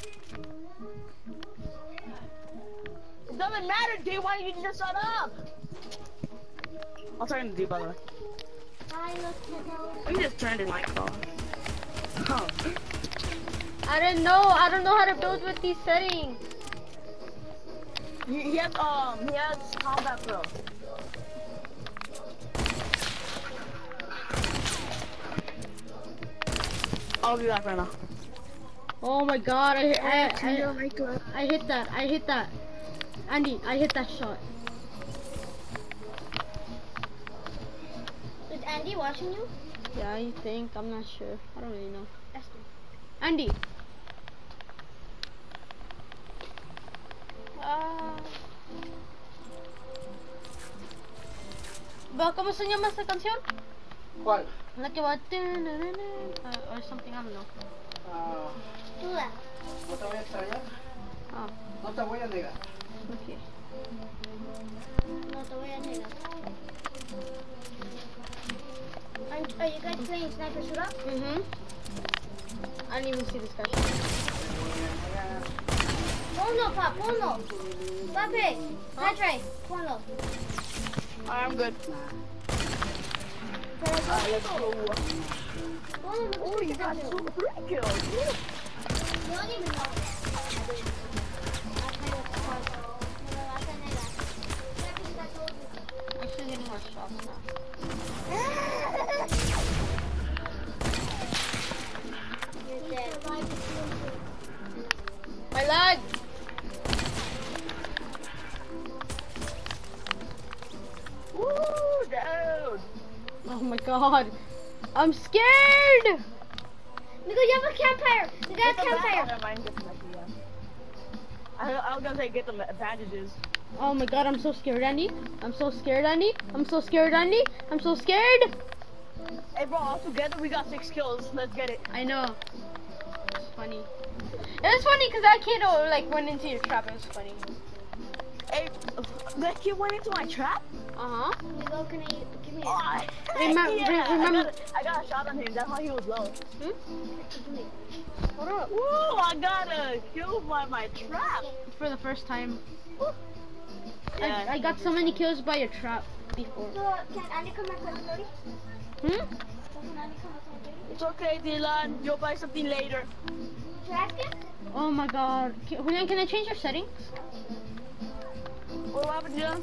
It doesn't matter, dude. Why don't you just shut up? I'll turn the D, by the way. We just turned it like off. Oh. I don't know. I don't know how to build with these settings. He has combat pro. I'll be back right now. Oh my god, I hit that. I hit that. Andy, I hit that shot. Is Andy watching you? Yeah, I think. I'm not sure. I don't really know. Andy. Ba, kamusta niya mas sa canción? ¿Cuál? La que va or something, I don't know. Do that. No te voy a extrañar. Ah, No te voy a negar. okay. No te voy a negar. Are you guys playing Sniper Shootout? I didn't even see this guy. Ponlo, pa, ponlo. Papi, Patrick, ponlo. I'm good. Let's go. Ponlo, Oh, you got 3 kills. You don't even know. I'm still getting more shots now. You're dead. My leg! Woo, dude. Oh my god. I'm scared! Nico, you have a campfire. You got a campfire. Never mind, get the back, yeah. I was gonna say get the bandages. Oh my god, I'm so scared, Andy. I'm so scared, Andy. I'm so scared, Andy. I'm so scared. Hey bro, all together we got 6 kills. Let's get it. I know. It's funny. It was funny because that kid like went into your trap. It was funny. Hey, that kid went into my trap? Uh-huh. Nico, can I give me a Oh, Remember- I got a shot on him. That's why he was low. Hold up. Woo, I got a kill by my trap. For the first time. Yeah. I got so many kills by your trap before. So, can Andy come back with 30? Hmm? Can Andy come back with 30? It's okay, Dylan. You'll buy something later. Did you ask him? Oh my god. Julian, can I change your settings? What happened, Dylan?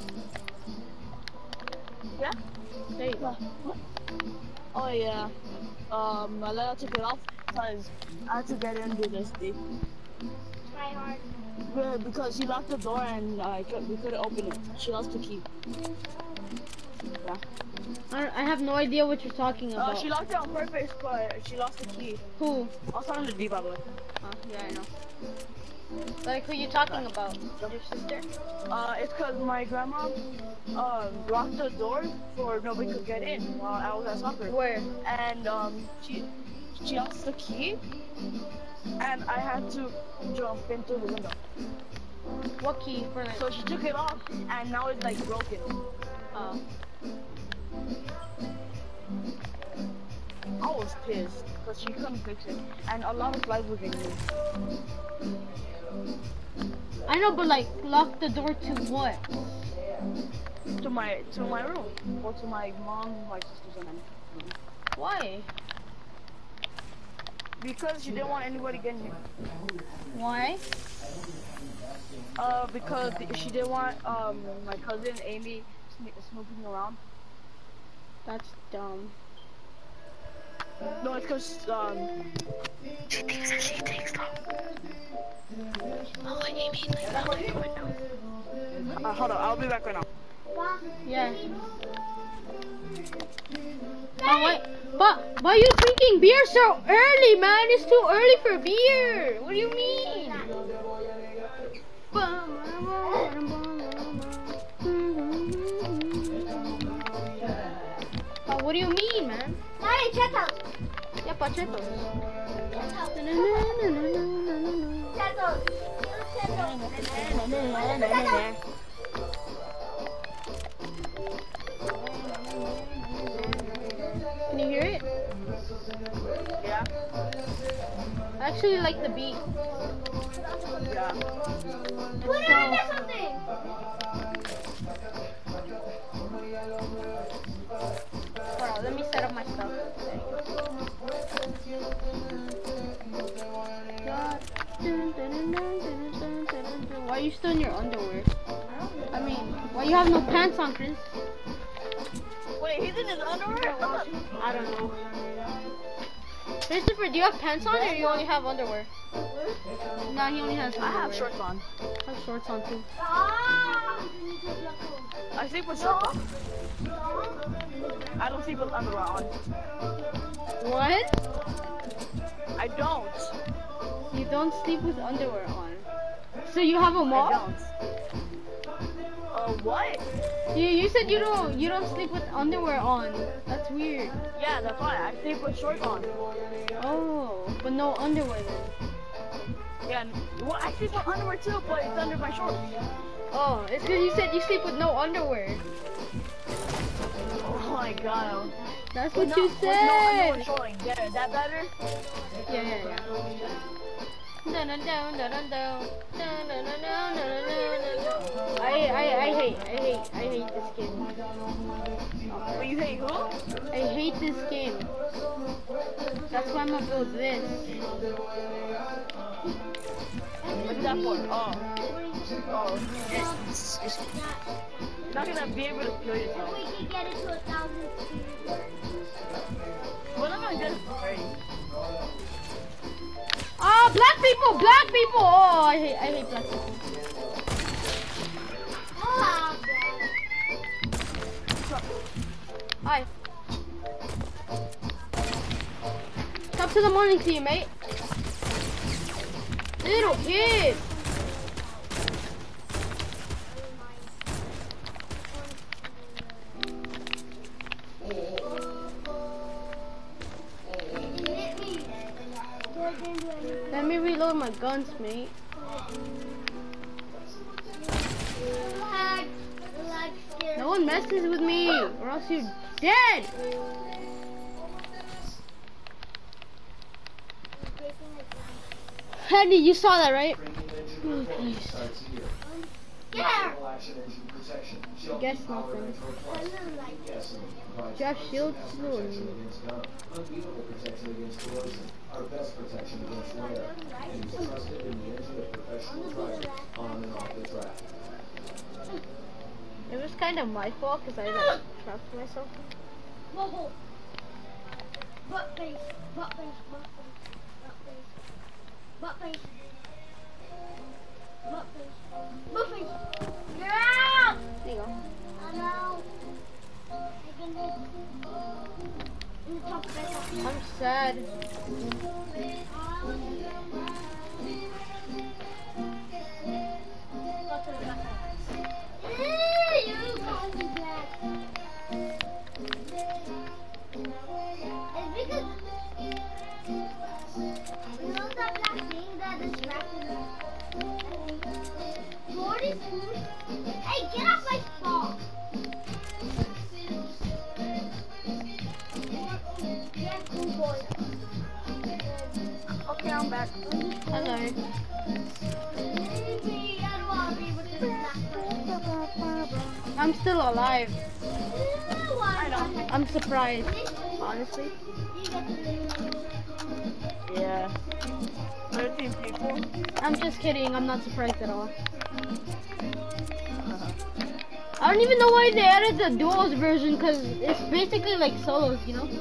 Yeah? There you go. Oh yeah. I let her take it off because I had to get into this thing. Try hard. Because she locked the door and we couldn't open it. She lost the key. Yeah. I have no idea what you're talking about. She locked it on purpose, but she lost the key. Who? I'll tell him to D, by the way. Oh, yeah, I know. Like, who you talking about? Your sister? It's because my grandma locked the door so nobody could get in while I was at soccer. Where? And she lost the key, and I had to jump into the window. What key for like? So she took it off, and now it's like broken. I was pissed because she couldn't fix it, and a lot of life was in me. I know, but like, lock the door to what? To my room, or to my mom, my sisters, and them. Why? Because she didn't want anybody getting it. Why? Because she didn't want my cousin Amy snooping around. That's dumb. No, it's because she thinks that she takes them. I'll let Amy leave out the window. Hold on, I'll be back right now. Yeah. Oh, wait. But why are you drinking beer so early, man? It's too early for beer. What do you mean? What do you mean, man? Daddy, chetos. Yeah, pachetos. Can you hear it? Yeah. I actually like the beat. Yeah. Put it under something. Hold on, let me set up my stuff. Why are you still in your underwear? I mean, why you have no pants on, Chris? Wait, he's in his underwear? I don't know. Christopher, do you have pants on or you only have underwear? No, he only has underwear. I have shorts on. I have shorts on too. I sleep with shorts on. I don't sleep with underwear on. What? I don't. You don't sleep with underwear on. So you have a mom? I don't. What? You said you don't sleep with underwear on. That's weird. Yeah, that's why I sleep with shorts on. Oh, but no underwear then. Yeah, well, I sleep with underwear too, but it's under my shorts. Oh, it's because you said you sleep with no underwear. Oh my god. That's what No, you with no said. underwear showing. Yeah, is that better? Yeah. I hate this game. But you hate who? I hate this game. That's why I'm gonna build this. What's that for? Oh. Not gonna be able to kill yourself. We can get it to 1,000 feet. Well, I'm gonna get it for free. Oh, black people! Oh, I hate black people. Oh, Hi. Top to the morning to you, mate. Little kid. Let me reload my guns, mate. No one messes with me, or else you're dead. Henry, you saw that, right? Oh, please. yeah. Guess nothing. Do you have shields? Unbeatable protection against corrosion. Our best protection against wear. And is trusted in the engine of professional drivers on and off the track. It was kind of my fault because I like trapped myself. Whoa. Butt face. Butt face. Butt face. Butt face. Butt face. Butt face. Get out! There you go. I know. I can do in the top bed. I'm sad. You call me back. It's because Okay, I'm back. I'm sorry. Maybe I don't want to be with this black I'm still alive. I know. I'm surprised, honestly. Yeah. 13 people. I'm just kidding. I'm not surprised at all. I don't even know why they added the duos version, because it's basically like solos, you know?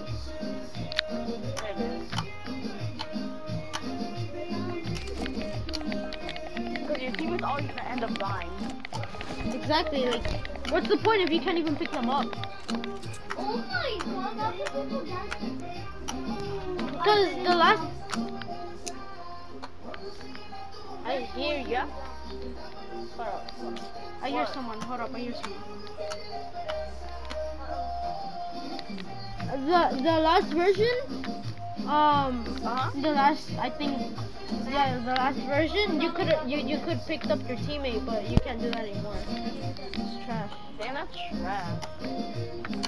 Because your team is always gonna end up dying. Exactly, like, what's the point if you can't even pick them up? Oh my god, that people Because the last... I hear ya. I hear someone, hold up, I hear someone. The last version, the last, I think, yeah, the last version, you could pick up your teammate, but you can't do that anymore. It's trash. Damn, that's trash.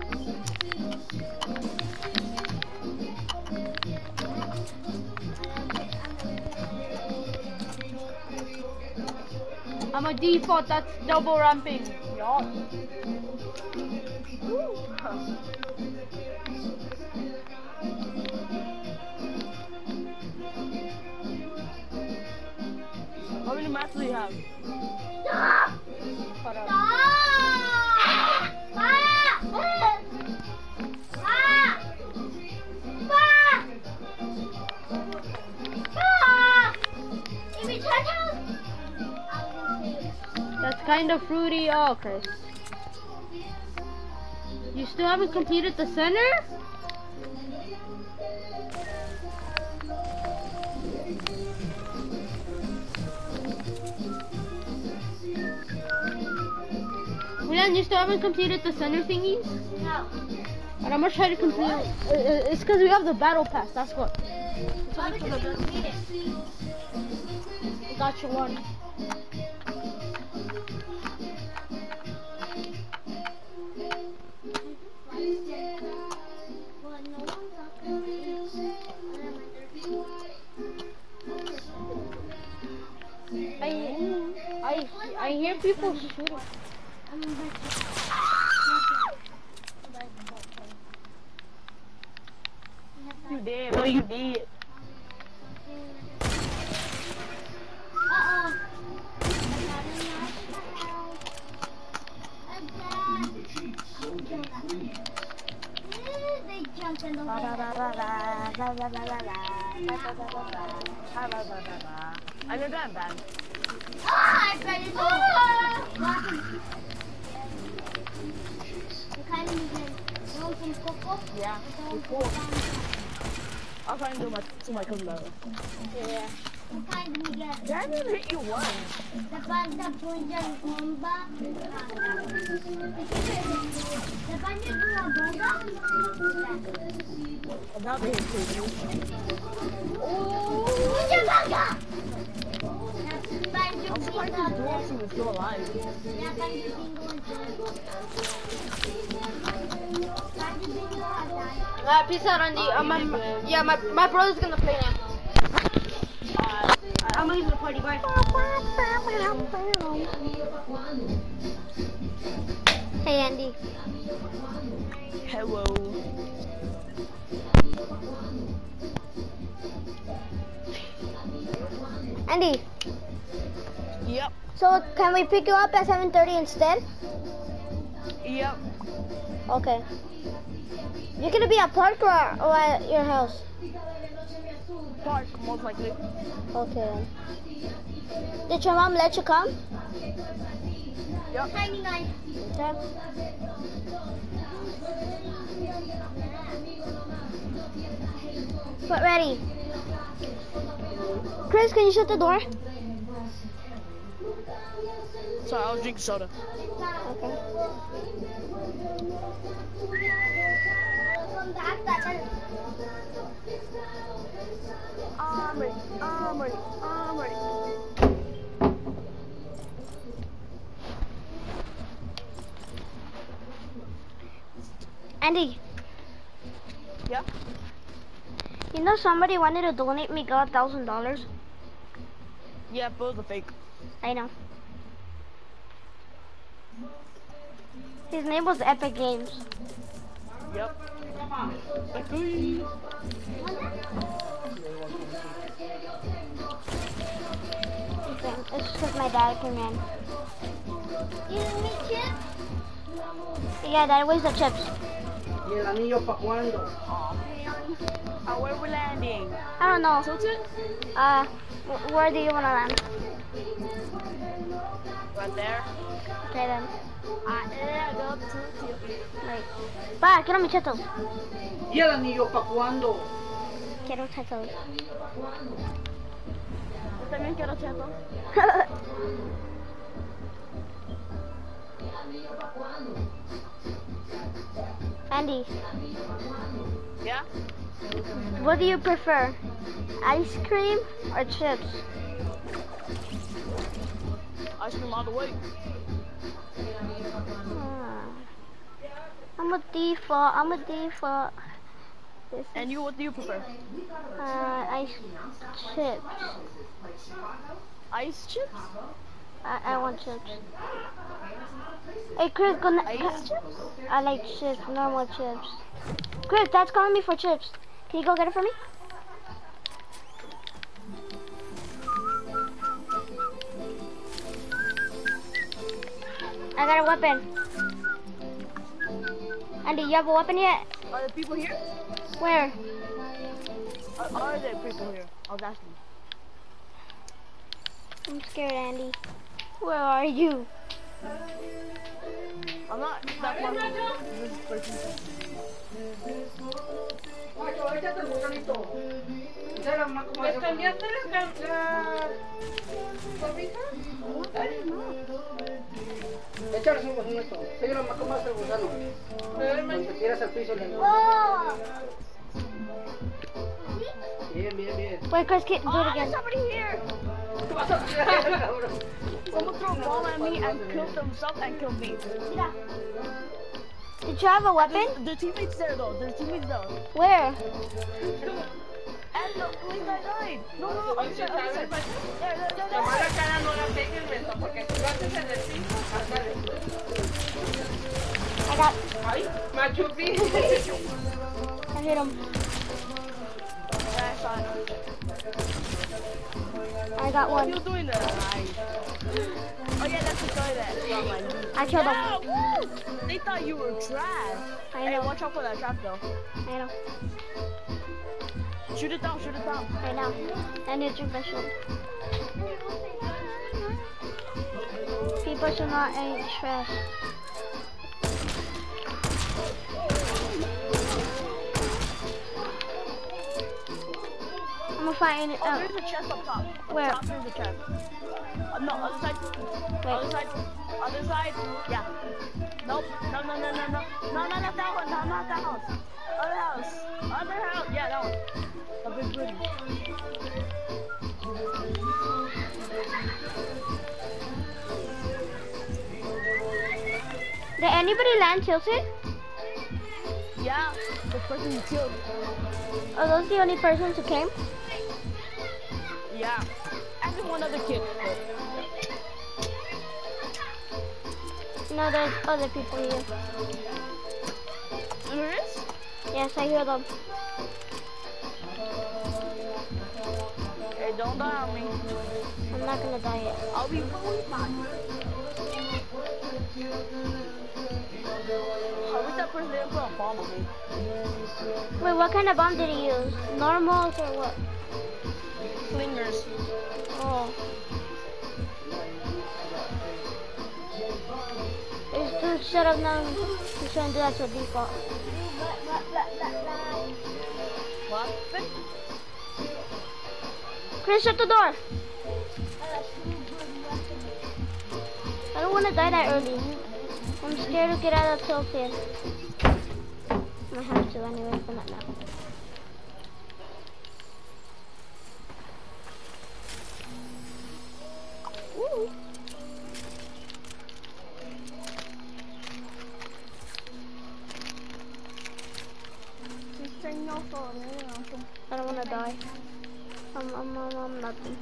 I'm a default, that's double ramping. Yup. How many mats do you have? Stop! Hold up. That's kind of fruity. Oh, Chris. You still haven't completed the center? Julian, you still haven't completed the center thingies? No. And I'm gonna try to complete it. It's because we have the battle pass, that's what. How did you complete it? I got you one. I hear people shooting. You did. No, you did. Uh-oh. They jumped in the water. I know that band. Ah, I bet it's over. You kind of need to from Coco. Yeah. Cool. I'll try and do my cousin level. Yeah. You kind of need Dad didn't hit you once. the banda punjan bomba. The banda bomba. And now they hit you. Punjan bomba. I'm surprised this dual team is still alive. Peace out, Andy. My brother's gonna play now. I'm leaving the party, bye. Hey, Andy. Hello. Andy, Yep. so can we pick you up at 7:30 instead? Yep. Okay. You're gonna be at park or at your house? Park, most likely. Okay then. Did your mom let you come? Yep. Okay. Get ready. Chris, can you shut the door? Sorry, I was drinking soda. Okay. I'm ready. Andy, Yep. you know know somebody wanted to donate me $1,000. Yeah, both are fake. I know. His name was Epic Games. Yep. Exactly. It's just because my dad came in. You need me chips? Yeah, Dad, where's the chips? ¿Y el anillo pa' cuándo? Where we landing? I don't know. Tilted? Where do you want to land? Right there. Okay then. Yeah, go up to Tilted. Wait. Pa, quiero mis chetos. ¿Y el anillo pa' cuándo? Quiero chetos. Yo también quiero cheto. Andy, Yeah? what do you prefer? Ice cream or chips? Ice cream all the way. I'm a default. This And you, what do you prefer? ice chips. Ice chips? I want chips. Hey Chris, Ice chips? I like chips, normal chips. Chris, Dad's calling me for chips. Can you go get it for me? I got a weapon. Andy, you have a weapon yet? Are there people here? Where? Are there people here? I was asking. I'm scared, Andy. Where are you? I'm not that far from this person. Guacho, échate el gusanito. Era más como ¿les cambiaste la cobija? Échale un gusanito. Síguelo más como hace el gusano. Cuando te tiras al piso le Bien, bien, bien. Wait, Chris, do it again. There's somebody here! Someone threw a ball at me and killed themselves and killed me. Did you have a weapon? The teammates there though. The teammates there. Where? And the police guy died. No, other side. There. La cara no la pegues, Beto, porque si lo haces en el piso, ándale. I got. Ay, machupi. I hit him. I got What are one. you doing there? Oh yeah, that's the guy that. I killed him. They thought you were trash. I Hey, know. watch out for that trap though. I know. Shoot it down. I know. I need to drink my shit. People should not eat trash. I'm gonna find it. Oh, there's a chest up top. Where? Up top, there's a chest. No, other side. Wait. Other side. Yeah. Nope. No, not that one. No, not that house. Other house. Yeah, that one. A big building. Did anybody land tilted? Yeah, the person you killed. Are those the only persons who came? Yeah. And then one other kid. No, there's other people here. There is? Yes, I hear them. Hey, don't die on me. I'm not gonna die yet. I'll be fully fine. I wish that person didn't put a bomb on me. Wait, what kind of bomb did he use? Normals or what? Slingers. Oh. Dude, shut up now. You shouldn't do that to a default. What? Chris, shut the door. I don't want to die that early. I'm scared to get out of tilted. I'm gonna have to anyway, but not now. Woo. I don't want to die. I'm nothing.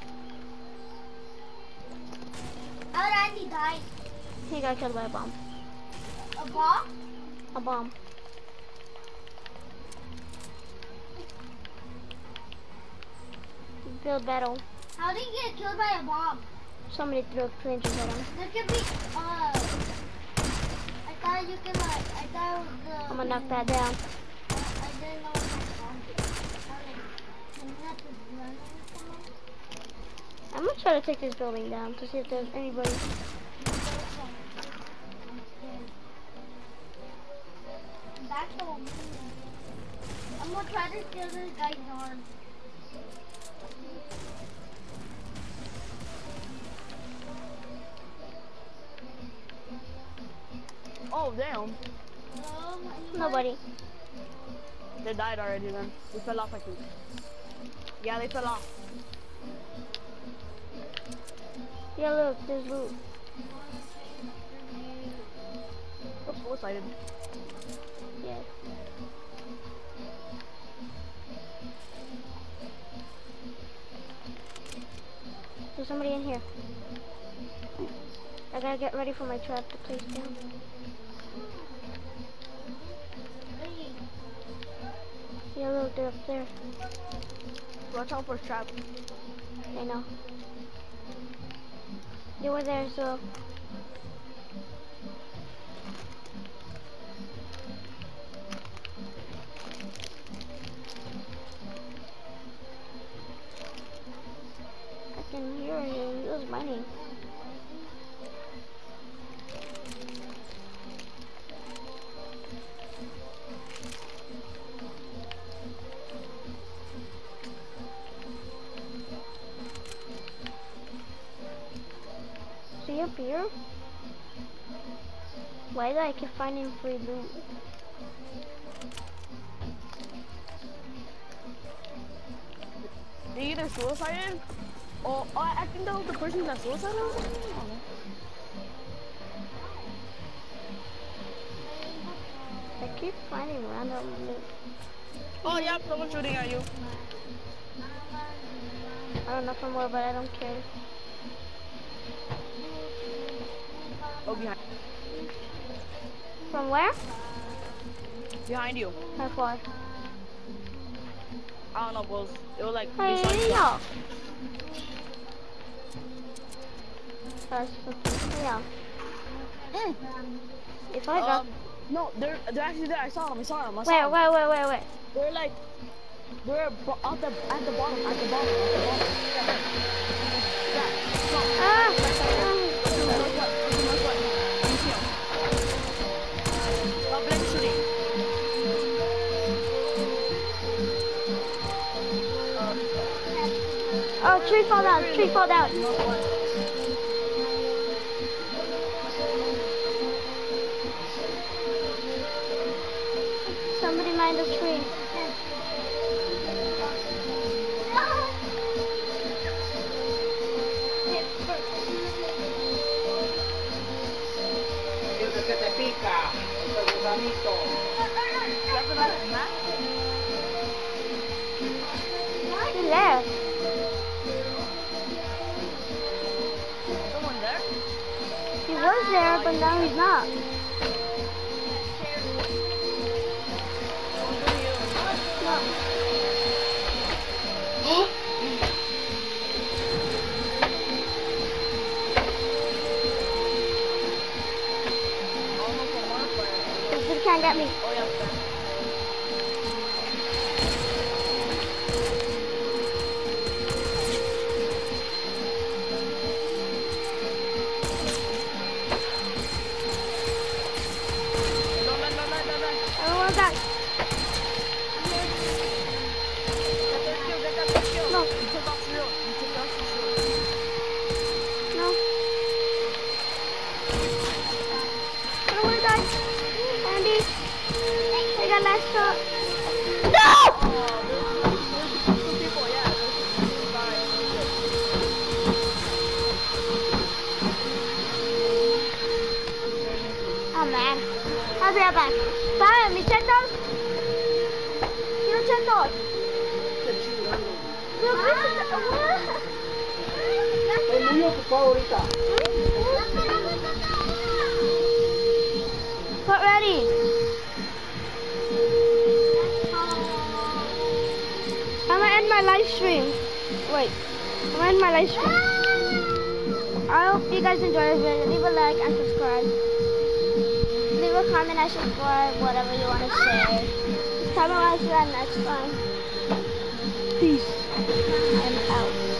How did Andy die? He got killed by a bomb. A bomb? A bomb. Build battle. How did he get killed by a bomb? Somebody threw flames at him. There could be, I thought you could like, I thought it was the... I'm gonna knock that down. I didn't know what that bomb did. Can you have to run or something? I'm gonna try to take this building down to see if there's anybody. Back home. I'm gonna try to steal this guy's arm. Oh, damn. Nobody. They died already then. They fell off, I think. Yeah, they fell off. Yeah, look, there's loot. Oh, suicided. Yeah. There's somebody in here. I gotta get ready for my trap to place down. Yeah, look, they're up there. Watch out for trap. I know. They were there, so... I can hear him. He was mining. See up here? Why did I keep finding free loot? They either suicided or I think that was the person that suicided. I don't know. I keep finding random loot. Oh yeah, someone's shooting at you. I don't know from where, but I don't care. Oh, behind. From where? Behind you. How far? I don't know, Bulls. It was like Hey, beside you. yeah. Yeah. If I got... No, they're actually there. I saw them. Wait. They're like, they're at the bottom. Oh, tree fall down. Somebody mind the tree. Dice que te pica, el gusanito. He left. Someone there? He was there, but now he's not. No. This dude can't get me. Oh yeah. I don't want to die. No. No. I don't want to die. Andy. I got last shot. No! Oh man. I'll be right back. Bye, mi chetos. Quiero chetos. Estoy muy ocupado ahorita. Get ready. I'm gonna end my live stream. Wait, I'm gonna end my live stream. I hope you guys enjoy this video. Leave a like and subscribe. Leave a comment and subscribe, whatever you want to say. Just tell me what I see that next time. Peace. I'm out.